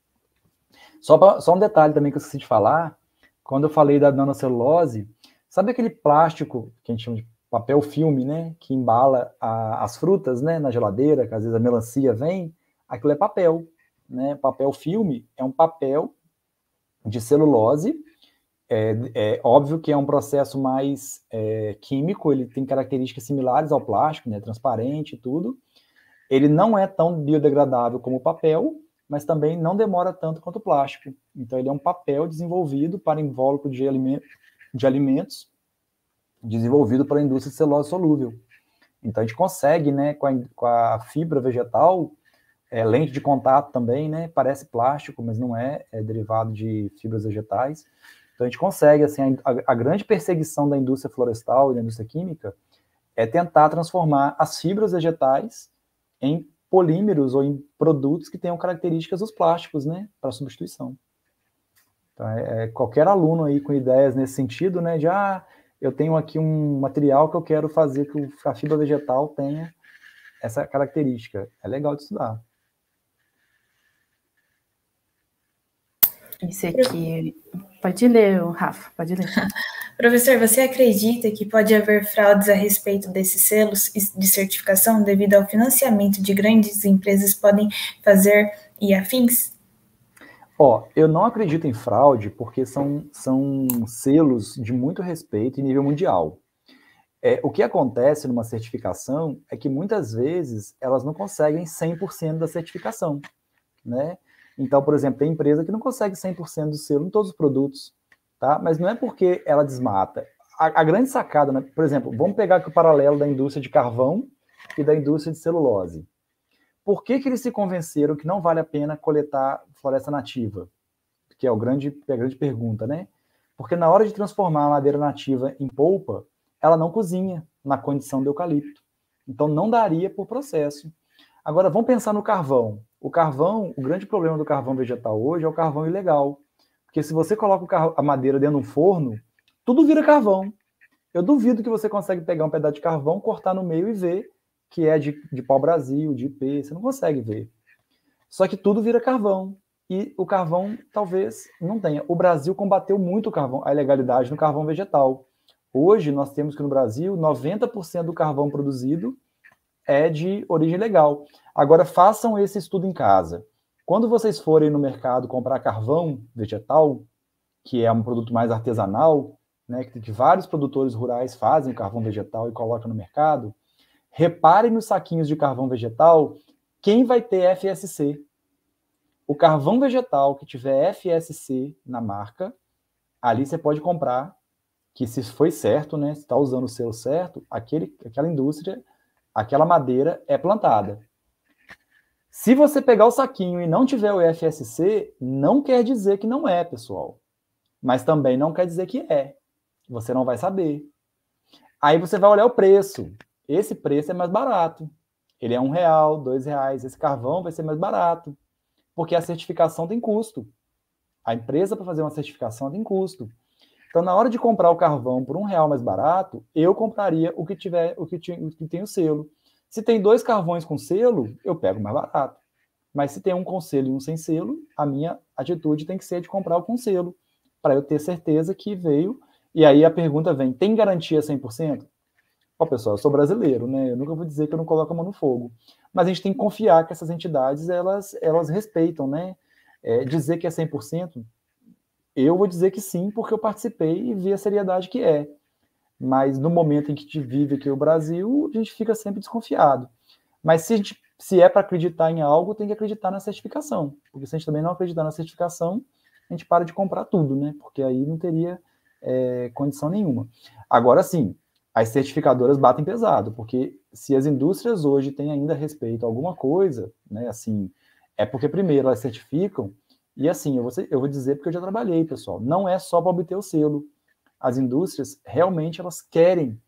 Só um detalhe também que eu esqueci de falar, quando eu falei da nanocelulose, sabe aquele plástico que a gente chama de papel filme, né, que embala as frutas, né, na geladeira, que às vezes a melancia vem, aquilo é papel, né, papel filme é um papel de celulose, é óbvio que é um processo mais químico, ele tem características similares ao plástico, né, transparente e tudo, ele não é tão biodegradável como o papel, mas também não demora tanto quanto o plástico. Então, ele é um papel desenvolvido para invólucro de alimentos, desenvolvido para a indústria de celulose solúvel. Então, a gente consegue, né, com a fibra vegetal, lente de contato também, né, parece plástico, mas não é derivado de fibras vegetais. Então, a gente consegue, assim, a grande perseguição da indústria florestal e da indústria química é tentar transformar as fibras vegetais em polímeros ou em produtos que tenham características dos plásticos, né, para substituição. Então, qualquer aluno aí com ideias nesse sentido, né, de, eu tenho aqui um material que eu quero fazer que a fibra vegetal tenha essa característica. É legal de estudar. Esse aqui, pode ler, Rafa, pode ler. Professor, você acredita que pode haver fraudes a respeito desses selos de certificação devido ao financiamento de grandes empresas podem fazer e afins? Eu não acredito em fraude porque são selos de muito respeito em nível mundial. O que acontece numa certificação é que muitas vezes elas não conseguem 100% da certificação, né? Então, por exemplo, tem empresa que não consegue 100% do selo em todos os produtos, tá? Mas não é porque ela desmata. A grande sacada, né? Por exemplo, vamos pegar aqui o paralelo da indústria de carvão e da indústria de celulose. Por que eles se convenceram que não vale a pena coletar floresta nativa? Que é a grande pergunta, né? Porque na hora de transformar a madeira nativa em polpa, ela não cozinha na condição do eucalipto. Então, não daria por processo. Agora, vamos pensar no carvão. O grande problema do carvão vegetal hoje é o carvão ilegal. Porque se você coloca a madeira dentro de um forno, tudo vira carvão. Eu duvido que você consegue pegar um pedaço de carvão, cortar no meio e ver que é de pau-brasil, de IP. Você não consegue ver. Só que tudo vira carvão. E o carvão talvez não tenha. O Brasil combateu muito a ilegalidade no carvão vegetal. Hoje, nós temos que no Brasil, 90% do carvão produzido é de origem legal. Agora, façam esse estudo em casa. Quando vocês forem no mercado comprar carvão vegetal, que é um produto mais artesanal, né, que vários produtores rurais fazem carvão vegetal e colocam no mercado, reparem nos saquinhos de carvão vegetal quem vai ter FSC. O carvão vegetal que tiver FSC na marca, ali você pode comprar, que se foi certo, né, se está usando o selo certo, aquela indústria, aquela madeira é plantada. Se você pegar o saquinho e não tiver o FSC, não quer dizer que não é, pessoal. Mas também não quer dizer que é. Você não vai saber. Aí você vai olhar o preço. Esse preço é mais barato. Ele é R$1, R$2. Esse carvão vai ser mais barato. Porque a certificação tem custo. A empresa, para fazer uma certificação, tem custo. Então, na hora de comprar o carvão por R$1 mais barato, eu compraria o que tem o selo. Se tem 2 carvões com selo, eu pego mais barato. Mas se tem um com selo e um sem selo, a minha atitude tem que ser de comprar o com selo, para eu ter certeza que veio. E aí a pergunta vem, tem garantia 100%? Pessoal, eu sou brasileiro, né? Eu nunca vou dizer que eu não coloco a mão no fogo. Mas a gente tem que confiar que essas entidades, elas respeitam, né? Dizer que é 100%, eu vou dizer que sim, porque eu participei e vi a seriedade que é. Mas no momento em que a gente vive aqui no Brasil, a gente fica sempre desconfiado. Mas se é para acreditar em algo, tem que acreditar na certificação. Porque se a gente também não acreditar na certificação, a gente para de comprar tudo, né? Porque aí não teria condição nenhuma. Agora sim, as certificadoras batem pesado, porque se as indústrias hoje têm ainda respeito a alguma coisa, né, assim, é porque primeiro elas certificam, e assim, eu vou dizer porque eu já trabalhei, pessoal, não é só para obter o selo. As indústrias, realmente, elas querem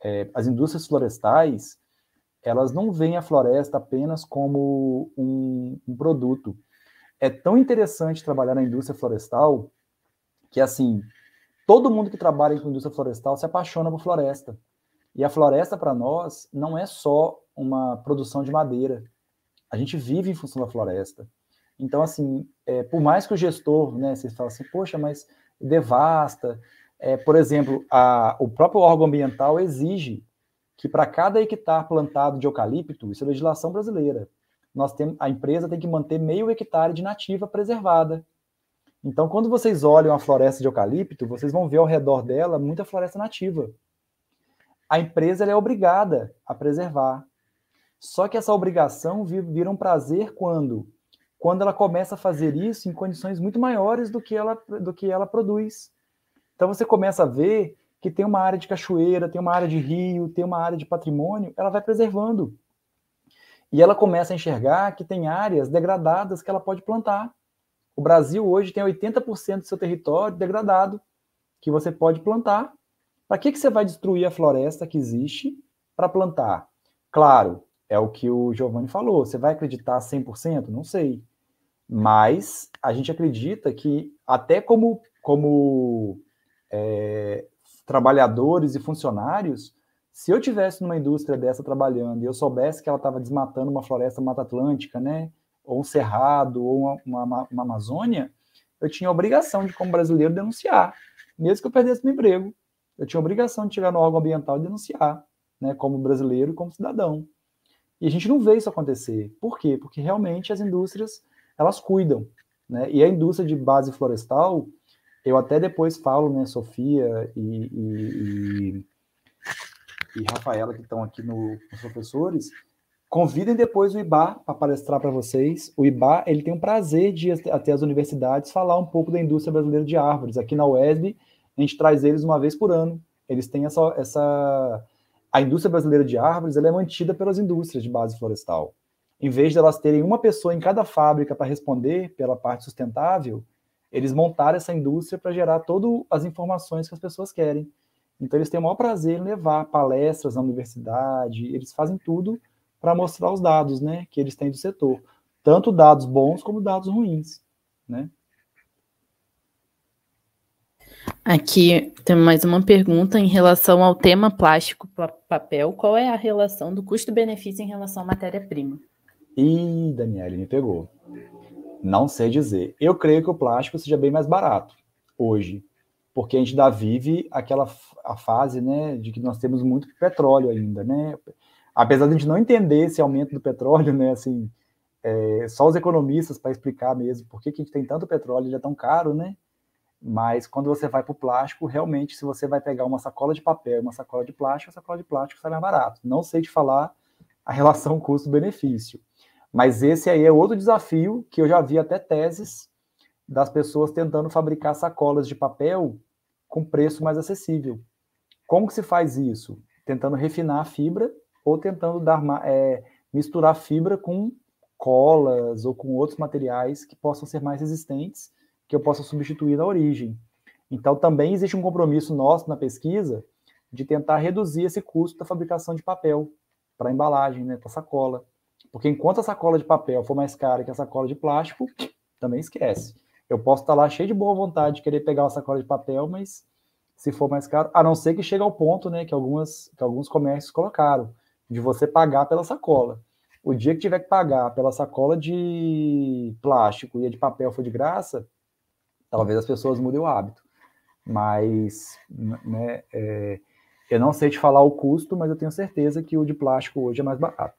as indústrias florestais, elas não veem a floresta apenas como um produto. É tão interessante trabalhar na indústria florestal que, assim, todo mundo que trabalha com indústria florestal se apaixona por floresta. E a floresta, para nós, não é só uma produção de madeira. A gente vive em função da floresta. Então, assim, por mais que o gestor, né, vocês falam assim, poxa, mas devasta. Por exemplo, o próprio órgão ambiental exige que para cada hectare plantado de eucalipto, isso é legislação brasileira, a empresa tem que manter meio hectare de nativa preservada. Então, quando vocês olham a floresta de eucalipto, vocês vão ver ao redor dela muita floresta nativa. A empresa ela é obrigada a preservar. Só que essa obrigação vira um prazer quando ela começa a fazer isso em condições muito maiores do que ela produz. Então, você começa a ver que tem uma área de cachoeira, tem uma área de rio, tem uma área de patrimônio, ela vai preservando. E ela começa a enxergar que tem áreas degradadas que ela pode plantar. O Brasil hoje tem 80% do seu território degradado, que você pode plantar. Para que você vai destruir a floresta que existe para plantar? Claro, é o que o Giovanni falou. Você vai acreditar 100%? Não sei. Mas a gente acredita que até como trabalhadores e funcionários, se eu tivesse numa indústria dessa trabalhando e eu soubesse que ela estava desmatando uma floresta Mata Atlântica, né, ou um cerrado, ou uma Amazônia, eu tinha a obrigação de, como brasileiro, denunciar. Mesmo que eu perdesse meu emprego, eu tinha a obrigação de chegar no órgão ambiental e denunciar, né, como brasileiro e como cidadão. E a gente não vê isso acontecer. Por quê? Porque realmente as indústrias, elas cuidam, né? E a indústria de base florestal, eu até depois falo, né, Sofia e Rafaela, que estão aqui os professores, convidem depois o IBA para palestrar para vocês. O IBA, ele tem um prazer de ir até as universidades falar um pouco da indústria brasileira de árvores. Aqui na UESB, a gente traz eles uma vez por ano. Eles têm a indústria brasileira de árvores, ela é mantida pelas indústrias de base florestal. Em vez de elas terem uma pessoa em cada fábrica para responder pela parte sustentável, eles montaram essa indústria para gerar todas as informações que as pessoas querem. Então, eles têm o maior prazer em levar palestras na universidade, eles fazem tudo para mostrar os dados, né, que eles têm do setor. Tanto dados bons como dados ruins, né? Aqui tem mais uma pergunta em relação ao tema plástico papel. Qual é a relação do custo-benefício em relação à matéria-prima? Ih, Daniele, me pegou. Não sei dizer. Eu creio que o plástico seja bem mais barato hoje, porque a gente ainda vive a fase, né, de que nós temos muito petróleo ainda, né? Apesar de a gente não entender esse aumento do petróleo, né, assim, só os economistas para explicar mesmo por que a gente tem tanto petróleo, ele é tão caro, né? Mas quando você vai para o plástico, realmente, se você vai pegar uma sacola de papel e uma sacola de plástico, a sacola de plástico sai mais barato. Não sei te falar a relação custo-benefício. Mas esse aí é outro desafio que eu já vi até teses das pessoas tentando fabricar sacolas de papel com preço mais acessível. Como que se faz isso? Tentando refinar a fibra ou tentando misturar fibra com colas ou com outros materiais que possam ser mais resistentes, que eu possa substituir na origem. Então, também existe um compromisso nosso na pesquisa de tentar reduzir esse custo da fabricação de papel para embalagem, né, para sacola. Porque enquanto a sacola de papel for mais cara que a sacola de plástico, também esquece. Eu posso estar lá cheio de boa vontade de querer pegar uma sacola de papel, mas se for mais caro, a não ser que chegue ao ponto, né, que alguns comércios colocaram, de você pagar pela sacola. O dia que tiver que pagar pela sacola de plástico e a de papel for de graça, talvez as pessoas mudem o hábito. Mas, né, eu não sei te falar o custo, mas eu tenho certeza que o de plástico hoje é mais barato.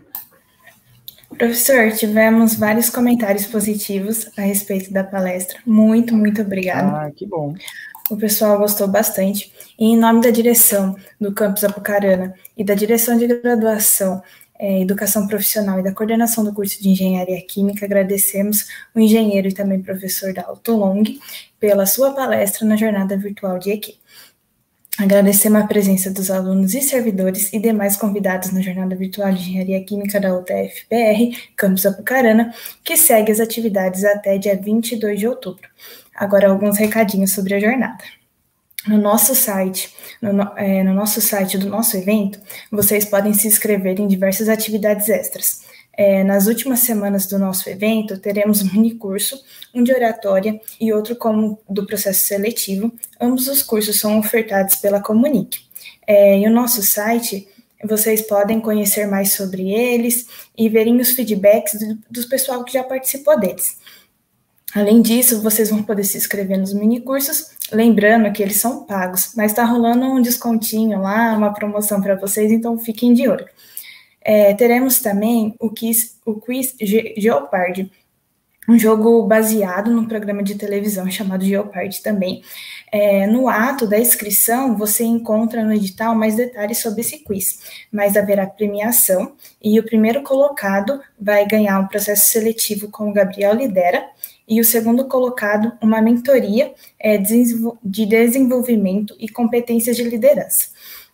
Professor, tivemos vários comentários positivos a respeito da palestra. Muito, muito obrigada. Ah, que bom. O pessoal gostou bastante. E em nome da direção do Campus Apucarana e da direção de graduação, Educação Profissional e da coordenação do curso de Engenharia Química, agradecemos o engenheiro e também professor Dalton Long pela sua palestra na jornada virtual de EQ. Agradecemos a presença dos alunos e servidores e demais convidados na jornada virtual de Engenharia Química da UTF-PR, Campus Apucarana, que segue as atividades até dia 22 de outubro. Agora, alguns recadinhos sobre a jornada. no nosso site, no nosso site do nosso evento, vocês podem se inscrever em diversas atividades extras. Nas últimas semanas do nosso evento, teremos um minicurso, um de oratória e outro como do processo seletivo. Ambos os cursos são ofertados pela Comunique. E o nosso site, vocês podem conhecer mais sobre eles e verem os feedbacks do pessoal que já participou deles. Além disso, vocês vão poder se inscrever nos minicursos, lembrando que eles são pagos, mas está rolando um descontinho lá, uma promoção para vocês, então fiquem de olho. Teremos também o quiz Jeopardy, um jogo baseado no programa de televisão chamado Jeopardy também. No ato da inscrição, você encontra no edital mais detalhes sobre esse quiz, mas haverá premiação, e o primeiro colocado vai ganhar um processo seletivo com o Gabriel Lidera, e o segundo colocado, uma mentoria de desenvolvimento e competências de liderança,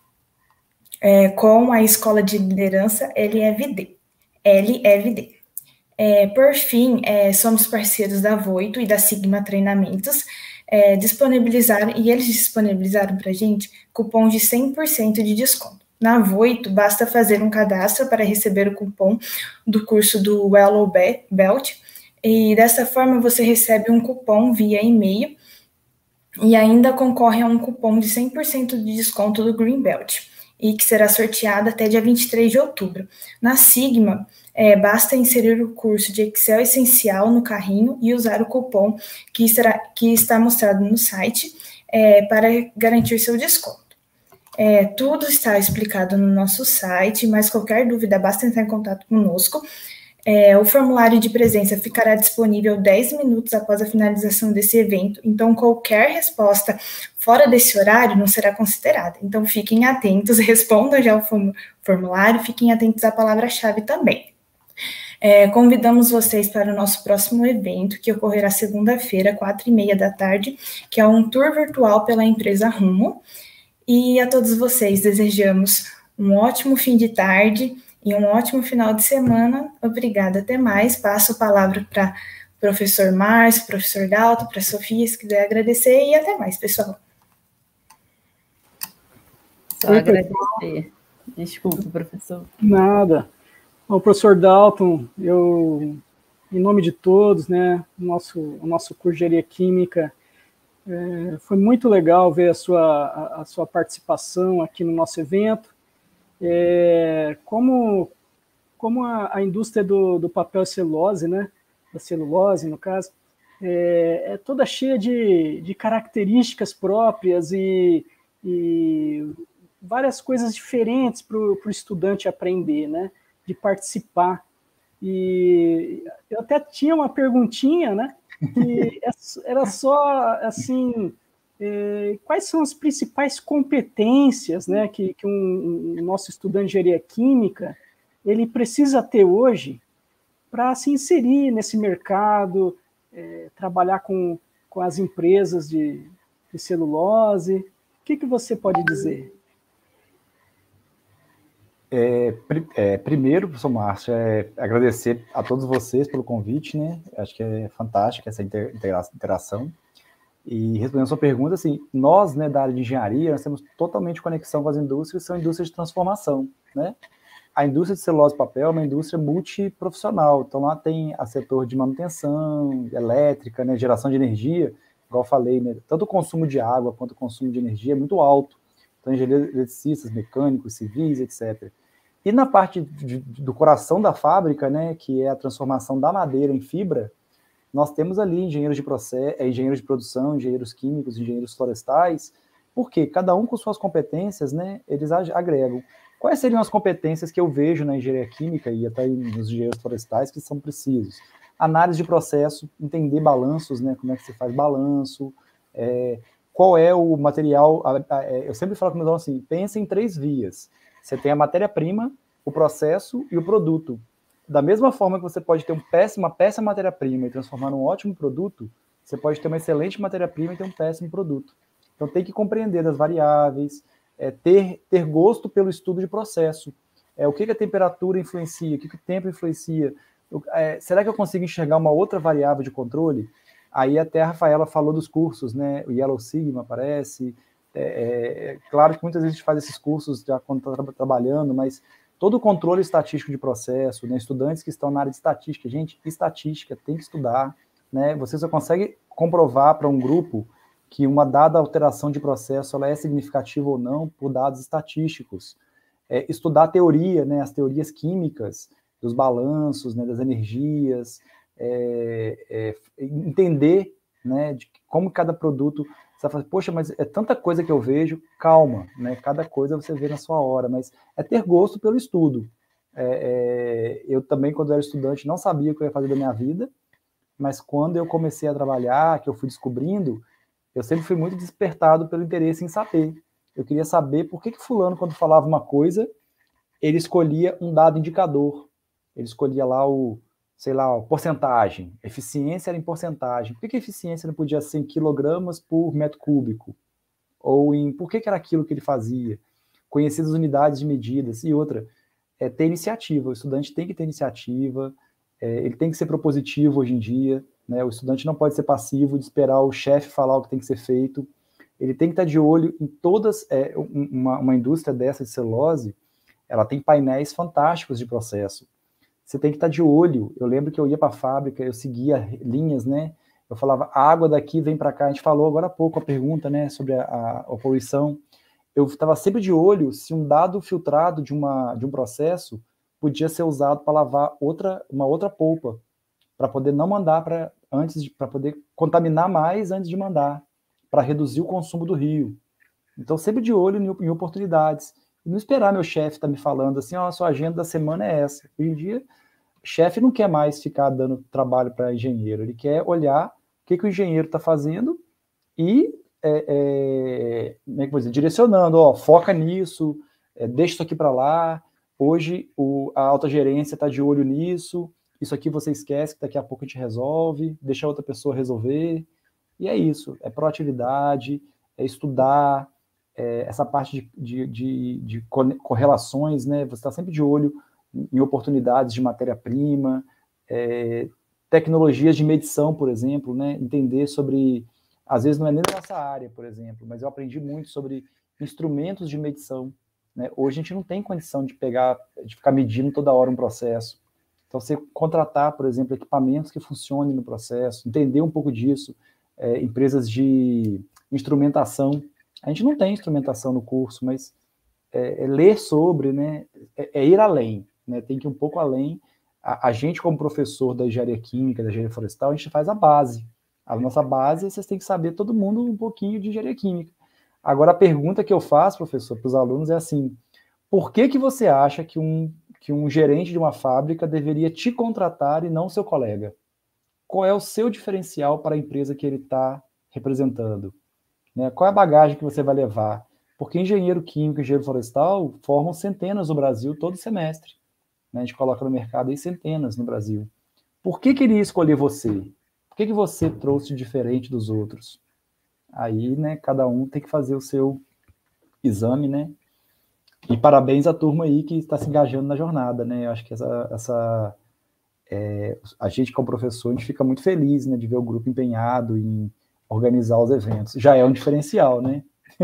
com a Escola de Liderança LEVD. Por fim, somos parceiros da Voito e da Sigma Treinamentos, eles disponibilizaram para a gente cupom de 100% de desconto. Na Voito, basta fazer um cadastro para receber o cupom do curso do Yellow Belt, e dessa forma você recebe um cupom via e-mail e ainda concorre a um cupom de 100% de desconto do Green Belt, e que será sorteado até dia 23 de outubro. Na Sigma, basta inserir o curso de Excel Essencial no carrinho e usar o cupom que está mostrado no site para garantir seu desconto. Tudo está explicado no nosso site, mas qualquer dúvida basta entrar em contato conosco. O formulário de presença ficará disponível 10 minutos após a finalização desse evento, então qualquer resposta fora desse horário não será considerada. Então fiquem atentos, respondam já o formulário, fiquem atentos à palavra-chave também. Convidamos vocês para o nosso próximo evento, que ocorrerá segunda-feira, 4h30 da tarde, que é um tour virtual pela empresa Rumo. E a todos vocês desejamos um ótimo fim de tarde e um ótimo final de semana. Obrigada, até mais. Passo a palavra para o professor Márcio, professor Dalton, para a Sofia, se quiser agradecer, e até mais, pessoal. Só agradecer. Desculpa, professor. Nada. Bom, professor Dalton, eu, em nome de todos, né, o nosso curso de Engenharia Química, foi muito legal ver a sua participação aqui no nosso evento. Como a indústria do papel e celulose, né, da celulose, no caso, é toda cheia de características próprias e várias coisas diferentes para o estudante aprender, né, de participar. E eu até tinha uma perguntinha, né, que era só, assim, quais são as principais competências, né, que um nosso estudante de engenharia química ele precisa ter hoje para se inserir nesse mercado, trabalhar com as empresas de celulose. O que você pode dizer? Primeiro, professor Márcio, agradecer a todos vocês pelo convite, né? Acho que é fantástico essa interação. E respondendo a sua pergunta, assim, nós, né, da área de engenharia, nós temos totalmente conexão com as indústrias, que são indústrias de transformação, né? A indústria de celulose e papel é uma indústria multiprofissional, então lá tem a setor de manutenção, elétrica, né, geração de energia, igual eu falei, né, tanto o consumo de água quanto o consumo de energia é muito alto, então engenheiros eletricistas, mecânicos, civis, etc. E na parte do coração da fábrica, né, que é a transformação da madeira em fibra, nós temos ali engenheiros de processo, engenheiros de produção, engenheiros químicos, engenheiros florestais, porque cada um com suas competências, né, eles agregam. Quais seriam as competências que eu vejo na engenharia química e até nos engenheiros florestais que são precisos? Análise de processo, entender balanços, né, como é que se faz balanço, qual é o material. Eu sempre falo com meus alunos assim, pensa em 3 vias. Você tem a matéria-prima, o processo e o produto. Da mesma forma que você pode ter uma péssima matéria-prima e transformar num ótimo produto, você pode ter uma excelente matéria-prima e ter um péssimo produto. Então tem que compreender as variáveis, ter gosto pelo estudo de processo. O que a temperatura influencia, o que o tempo influencia. Será que eu consigo enxergar uma outra variável de controle? Aí até a Rafaela falou dos cursos, né? O Yellow Sigma aparece, Claro que muitas vezes a gente faz esses cursos já quando está trabalhando, mas todo o controle estatístico de processo, né, estudantes que estão na área de estatística, gente, estatística tem que estudar, né, você só consegue comprovar para um grupo que uma dada alteração de processo ela é significativa ou não por dados estatísticos. Estudar a teoria, né, as teorias químicas, dos balanços, né, das energias, entender, né, de como cada produto, você vai falar, poxa, mas é tanta coisa que eu vejo, calma, né, cada coisa você vê na sua hora, mas é ter gosto pelo estudo. Eu também, quando eu era estudante, não sabia o que eu ia fazer da minha vida, mas quando eu comecei a trabalhar, que eu fui descobrindo, eu sempre fui muito despertado pelo interesse em saber. Eu queria saber por que fulano, quando falava uma coisa, ele escolhia um dado indicador. Ele escolhia lá a porcentagem. Eficiência era em porcentagem. Por que a eficiência não podia ser em quilogramas por metro cúbico? Ou por que era aquilo que ele fazia? Conhecer as unidades de medidas. E outra, ter iniciativa. O estudante tem que ter iniciativa, ele tem que ser propositivo hoje em dia, né? O estudante não pode ser passivo, de esperar o chefe falar o que tem que ser feito. Ele tem que estar de olho em todas, uma indústria dessa de celulose, ela tem painéis fantásticos de processo. Você tem que estar de olho. Eu lembro que eu ia para a fábrica, eu seguia linhas, né? Eu falava, a água daqui vem para cá. A gente falou agora há pouco a pergunta, né, sobre a poluição. Eu estava sempre de olho se um dado filtrado de um processo podia ser usado para lavar uma outra polpa, para poder não mandar para poder contaminar mais antes de mandar, para reduzir o consumo do rio. Então, sempre de olho em oportunidades. E não esperar meu chefe estar me falando assim, a sua agenda da semana é essa. Hoje em dia, o chefe não quer mais ficar dando trabalho para engenheiro, ele quer olhar o que o engenheiro está fazendo e como é que vou dizer, direcionando, foca nisso, deixa isso aqui para lá, hoje a alta gerência está de olho nisso, isso aqui você esquece que daqui a pouco a gente resolve, deixa a outra pessoa resolver, e é isso, é proatividade, é estudar, essa parte de correlações, né, você está sempre de olho em oportunidades de matéria-prima, tecnologias de medição, por exemplo, né, entender sobre, às vezes não é nem da nossa área, por exemplo, mas eu aprendi muito sobre instrumentos de medição, né? Hoje a gente não tem condição de ficar medindo toda hora um processo. Então, você contratar, por exemplo, equipamentos que funcionem no processo, entender um pouco disso, empresas de instrumentação. A gente não tem instrumentação no curso, mas ler sobre, né, ir além, né, tem que ir um pouco além. A gente, como professor da engenharia química, da engenharia florestal, a gente faz a base. A nossa base, vocês têm que saber, todo mundo, um pouquinho de engenharia química. Agora, a pergunta que eu faço, professor, para os alunos é assim, por que você acha que um gerente de uma fábrica deveria te contratar e não seu colega? Qual é o seu diferencial para a empresa que ele está representando? Né? Qual é a bagagem que você vai levar? Porque engenheiro químico e engenheiro florestal formam centenas no Brasil todo semestre. Né? A gente coloca no mercado aí centenas no Brasil. Por que ele ia escolher você? Por que você trouxe diferente dos outros? Aí, né, cada um tem que fazer o seu exame, né? E parabéns à turma aí que está se engajando na jornada, né? Eu acho que a gente, como professor, a gente fica muito feliz, né, de ver o grupo empenhado em organizar os eventos. Já é um diferencial, né?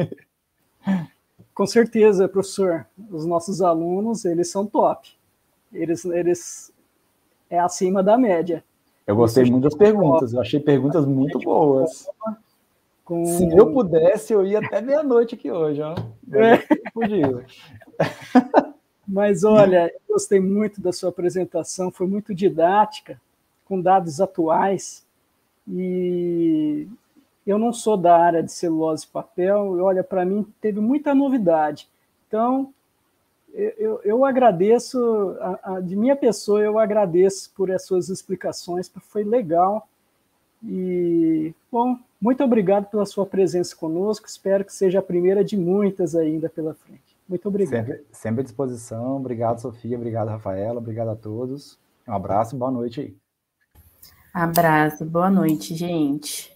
Com certeza, professor. Os nossos alunos, eles são top. Eles é acima da média. Eu gostei muito das perguntas. Eu achei perguntas muito boas. Se eu pudesse, eu ia até meia-noite aqui hoje, ó. Podia. Mas, olha, eu gostei muito da sua apresentação, foi muito didática, com dados atuais, e eu não sou da área de celulose e papel, e olha, para mim teve muita novidade. Então, eu agradeço, de minha pessoa, eu agradeço por as suas explicações, foi legal. E, bom, muito obrigado pela sua presença conosco, espero que seja a primeira de muitas ainda pela frente. Muito obrigado. Sempre à disposição. Obrigado, Sofia. Obrigado, Rafaela. Obrigado a todos. Um abraço e boa noite aí. Abraço. Boa noite, gente.